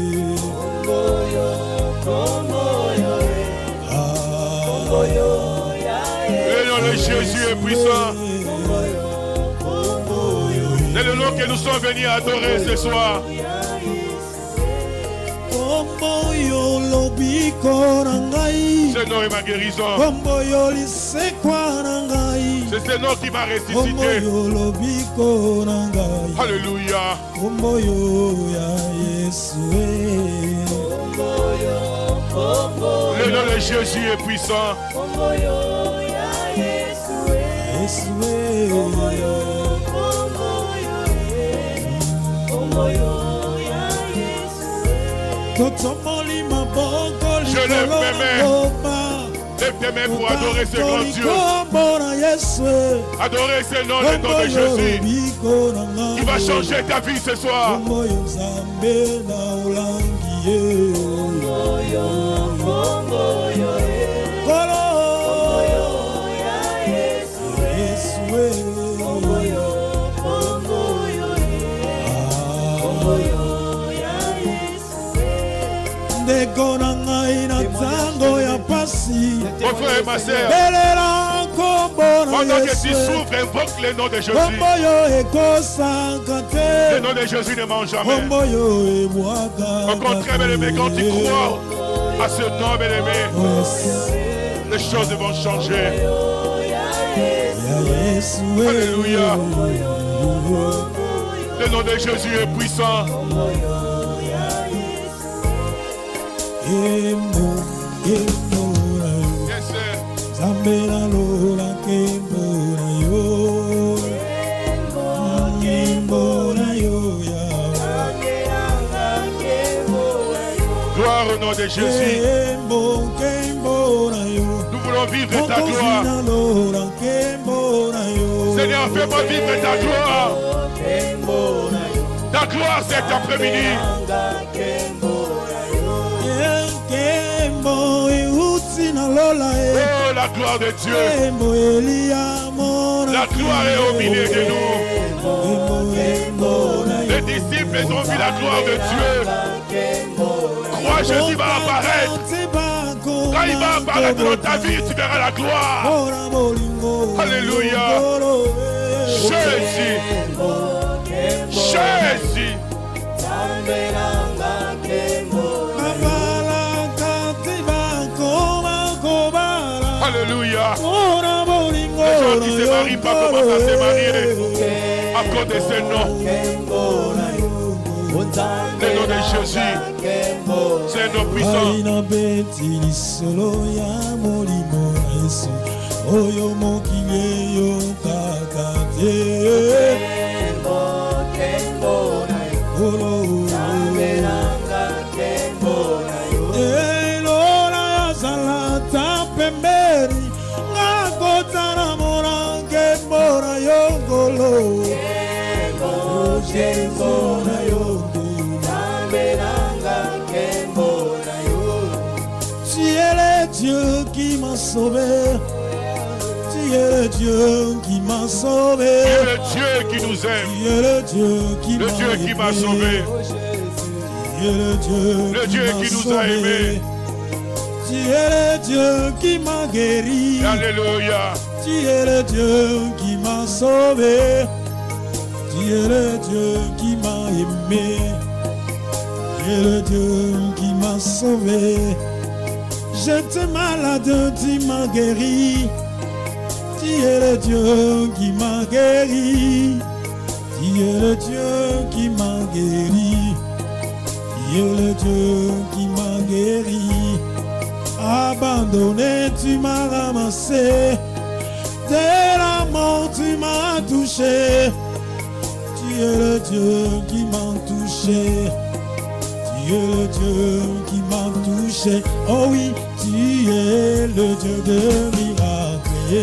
Le nom de Jésus est puissant. C'est le nom que nous sommes venus adorer ce soir. Ce nom est ma guérison. C'est ce nom qui m'a ressuscité. Alléluia. Le nom de Jésus est puissant. Je lève mes mains. Lève tes mains pour adorer ce grand Dieu. Adorer ce nom, le nom de Jésus. Il va changer ta vie ce soir. Mon frère et ma soeur, pendant que tu souffres, invoque le nom de Jésus. Le nom de Jésus ne ment jamais. Au contraire, bien-aimé, quand tu crois à ce nom, bien-aimé, les choses vont changer. Alléluia. Le nom de Jésus est puissant. Yes, sir. Gloire au nom de Jésus. Nous voulons vivre ta gloire. Seigneur, fais-moi vivre ta gloire. Ta gloire cet après-midi. Oh, la gloire de Dieu. La gloire est au milieu de nous. Les disciples ont vu la gloire de Dieu. Crois, Jésus va apparaître. Quand il va apparaître dans ta vie, tu verras la gloire. Alléluia. Jésus. Jésus. Alléluia. Les gens qui se marient pas commencent à se marier à cause de ce nom. Le nom de Jésus, c'est un nom puissant. Tu es le Dieu qui m'a sauvé. Tu es le Dieu qui m'a sauvé. Tu es le Dieu qui nous aime. Tu es le Dieu qui m'a sauvé. Tu es le Dieu qui nous a aimés. Tu es le Dieu qui m'a guéri. Alléluia. Tu es le Dieu qui m'a sauvé. Tu es le Dieu qui m'a aimé. Tu es le Dieu qui m'a sauvé. J'étais malade, tu m'as guéri. Tu es le Dieu qui m'a guéri. Tu es le Dieu qui m'a guéri. Tu es le Dieu qui m'a guéri. Abandonné, tu m'as ramassé. Dès la mort, tu m'as touché. Tu es le Dieu qui m'a touché. Tu es le Dieu qui m'a touché. Oh oui, tu es le Dieu de miracles. Tu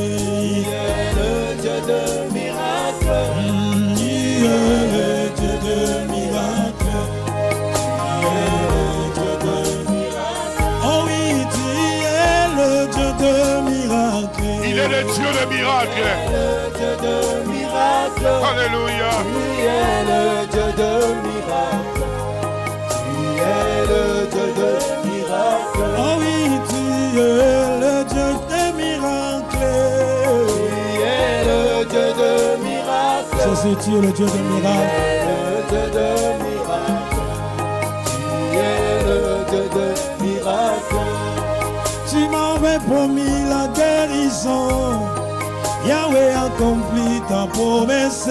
es le Dieu de miracles. Tu es le Dieu de miracles. Tu es le Dieu de miracles. Oh oui, tu es le Dieu de miracles. Il est le Dieu de miracles. Le Dieu de miracles. Alléluia. Tu es le Dieu de miracles. Tu es le Dieu de miracles. Oh oui, tu es le Dieu de miracles. Tu es le Dieu de miracles. Jésus, tu es le Dieu de miracles. Tu es le Dieu de miracles. Tu es le Dieu de miracles. Tu m'avais promis la guérison. Yahweh accomplit ta promesse.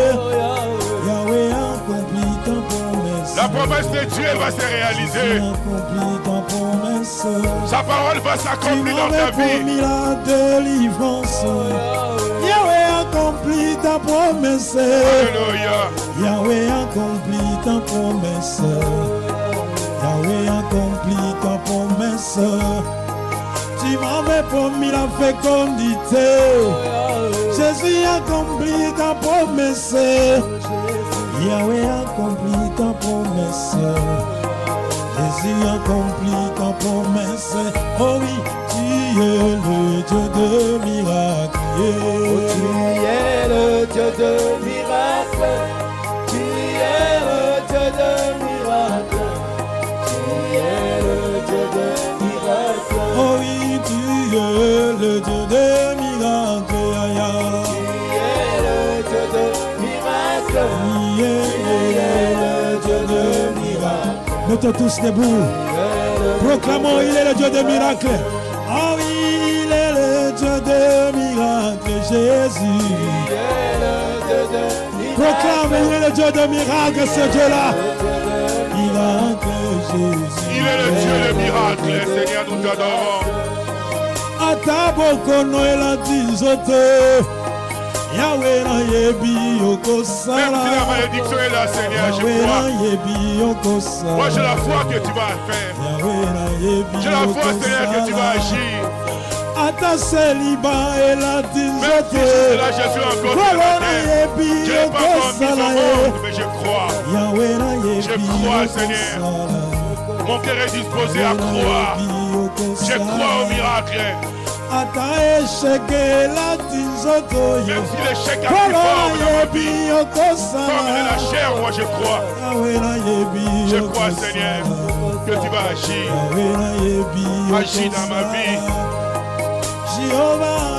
Yahweh accomplit ta promesse. La promesse de Dieu va se réaliser. Accomplit ta promesse. Sa parole va s'accomplir dans ta Tu m'avais vie. promis la délivrance. Yahweh accomplit ta promesse. Alléluia. Yahweh accomplit ta promesse. Yahweh accomplit ta promesse. Tu m'avais promis la fécondité. Jésus accomplit ta promesse. Yahweh accomplit ta promesse. Jésus accomplit ta promesse. Oh oui, tu es le Dieu de miracles. Tu es le Dieu de miracles. Tu es le Dieu de miracles. Tu es le Dieu de miracles. Oh oui, tu es le Dieu de miracles. Tu es le Dieu de miracles. Tu es le Dieu de miracles. Mettons tous debout. Proclamons, il est le Dieu de miracles. Ah oui, il est le Dieu de miracles, Jésus. Proclame, il est le Dieu de miracles, ce Dieu-là. Miracle, Jésus. Il est le Dieu de miracles. Seigneur, nous t'adorons. Atabokono ela dizote. Yahweh na yebi okosala. Même si la malédiction est là, Seigneur, je Yahweh crois. na yebi okosala. Moi, j'ai la foi que tu vas faire. Yahweh na yebi J'ai la foi, Seigneur, que tu vas okosala. agir. Ata seliba ela Même si dizote. jusque là, je suis encore sur Yahweh la na terre. yebi Je n'ai pas encore mis au okosala. monde, mais je crois. Yahweh na yebi Je crois, Seigneur. okosala. Mon cœur est disposé à croire. Je crois au miracle. Ata esheke la dizoto. Même si l'échec a pris forme dans ma vie, forme de la chair, moi je crois. Je crois, Seigneur, que tu vas agir. Agis dans ma vie. Jéhovah,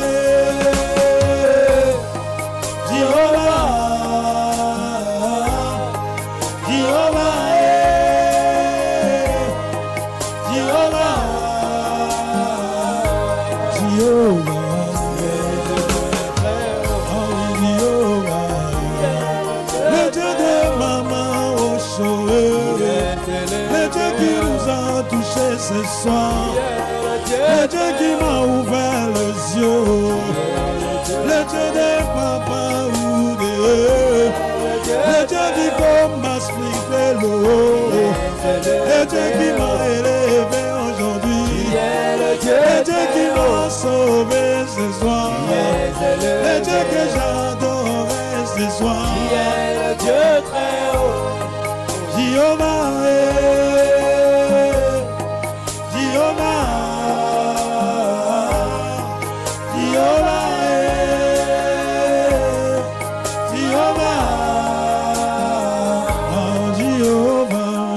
le Dieu de maman Osho, le Dieu qui nous a touchés ce soir, le Dieu qui m'a ouvert les yeux, le Dieu de papa Oudé, le Dieu qui combat l'eau, le Dieu qui m'a élevé aujourd'hui, le Dieu qui m'a sauvé ce soir, le Dieu que j'adorais ce soir, le Dieu très haut, Jéhovah, Jéhovah, Jéhovah, Jéhovah, oh Jéhovah,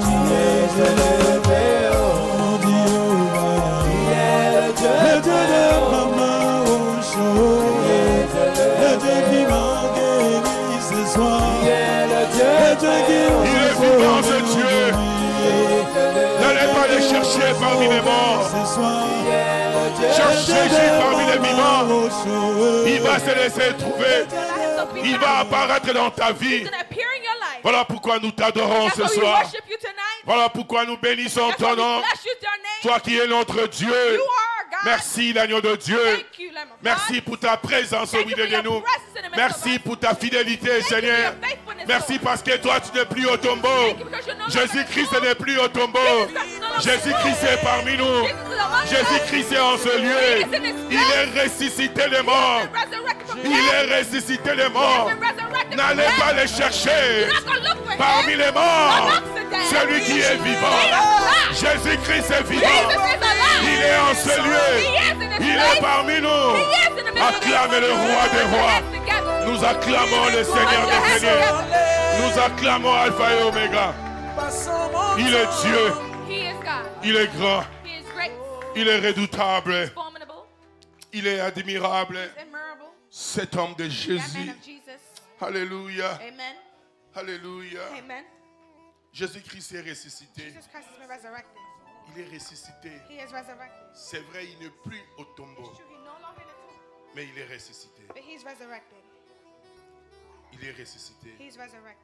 le Dieu de maman Osho, le Dieu qui m'a guéri ce soir, le Dieu qui Il est vivant, ce Dieu. N'allez pas le chercher parmi les morts. Cherchez Jésus parmi les vivants. Il va se laisser trouver. Il va apparaître dans ta vie. He's going to appear in your life. Voilà pourquoi nous t'adorons That's ce why we soir. worship you tonight. Voilà pourquoi nous bénissons That's ton why we nom. bless you, your name. Toi qui es notre Dieu. You are our God. Merci l'agneau de Dieu. Thank you, Lamb of Merci God. pour ta présence au Thank you milieu for de your nous. presence in the midst of Merci us. pour ta fidélité, Thank you for Seigneur. your faithfulness, Merci Lord. parce que toi, tu n'es plus au tombeau. Thank you because you're no longer Jésus-Christ in the n'est plus au tombeau. tomb. Jesus is no longer Jésus-Christ est parmi nous. Jesus is among us. Jésus-Christ est en ce lieu. He is in this Il est ressuscité des morts. He is resurrected from Il death. est ressuscité des He morts. has been resurrected from N'allez death. pas les chercher You're not going to look for parmi him. les morts. Amongst the dead. Celui qui est vivant. He is alive. Jésus-Christ est vivant. Jesus is alive. Il est en ce He lieu. is in this Il place. est parmi He is nous. in the midst of Acclamez le roi des rois. together. Nous acclamons le Seigneur des Seigneurs. Nous acclamons Alpha et Oméga. Il est Dieu. He is God. Il est grand. He is great. Il est redoutable. Formidable. Il est admirable. Admirable. Cet homme de That man Jésus. of Jesus. Alléluia. Amen. Alléluia. Amen. Jésus-Christ est ressuscité. Jesus Christ has been resurrected. Il est ressuscité. He is resurrected. C'est vrai, il n'est plus au tombeau, It's true, he's no longer in the tomb, mais il est ressuscité. but he's resurrected. Il est ressuscité. He's resurrected.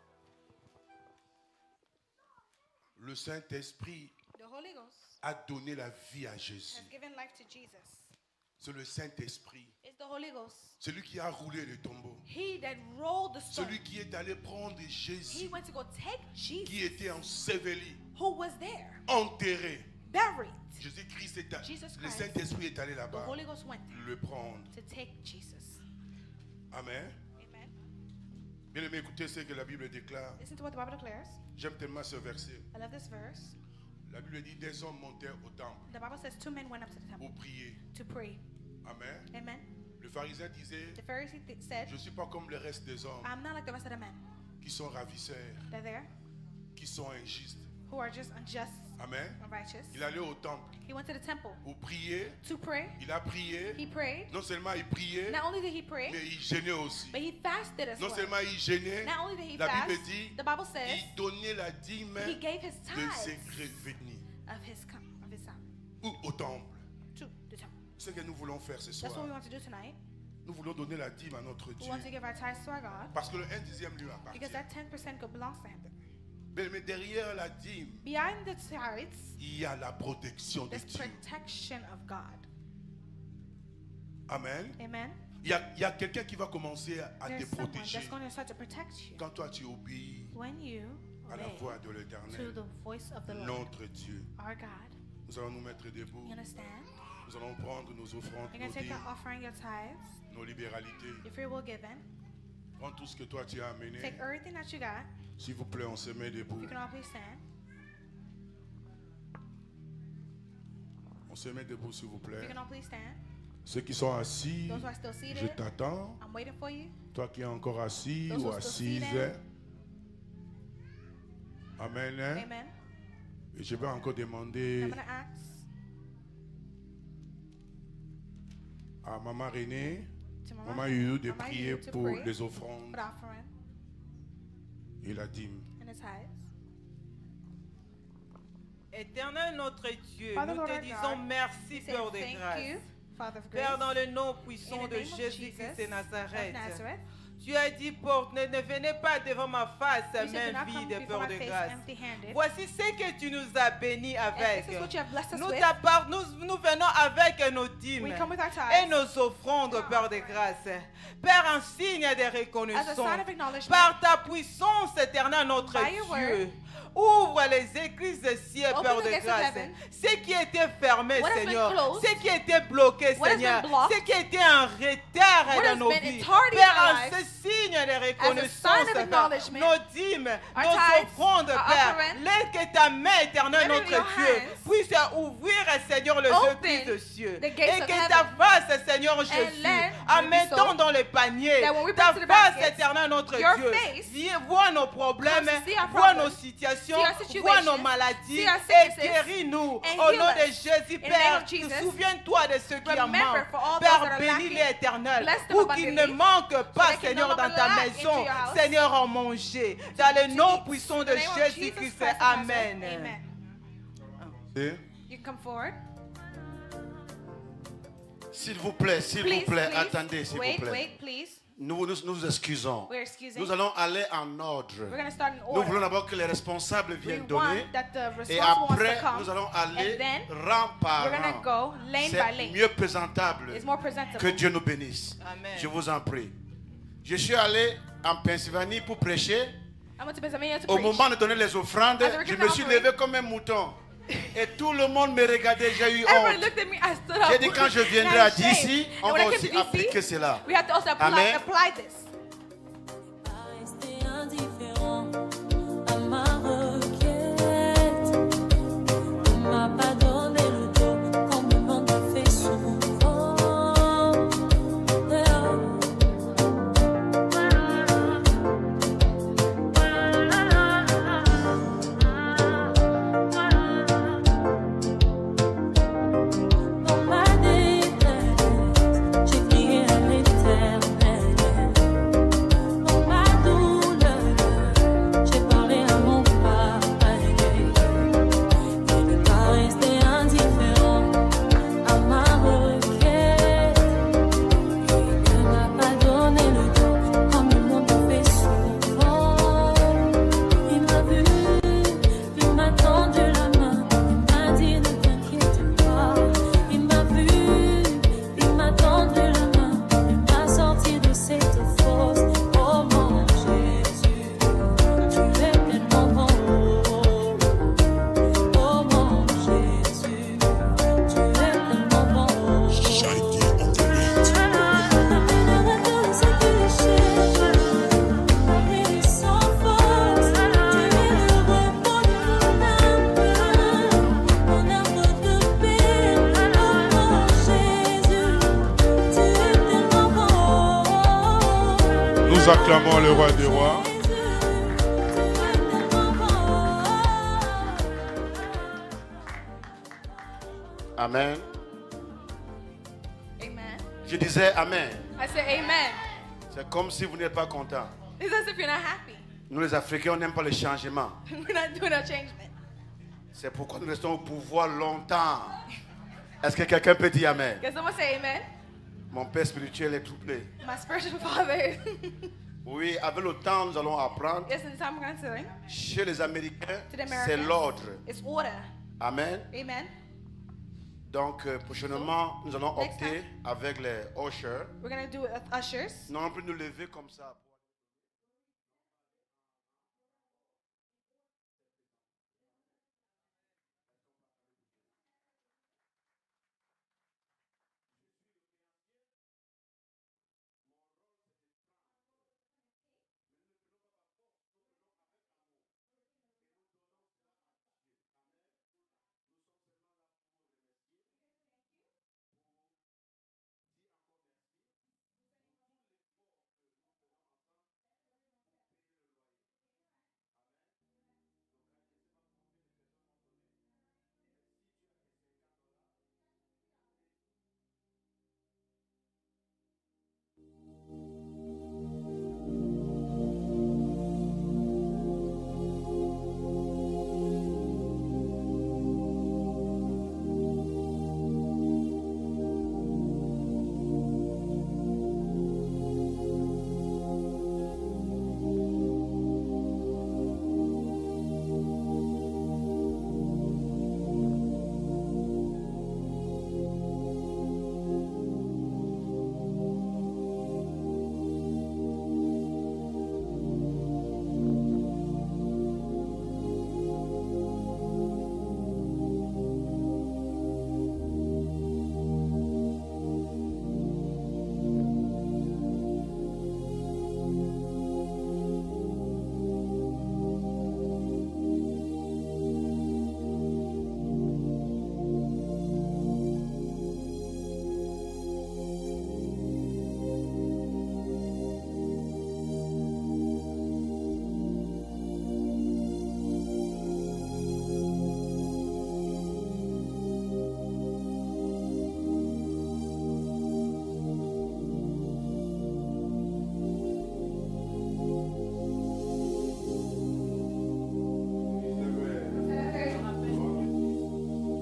Le Saint-Esprit The Holy Ghost a donné la vie à Jésus. has given life to Jesus. C'est le Saint-Esprit. It's the Holy Ghost. Celui qui a roulé le tombeau. He that rolled the stone. Celui qui est allé prendre He Jésus, went to go take qui Jesus, était enseveli, who was there, enterré. buried. Jésus-Christ est allé. Jesus Le Christ. Saint-Esprit est allé The là-bas Holy Ghost went le prendre. to take Jesus. Amen. Amen. Bien aimé, écoutez ce que la Bible déclare. Listen to what the Bible declares. J'aime tellement ce verset. I love this verse. La Bible dit des hommes montèrent au temple The Bible says 2 men went up to the temple pour prier. to pray. Amen. Amen. Le pharisien disait, The Pharisee said, je ne suis pas comme le reste des hommes I'm not like the rest of the men. qui sont ravisseurs, They're there, qui sont injustes. who are just unjust, Amen. unrighteous. Il allait au temple He went to the temple pour prier. to pray. Il a prié. He prayed. Non seulement il priait, Not only did he pray, mais il gênait aussi. but he fasted as Non well. seulement il gênait, Not only did he la fast, Bible dit, the Bible says il donnait la dîme he gave his de ses tithes revenus. of his son Ou au temple. to the temple. Ce que nous voulons faire ce That's soir. what we want to do tonight. Nous voulons donner la dîme à notre We Dieu. want to give our tithes to our God Parce que le 1/10 lui appartient. because that 10% belongs to him. Mais derrière la dîme, Behind the tithes, il y a la protection de there's Dieu. protection of God. Amen. Amen. Il y a quelqu'un qui va commencer à te There's someone protéger. that's going to start to protect you Quand toi tu obéis when you à la obey voix de to l'Éternel, the voice of the Lord, notre Dieu. our God. Nous allons nous mettre debout. You understand? Nous allons prendre nos offrandes, You're nos going to take dîmes, your offering, your tithes, nos libéralités. your free will given. Prends tout ce que toi tu as amené. Take everything that you got. S'il vous plaît, on se met debout. You can all please stand. On se met debout, s'il vous You plaît. can all please stand. Ceux qui sont assis, Those who are still je seated, t'attends. I'm waiting for you. Toi qui es encore assis Those ou who are still assise. seated. Amen. Hein? Amen. Et je vais encore demander I'm going to ask à Maman Renée, to Maman Youyou de Mama prier Youyou to pour pray les for offrandes the offering et la dîme. and the tithes. Éternel notre Dieu, Father, nous Lord te our disons God, merci, We say Père de thank grâce. you, Father of Père, grace. dans le nom In puissant the de name of Jésus-Christ de Jesus Nazareth, of Nazareth, tu as dit, ne venez pas devant ma face, you said, "Do main not come vide, before Père my de face grâce. empty-handed." Voici ce que tu nous as bénis And avec. this is what you have blessed us Nous, with. nous venons avec nos dîmes We come with our et tithes nos offrandes, Père de grâce. Père, en signe de as a reconnaissance, sign of acknowledgement. par ta puissance éternelle, notre By your Dieu. word. Ouvre les églises de ciel, Open Père the de gates of grâce. heaven. Ce qui était fermé, What has been Seigneur. closed. Ce qui était bloqué, What has Seigneur. been blocked. Ce qui était en retard What dans has nos been vies. in tardy Père, in our en ce lives. signe de sign of reconnaissance, Père, acknowledgement. nos dîmes, Our nos tithes, offrandes, our Père, offering. laisse que ta main éternelle, Let it be notre your Dieu, hands. puisse ouvrir, Seigneur, les Open églises de cieux. the gates Et of que ta heaven. face, Seigneur Jésus, let en it be mettant so dans les paniers, that when we ta bring to the face baskets, éternelle, notre your Dieu, face viens voir nos problèmes, comes to see our vois problems, nos situations, see our situations, vois nos maladies see our et sicknesses, guéris-nous. and Au heal nom de us. Jésus, In the name Père, of Jesus, souviens-toi de ceux qui en remember manquent. for all those Père, that are bénis-les, lacking, éternel, bless them pour qu'ils ne abundantly, manquent pas, they can Seigneur, no dans longer ta lack maison. into your house. Seigneur, en manger. Dans le nom eat. puissant In de the name of Jesus Jésus-Christ. Christ of Amen. Nazareth. Amen. Et You can come forward. S'il vous plaît, Please, please. attendez, s'il Wait, vous plaît. wait, please. Nous nous excusons. We're excusing. Nous allons aller en ordre. We're going to start in Nous order. voulons d'abord que les responsables We viennent want donner. that the Et responsible ones après, to come. nous allons aller And then rang par we're going rang. to go lane by C'est lane. mieux présentable. It's more presentable. Que Dieu nous bénisse. Amen. Je vous en prie. Je suis allé en Pennsylvanie pour prêcher. I went to Pennsylvania to Au preach. moment de donner les offrandes, As they were je giving me suis offering. levé comme un mouton. Et tout le monde me regardait, j'ai eu Everybody honte. looked at me. I stood up. J'ai dit quand je viendrai And I à was ashamed. DC, on And va when I aussi came to appliquer DC, cela. we have to also Amen. apply this. Rester indifférent à ma requête. On m'a pas donné le dos comme le monde le fait souvent. Dans ma détresse, j'ai crié à l'Éternel. Dans ma douleur, j'ai parlé à mon Papa. Il ne pas rester indifférent à ma requête. Il ne m'a pas donné le dos comme le monde le fait souvent. Il m'a vu, il m'a tendu la main, il m'a dit ne t'inquiète pas. Il m'a vu, il m'a tendu la main, il m'a sorti de cette fosse. Oh mon Jésus, tu es tellement bon. Oh mon Jésus, tu es tellement bon. Shiny on the beat. Amène à ce que je cherche, remplis sans force. Tu es le repos de mon âme de paix. Oh mon Jésus, tu es tellement bon. Nous acclamons le roi des rois. Jésus, tu es tellement bon. Amen. Amen. Je disais Amen. I said amen. C'est comme si vous n'êtes pas content. It's as if you're not happy. Nous les Africains, on n'aime pas le changement. We're not doing a changement. C'est pourquoi nous restons au pouvoir longtemps. Est-ce que quelqu'un peut dire Amen? Can someone say amen? Mon père spirituel est troublé. My spiritual father. Oui, avec le temps, nous allons apprendre. Yes, in the time we're going to learn. Chez les Américains, To the c'est Americans, l'ordre. it's order. Amen. Amen. Donc, prochainement, nous allons Next opter avec les ushers. We're going to do it with ushers. Non plus nous lever comme ça.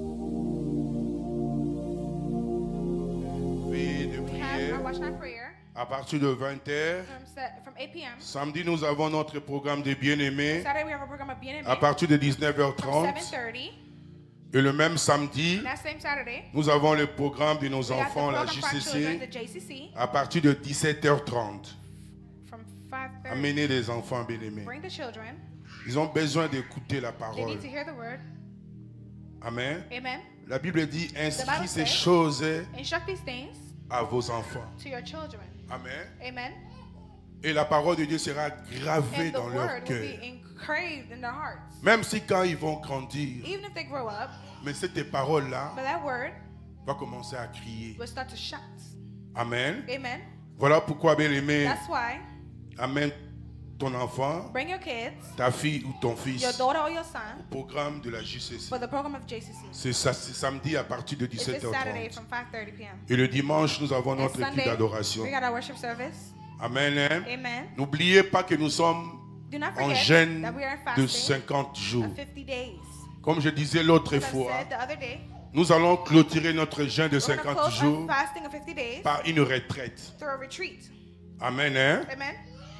Watch my prayer. À partir de 20h, from 8 p.m. samedi, nous avons notre programme des bien-aimés. Saturday we have a program of Bien-Aimé À partir de from 19h30. 7:30. Et le même samedi, And that same Saturday, nous avons le programme de nos we got the enfants, la program for our children, the JCC, JCC, à partir de 17h30. from 5:30. Amenez les enfants bien-aimés. Bring the children. Ils ont besoin d'écouter la They parole. need to hear the word. Amen. Amen. La Bible dit, Bible inscrivez ces says- choses Instruct these things à vos enfants. to your children. Amen. Amen. Et la parole de Dieu sera gravée And the dans leur word will cœur. be engraved in their hearts. Même si quand ils vont grandir, Even if they grow up, mais cette parole-là but that word va commencer à crier. will start to shout. Amen. Amen. Voilà pourquoi, bien-aimé, That's why amène ton enfant, bring your kids, ta fille ou ton fils your daughter or your au son, programme de la JCC. for the program of JCC. C'est samedi à partir de It's this Saturday 17h30. from 5:30 p.m. Et le dimanche, nous avons And notre équipe Sunday, d'adoration. we got our worship service. Amen. Hein? Amen. N'oubliez pas que nous sommes Do not en forget jeûne that we are in de fasting 50 jours. of 50 days. Comme je disais l'autre As I fois, said the other day, nous allons clôturer notre jeûne de we're going to 50 close jours our fasting of 50 days par une retraite. through a retreat. Amen. Hein? Amen.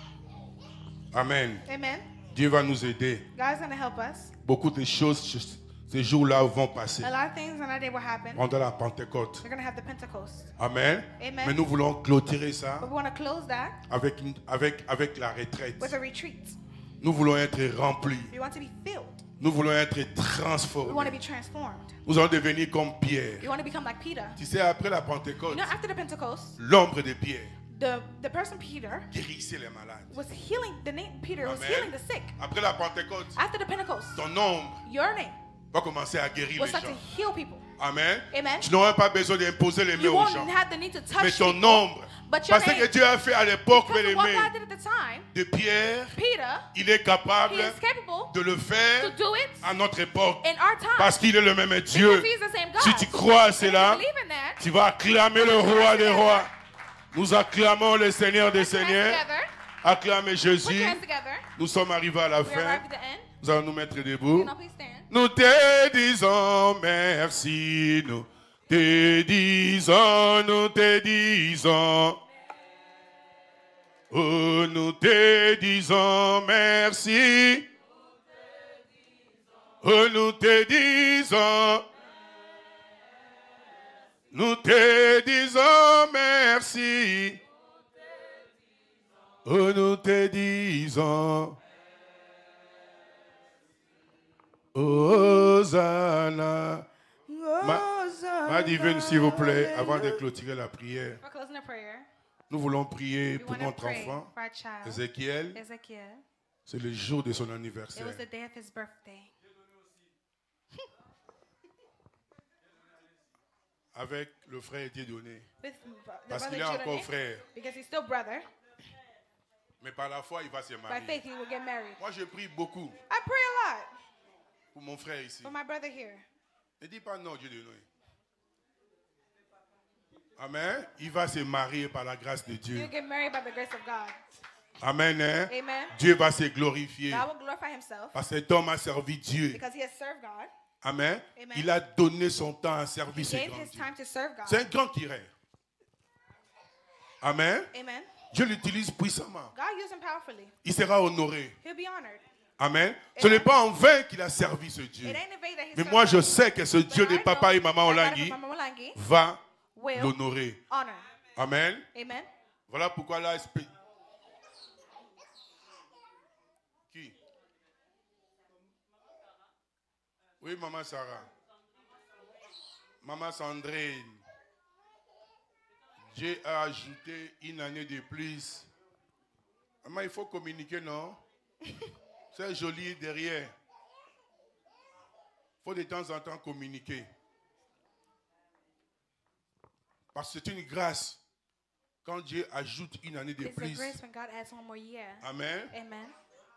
Amen. Amen. Dieu va nous aider. God's going to help us. Beaucoup de choses ces jours-là vont passer A lot of things on that day will happen. pendant la Pentecôte. We're going to have the Pentecost. Amen. Amen. Mais nous voulons clôturer ça But we want to close that avec la retraite. with a retreat. Nous voulons être remplis. We want to be filled. Nous voulons être We want to transformés. be transformed. Nous allons devenir comme Pierre. We want to become like Peter. Tu sais, après la You Pentecôte, know, after the Pentecost, l'ombre de Pierre the person Peter guérissait les malades. was healing, the name Peter was Amen. healing the sick. Après la Pentecôte, After the Pentecost, ton ombre your name va commencer à guérir will les start to gens. heal people. Amen. Amen. Tu n'auras pas besoin d'imposer les mains You aux won't gens. have the need to Mais touch ton people, ombre, but your parce que name, Dieu a fait à l'époque, because bien of what aimé, God did at the time, de Pierre, Peter, il est capable he is capable de le faire to do it à notre époque. in our time. Parce qu'il est le même Dieu. Because he's the same God. Si tu crois à And if cela, you believe in that, tu vas acclamer le roi des rois. Nous acclamons le Seigneur des put your hands seigneurs. together. Acclamez Put Jésus. your hands together. Nous sommes arrivés à la We fin. arrived at the end. Nous allons nous mettre debout. You know, please stand. Nous te disons merci. Nous te disons, nous te disons. Oh, nous te disons merci. Oh, nous te disons. Nous te disons merci. Oh, nous te disons. Hosanna. Ma divine, s'il vous plaît, avant de clôturer la prière, For closing the prayer, nous voulons prier we pour want to notre pray enfant, for our child, Ézéchiel. Ezekiel. C'est le jour de son It anniversaire. was the day of his birthday. Avec le frère Dieudonné. With the Parce brother qu'il est encore Dieudonné, frère. because he's still brother. Mais par la foi, il va se By marier. faith, he will get married. Moi, je prie beaucoup I pray a lot pour mon frère ici. for my brother here. Ne dis pas non, Dieudonné. Amen. Il va se marier par la grâce de Dieu. He'll get married by the grace of God. Amen. Hein? Amen. Dieu va se glorifier. God will glorify himself Parce que cet homme a servi Dieu. because he has served God. Amen. Amen. Il a donné son temps à He servir ce gave grand his Dieu. time to serve God. C'est un grand tireur. Amen. Amen. Dieu l'utilise puissamment. God used him powerfully. Il sera honoré. He'll be honored. Amen. Ce n'est pas en vain qu'il a servi ce Dieu. It ain't a vain that he Mais served moi, God. je sais que ce But Dieu de I papa et know maman that God Olangi of Mama Olangi va will l'honorer. honor. Amen. Amen. Voilà pourquoi là, qui? Oui, maman Sarah. Maman Sandrine. Dieu a ajouté une année de plus. Maman, il faut communiquer, non? C'est joli derrière. Il faut de temps en temps communiquer. Parce que c'est une grâce. Quand Dieu ajoute une année de It's a plus. grace when God adds one more year. Amen. Amen.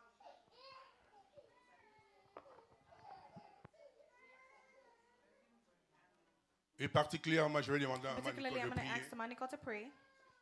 Et particulièrement, je vais demander à Maman Particularly, Nicole I'm de going to prier. ask Monica to pray.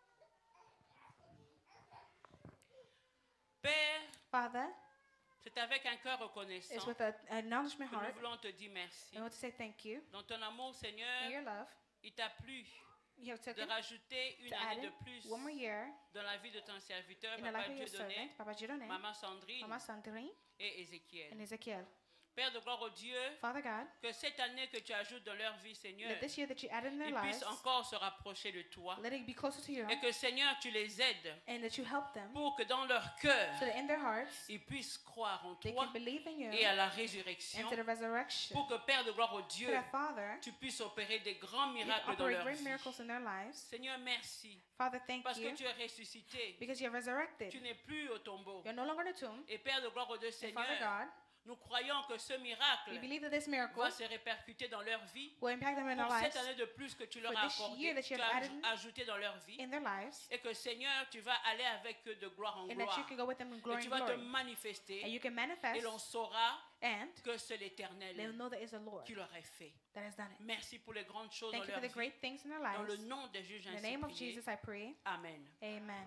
Père, Father, c'est avec un cœur reconnaissant it's with an acknowledgement que nous heart. voulons te dire merci. I want to say thank you Dans ton amour, for Seigneur, your love. il t'a plu You have de taken rajouter une to add année de in plus one more year dans la vie de ton serviteur, in the Papa life of your Dieudonné, servant, Papa Dieudonné, Maman Sandrine Mama Sandrine, et Ézéchiel. and Ezekiel. Père de gloire au Dieu, Father God, que cette année que tu ajoutes dans leur vie, Seigneur, let this year that you added in their ils lives, puissent encore se rapprocher de toi. let it be closer to you, Et que, Seigneur, tu les aides and that you help them pour que dans leur cœur, so that in their hearts ils puissent croire en they toi can believe in you et à la résurrection. and to the resurrection. Pour que, Père de gloire au So Dieu, that Father, tu puisses opérer des grands you miracles dans operate leur great vie. miracles in their lives. Seigneur, merci. Father, thank Parce que you tu es ressuscité. because you have resurrected. Tu n'es plus au tombeau. You're no longer in the tomb. Et Père de gloire au Dieu, And Seigneur, Father God, nous croyons que ce miracle we believe that this miracle va se répercuter dans leur vie. will impact them in their Pour lives, cette année de plus que tu leur For as this accordé, year that you tu have as added ajouté dans leur vie. in their lives, Et que Seigneur, tu vas aller avec eux de gloire en and that gloire. you can go with them in Et glory tu and vas te glory. manifester. And you can Et manifest, l'on saura and que c'est they'll l'Éternel know that it's the Lord qui l'aurait fait. that has done it. Merci pour les grandes choses Thank dans you for leur the vie. great things in their Dans le lives. nom de Jésus, In the ainsi name of prié. Jesus, I pray. Amen. Amen.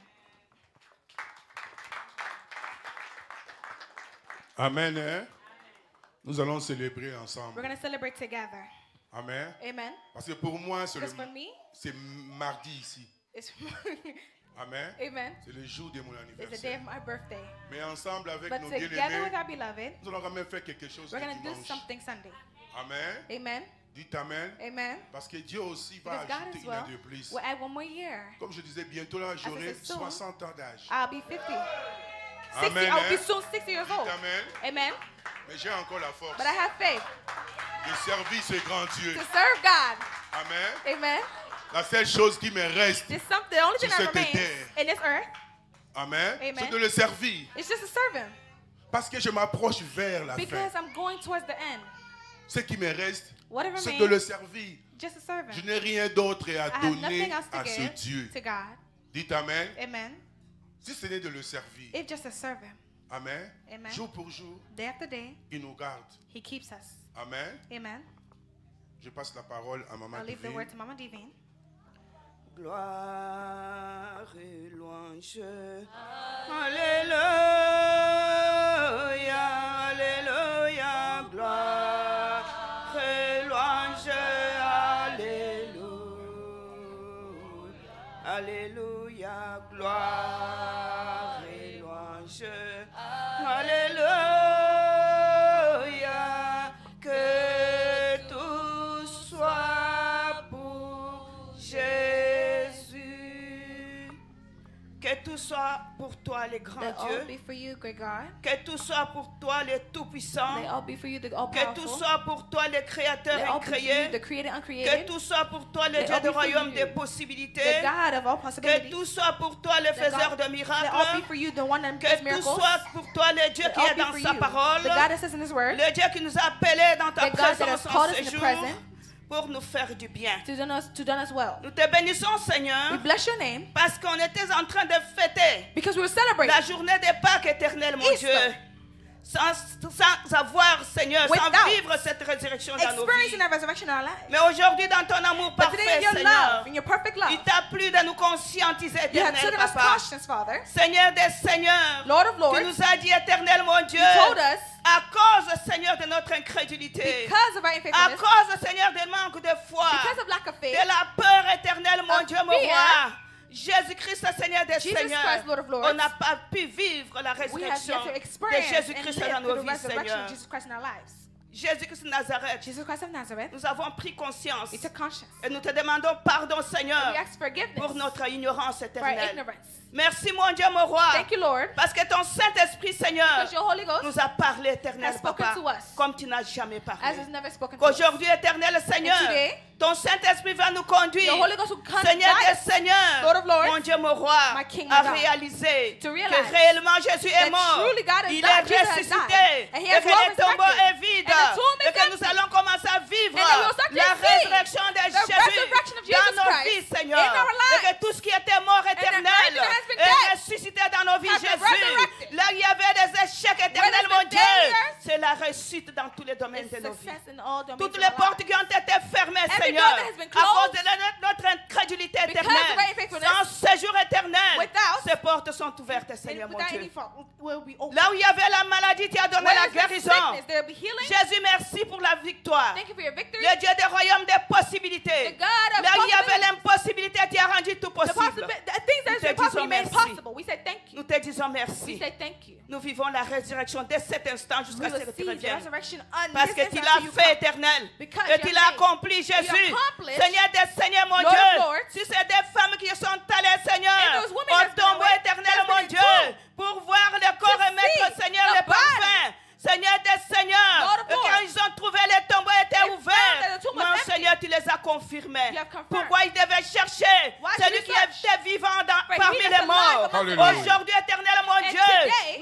Amen. Hein? Nous allons célébrer ensemble. We're going to celebrate together. Amen. Amen. Parce que pour moi, Because for me, c'est mardi ici. it's Amen. Amen. C'est le jour de mon It's the day anniversaire. of my birthday. Mais ensemble avec But nos together with bien-aimés, our beloved, nous allons quand même faire quelque chose we're le going to do dimanche. something Sunday. Amen. Amen. Dites Amen. Amen. Parce que Dieu aussi va Because God ajouter as une well année de plus. will add one more year. Comme je disais, bientôt là, j'aurai said soon, 60 ans d'âge. I'll be 50. 60, Amen, I'll be hein? soon 60 years Dites old. Amen. Amen. Mais j'ai encore la force But I have faith de servir ce grand Dieu. to serve God. Amen. Amen. La seule chose qui me reste, There's something, the only thing sur that cette remains terre, in this earth Amen, Amen. c'est de le servir. is just to serve Him. Parce que je m'approche vers la fin. Because I'm going towards the end. Ce qui me reste, Whatever c'est remains, de le servir. just to serve Je Him. n'ai rien d'autre à I have donner nothing else to à ce give Dieu. to God. Dites Amen. Amen. Si ce n'est de le servir, If just to serve Him. Amen, Amen. jour pour jour, Day after day, il nous garde. He keeps us. Amen. Amen. Je passe la parole à Maman I'll leave the Divine. word to Mama Divine. Gloire et louange. Alléluia, alléluia, gloire et louange. Alléluia, alléluia, gloire et louange. Alléluia, que tout soit pour Jésus. Que tout soit pour toi, le grand Let all Dieu. be for you, great God. Que tout soit pour toi, le Tout-Puissant. Let all be for you, the Que all-powerful. tout soit pour toi, le Créateur Let all be for you, incréé. the created, Que uncreated. tout soit pour toi, le Let Dieu all du be for royaume you, des the possibilités. God of all Que possibilities. tout soit pour toi, le The faiseur God- de Let all be miracles. for you, the one that Que does tout miracles. soit pour toi, le Dieu Let qui all est be dans for sa you, parole. the God that says in His word, Le Dieu qui nous a appelés dans ta the God that has présence en called us ce in the jour present pour nous faire du bien. to do us well. Nous te bénissons, Seigneur, We bless your name parce qu'on était en train de fêter because we were celebrating la journée des Pâques éternelles, mon Easter. Dieu. Sans avoir, Seigneur, sans Without vivre cette résurrection dans nos vies. experiencing that resurrection in our lives. Mais aujourd'hui, dans ton amour But today, in parfait, your Seigneur, love, in your perfect love, il t'a plu de nous conscientiser, you have éternel given us Papa. conscience, Father. Seigneur des Seigneurs, Lord of Lords, tu nous as dit, éternel mon Dieu, you told us, à cause, Seigneur, de notre incrédulité, because of our à unfaithfulness, cause, Seigneur, du manque de foi, because of lack of faith, de la peur éternelle, mon of Dieu, mon fear, roi, Jésus-Christ, Seigneur des Jesus Seigneurs, Christ, Lord of Lords, on n'a pas pu vivre la we have résurrection yet to de experience Jésus-Christ and dans live nos through the vies, resurrection Seigneur. of Jesus Christ in our lives. Jésus-Christ de Nazareth, Jesus Christ of Nazareth, nous avons pris conscience we took conscience. et nous te demandons pardon, Seigneur, And we ask forgiveness pour notre ignorance for our éternelle. ignorance. Merci, mon Dieu, mon roi, Thank you, Lord, parce que ton Saint-Esprit, Seigneur, because your Holy Ghost nous a parlé, éternel has spoken Papa, to us comme tu n'as jamais as parlé. has never spoken to us. Qu'aujourd'hui, éternel Seigneur, And today, ton Saint-Esprit va nous conduire, your Holy Ghost will come Seigneur guide des us, Seigneurs, Lord of Lords, mon Dieu, mon roi, my King, à my God, réaliser to que realize réellement Jésus est that mort, truly God has il died, est Jesus has ressuscité, died, and he et has que le tombeau resurrected, est vide, and the tomb is et que nous empty, allons commencer à vivre and that we will start to la see résurrection de the Jésus resurrection of Jesus dans nos Christ vies, Seigneur, in our et lives, que tout ce qui était mort éternel everything that has been est dead ressuscité dans nos vies, has been Jésus. resurrected. Là, il y avait des échecs éternels, there's mon been Dieu, failures, c'est la réussite dans tous les domaines it's de nos vies. success in all domains Toutes of les our portes lives. qui ont été fermées, Every Seigneur, door that has been à cause closed, de notre incrédulité because of éternelle, our unfaithfulness, sans séjour éternel, without- ces portes sont ouvertes, Seigneur, And mon without Dieu. any fault, will be open. Là où il y avait la maladie, tu as donné Where la there's been guérison. sickness, there will be healing. Jésus, merci pour la victoire. Thank you for your victory. Le Dieu des royaumes des possibilités. The God of Là où il y avait possibilities. l'impossibilité, tu as rendu tout possible. The things that Nous te are impossible, disons you made merci. possible. We say thank you. Nous te disons We merci. say thank you. Nous vivons la résurrection dès cet instant We jusqu'à ce que tu receive the reviennes. resurrection on Parce this que tu instant l'as till you fait come. éternel. Because Et you tu have l'as made. accompli, Jésus. accomplished. Seigneur des Seigneurs, mon Lord of Dieu. Lords. Si c'est des femmes qui sont allées, Seigneur, And those women au that's been tombeau away, éternel, that's mon been in Dieu, tomb. pour voir le corps To et mettre, see Seigneur, the les parfums. Seigneur des Seigneurs, Lord of et quand Lords. ils ont trouvé les tombeaux étaient They found ouverts, that the tomb was mon empty. Seigneur, tu les as confirmés. You have confirmed. Pourquoi ils devaient chercher Why celui should qui you search? était vivant For parmi he is les alive morts? among the Alléluia. Aujourd'hui, éternel, mon And Dieu, today,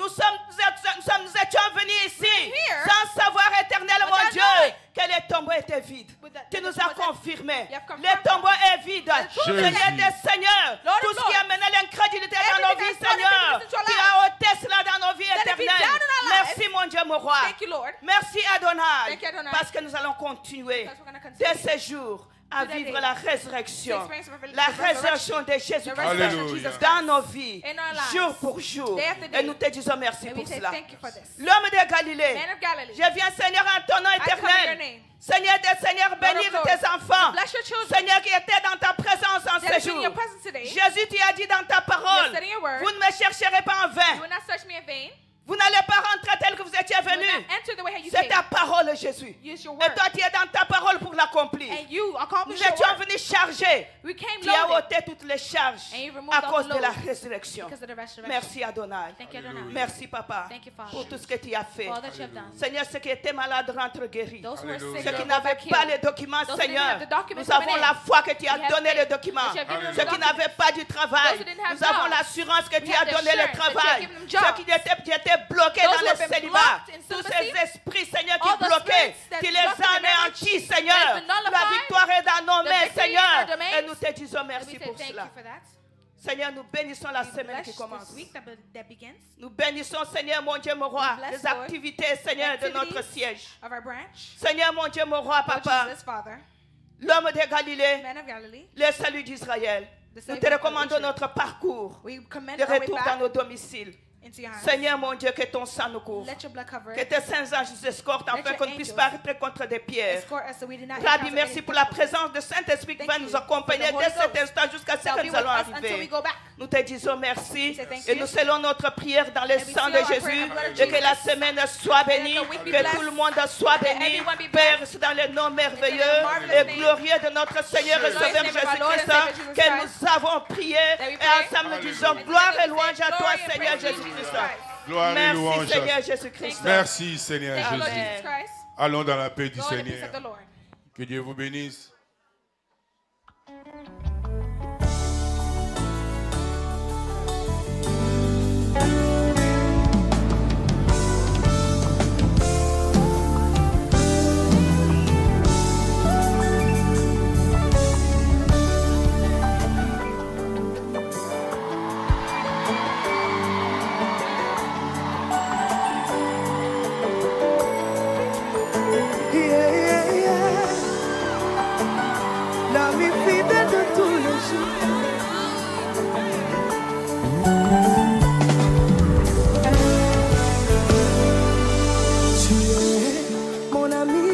nous étions venus ici here sans savoir, éternel, mon without Dieu, knowing que les tombeaux étaient vides. With the- Tu the nous tomb as was empty. confirmé. You have confirmed Les tombeaux est vide. Jésus. Seigneur des Seigneurs, Lord tout of ce qui Lords. a mené l'incrédulité dans nos Everything vies, that's Seigneur, brought into our tu lives. as ôté cela dans nos vies Let it be éternelles. done in our lives. Merci, mon Dieu, mon roi. Thank you, Lord. Merci, Adonai. Thank you, Adonai. Parce que nous allons continuer Because we're gonna continue. dès ce jour à Today, vivre la résurrection. La the résurrection de The Jésus-Christ resurrection of Alléluia. Jesus dans Christ. nos vies, In our lives. jour pour jour. Day after day. Et nous te disons merci And pour we say cela. thank you for this. L'homme de Galilée, Man of Galilee. je viens, Seigneur, en ton nom I come in your éternel. name. Seigneur des Seigneurs, bénir Lord, tes enfants. bless your children. Seigneur, qui était dans ta présence en That ce is in jour. your presence today. Jésus, tu as dit dans ta parole, You said in your word, vous ne me chercherez pas en You vain. will not search me in vain. Vous n'allez pas rentrer tel que vous étiez You will venu. not enter the way how you C'est came. ta parole, Jésus. Use your Et word. toi, tu es dans ta parole pour l'accomplir. And you Nous accomplish your étions word. venus charger. We came Tu as loaded ôté toutes les charges And you removed à all cause the de la loads résurrection. because of the resurrection. Merci, Adonai. Thank you, Adonai. Merci, Papa, Thank you, Father. pour tout ce que tu as fait. For all that you have done. Seigneur, ceux qui étaient malades rentrent guéris. Those who were Alléluia. sick, Ceux qui will go n'avaient back pas healed. les documents, Those who didn't Seigneur, have the documents nous avons coming in. la foi que tu as We have donné faith les documents. that you have given them Ceux the qui documents. n'avaient pas du travail, Those who didn't have nous avons jobs. l'assurance que We tu as have the donné le assurance that you have travail. given them Ceux jobs. qui étaient bloqués Those dans who le have been célibat, blocked in tous celibacy, ces esprits, Seigneur, qui all the bloquaient, spirits that tu les blocked as the marriage, anéantis, that Seigneur. has been nullified, La victoire est dans nos the mains, victory Seigneur. in our domains. Et nous te disons And we merci say pour thank cela. you for that. Seigneur, nous bénissons la We semaine qui bless commence. this week that begins Nous bénissons, Seigneur, mon Dieu, mon roi, We bless, les Lord, activités, Seigneur, de notre activities siège. of our branch. Seigneur, mon Dieu, mon roi, Lord papa, Jesus, Father, l'homme de Galilée, Man of Galilee, le salut d'Israël. the Nous Savior te of recommandons Israel. notre parcours We commend de our way retour dans back nos domiciles. into your hands. Seigneur, mon Dieu, que ton sang nous couvre. Let your blood cover Que it. tes saints anges nous escortent Let afin your qu'on ne puisse angels pas arrêter contre des pierres. Escort us so we do not Rabbi, encounter merci any pour la difficulties. présence de Saint-Esprit qui Thank va you nous for accompagner the Holy dès cet Ghost instant jusqu'à ce shall que be nous with allons us until we arriver. go back. Nous te disons merci say thank et you. nous scellons notre prière dans le And we sang seal de our prayer Jésus in the blood of et que la Jesus. semaine soit bénie, And that the week be que blessed. tout le monde soit béni. everyone be Père, blessed. c'est dans le nom merveilleux the marvelous et name. glorieux de notre Seigneur et Glorious Sauveur name of our Lord and Jésus-Christ Savior Jesus que Christ. nous avons prié That we et pray. ensemble nous disons And gloire together et we louange say à toi, glory and Seigneur praise to Jesus Jésus-Christ. Christ. Gloire et louange. Merci, Seigneur Jésus-Christ. Merci, Seigneur Thank you, Lord Jésus. Jesus Christ. Allons dans la paix du Go in the peace Seigneur. of the Lord. Que Dieu vous bénisse. Yeah, yeah, yeah. L'ami fidèle de tous les jours. Tu es mon ami,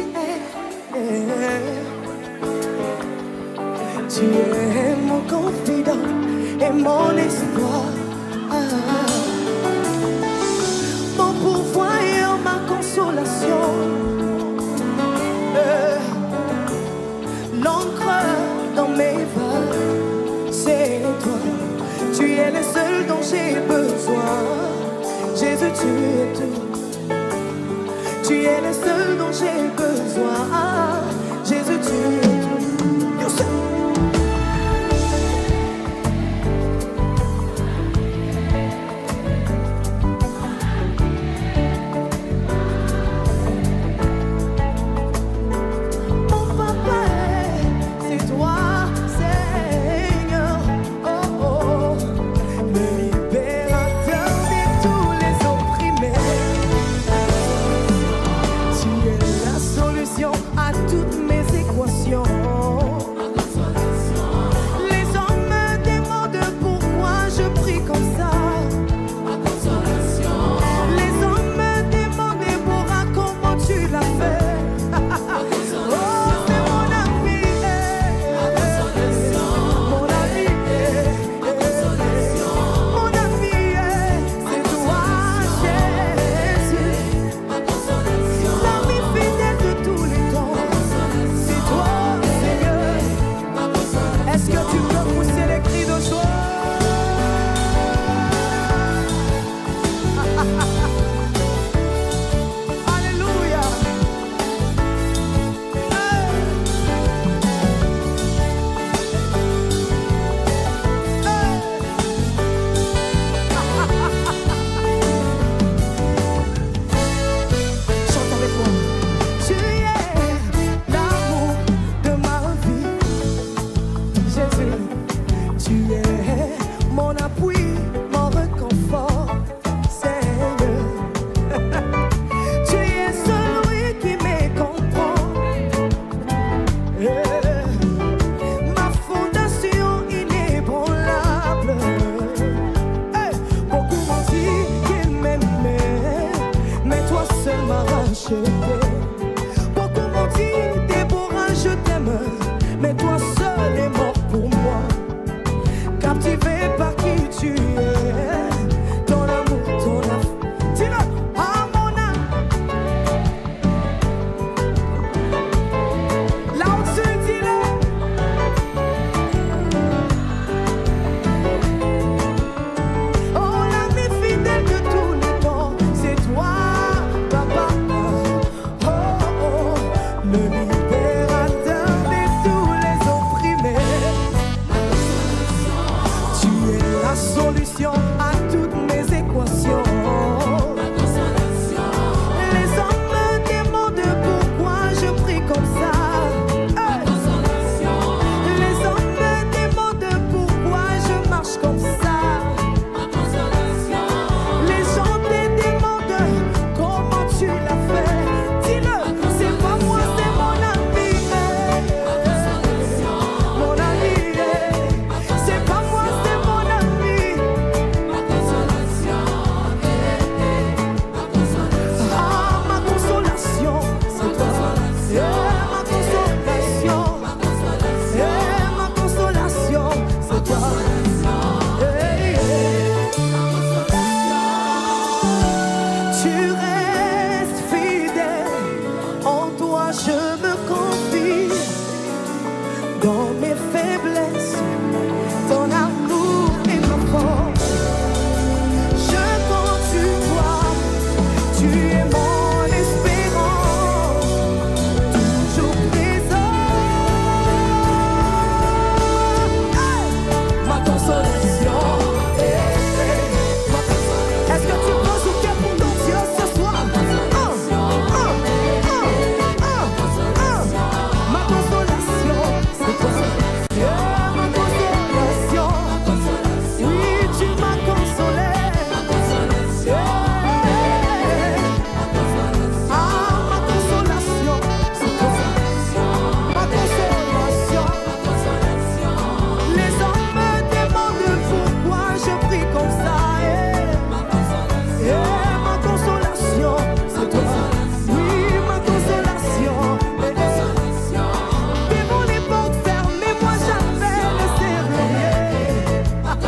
tu es mon confident et mon espoir. Mon pouvoir et ma consolation. L'encre dans mes vagues, c'est toi. Tu es le seul dont j'ai besoin. Jésus, tu es tout. Tu es le seul dont j'ai besoin. Jésus, tu es tout. Yo, c'est- Mon papa, c'est toi, Seigneur, oh oh, le libérateur de tous les opprimés. Tu es la solution à toutes mes équations. Est-ce que tu peux pousser les cris de joie? Alléluia. Chante avec moi. Tu es l'amour de ma vie, Jésus. Tu es mon appui, mon réconfort, Seigneur. Tu es celui qui me comprend. Ma fondation inébranlable. Beaucoup m'ont dit qu'ils m'aimaient, mais toi seul m'as racheté. Beaucoup m'ont dit, Déborah, je t'aime, mais toi seul es mort pour moi. Captivé par qui tu es, ton amour, ton amour. Dis-le à mon âme. Là où tu dis-le. Oh, l'ami fidèle de tous les temps, c'est toi, papa. Oh, oh, le libérateur de tous les opprimés. Tu es la solution à toutes mes équations. Les hommes me demandent pourquoi je prie comme ça. Les hommes me demandent pourquoi je marche comme ça. Les gens te demandent comment tu l'as fait. Dis-le, c'est pas moi, c'est mon ami. Mon ami, c'est pas moi, c'est mon ami. Ah, ma consolation, c'est toi. Ma consolation, ma consolation, c'est toi. Tu restes fidèle, en toi je me confie. Dans mes faiblesses, ton amour est ma force. Je compte sur toi, tu es mon espérance, toujours présent. Ma consolation, est-ce que tu penses au cœur pour ton Dieu ce soir? Ma consolation, c'est toi. Ma consolation, oui, tu m'as consolé. Ah, ma consolation, c'est toi. Ma consolation. Les hommes me demandent pourquoi je prie comme ça. Ma consolation, c'est toi. Oui, ma consolation. Devant les portes fermées, moi j'appelle le serrurier.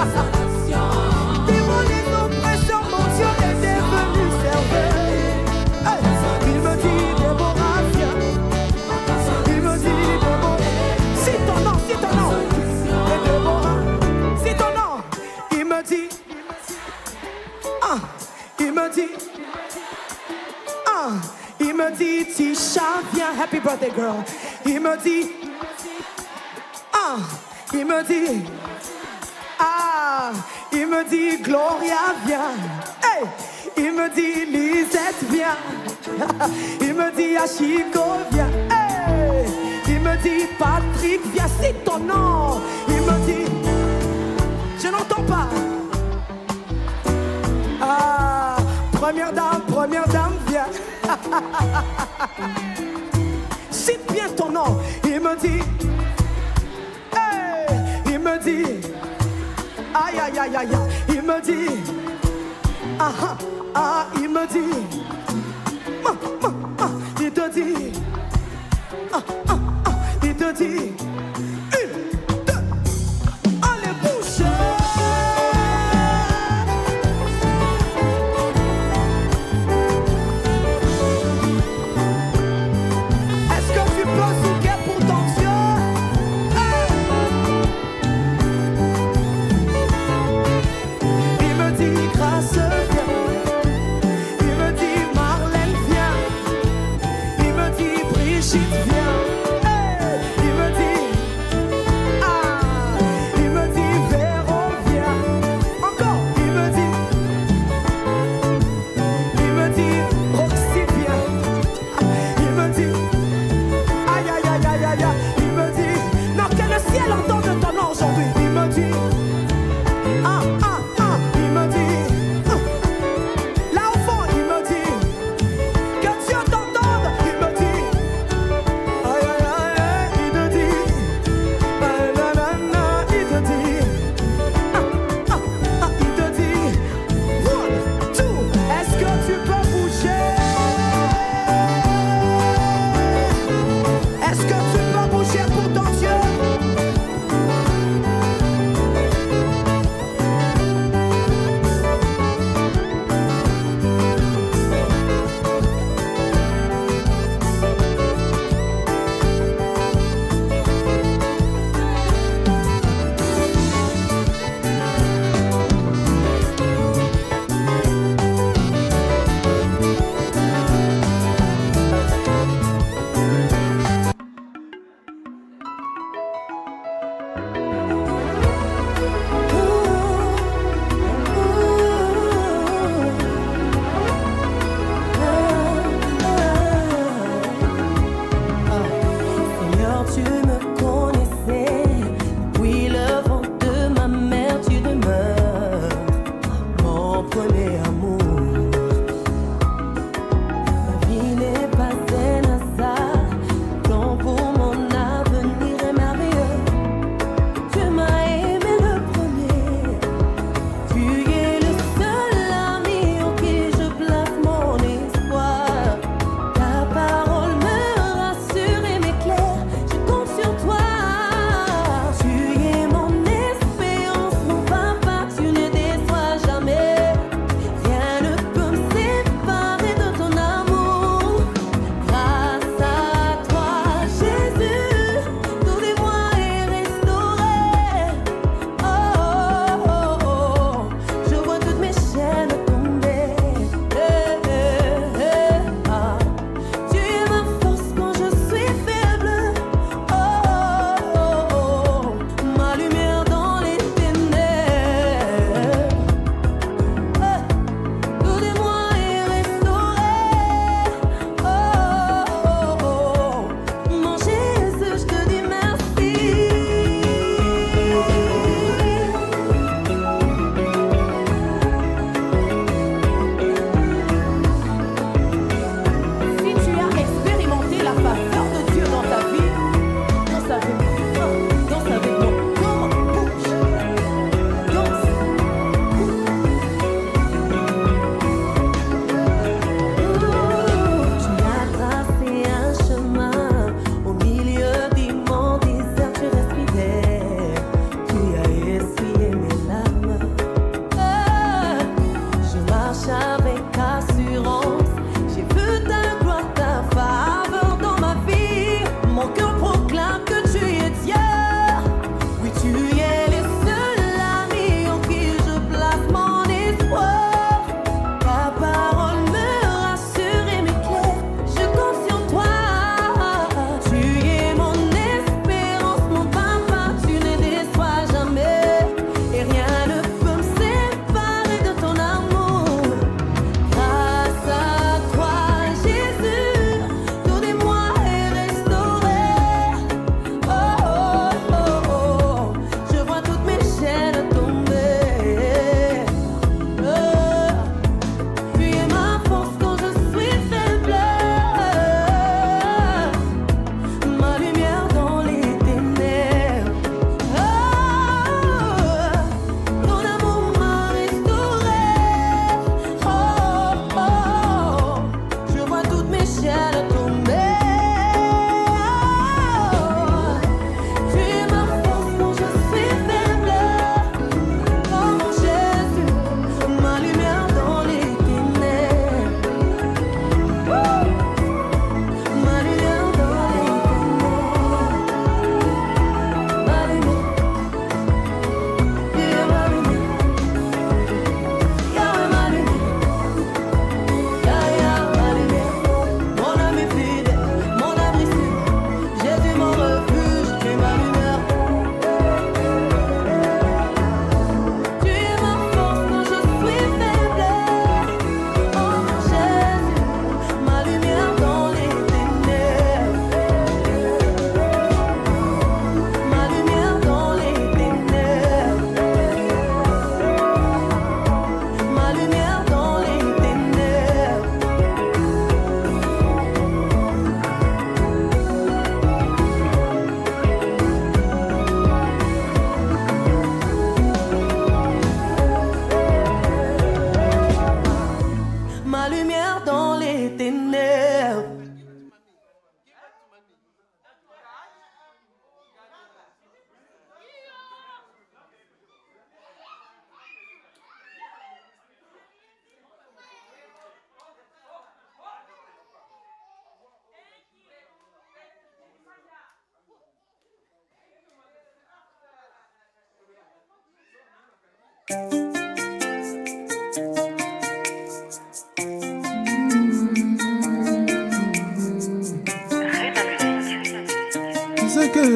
Devant les oppressions, mon Dieu est devenu serveur. Il me dit, Déborah, viens. Il me dit, Déborah, c'est ton nom, c'est ton nom. Et Déborah, c'est ton nom. Il me dit, il me dit, il me dit, Tisha, viens, happy birthday girl. Il me dit, il me dit, il me dit, Gloria, viens. Hey, il me dit, Lisette, viens. Il me dit, Achiko, viens. Hey, il me dit, Patrick, viens, c'est ton nom. Il me dit, je n'entends pas. Première dame, viens. Cite bien ton nom. Il me dit, hey, il me dit, aïe, aïe, aïe, aïe, il me dit, il me dit, il te dit, il te dit, 1, 2, allez, bouge. Est-ce que tu peux souquer pour ton Dieu? C'est que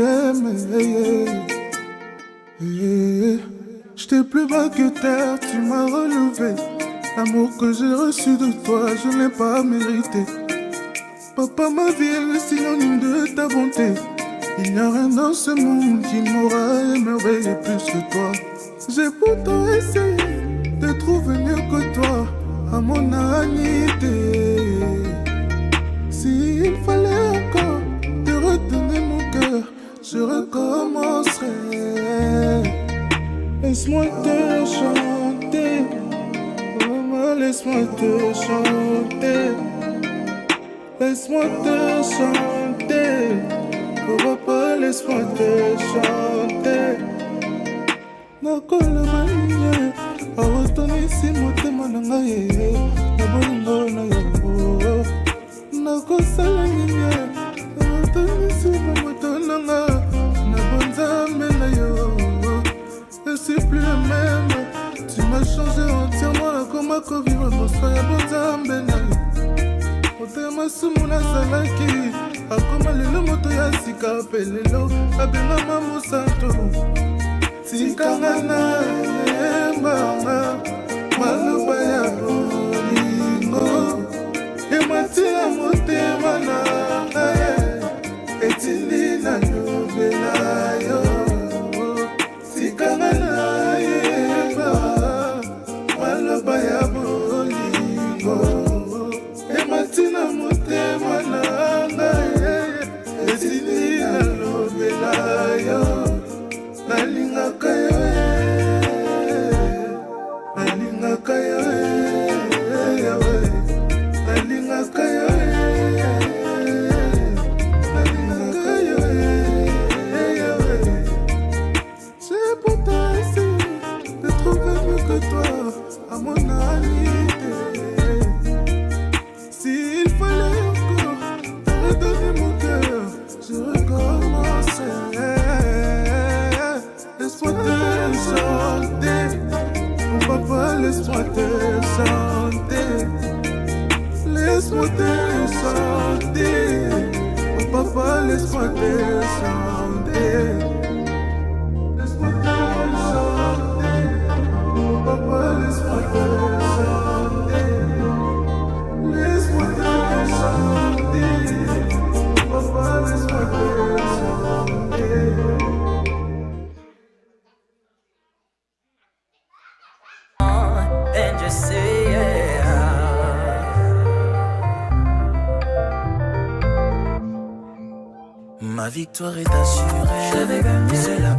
j'étais plus bas que terre, tu m'as relevé. L'amour que j'ai reçu de toi, je n'ai pas mérité. Papa, ma vie est le synonyme de ta bonté. Il n'y a rien dans ce monde qui m'aura émerveillé plus que toi. J'ai pourtant essayé de trouver mieux que toi à mon humanité. S'il fallait encore te redonner mon cœur, je recommencerai. Laisse-moi te chanter, maman, laisse-moi te chanter. Laisse-moi te chanter, oh papa, laisse-moi te chanter. Nakola manye, awatoni si motema na ngai, na bolingo na yo. Nakosala nini, awatoni si moto na nga, na bonzambe na yo. Je suis plus le même, tu m'as changé entièrement, nakoma kovivre dans soi ya bonzambe na yo. Otema sumu nazalaki, akoma lelo moto ya sika pe lelo abengama mosantu. Tikanga na yembanga maloba ya bolingo, ematina motema na ngai, etindi na lobela yo. Tikanga na yembanga maloba ya bolingo, ematina motema na ngai, etindi na lobela yo. Nalingaka yo, nalingaka yo, nalingaka yo, nalingaka yo. J'ai pourtant essayé de trouver mieux que toi à mon humanité. S'il fallait encore te redonner mon cœur, je recommencerai. Laisse-moi te chanter, oh papa, laisse-moi te chanter. Laisse-moi te chanter, oh papa, laisse-moi te chanter. Laisse-moi te chanter, oh papa, laisse-moi te chanter. Laisse-moi te chanter, oh papa, laisse-moi te chanter. And just say yeah. Ma victoire est assurée, c'est la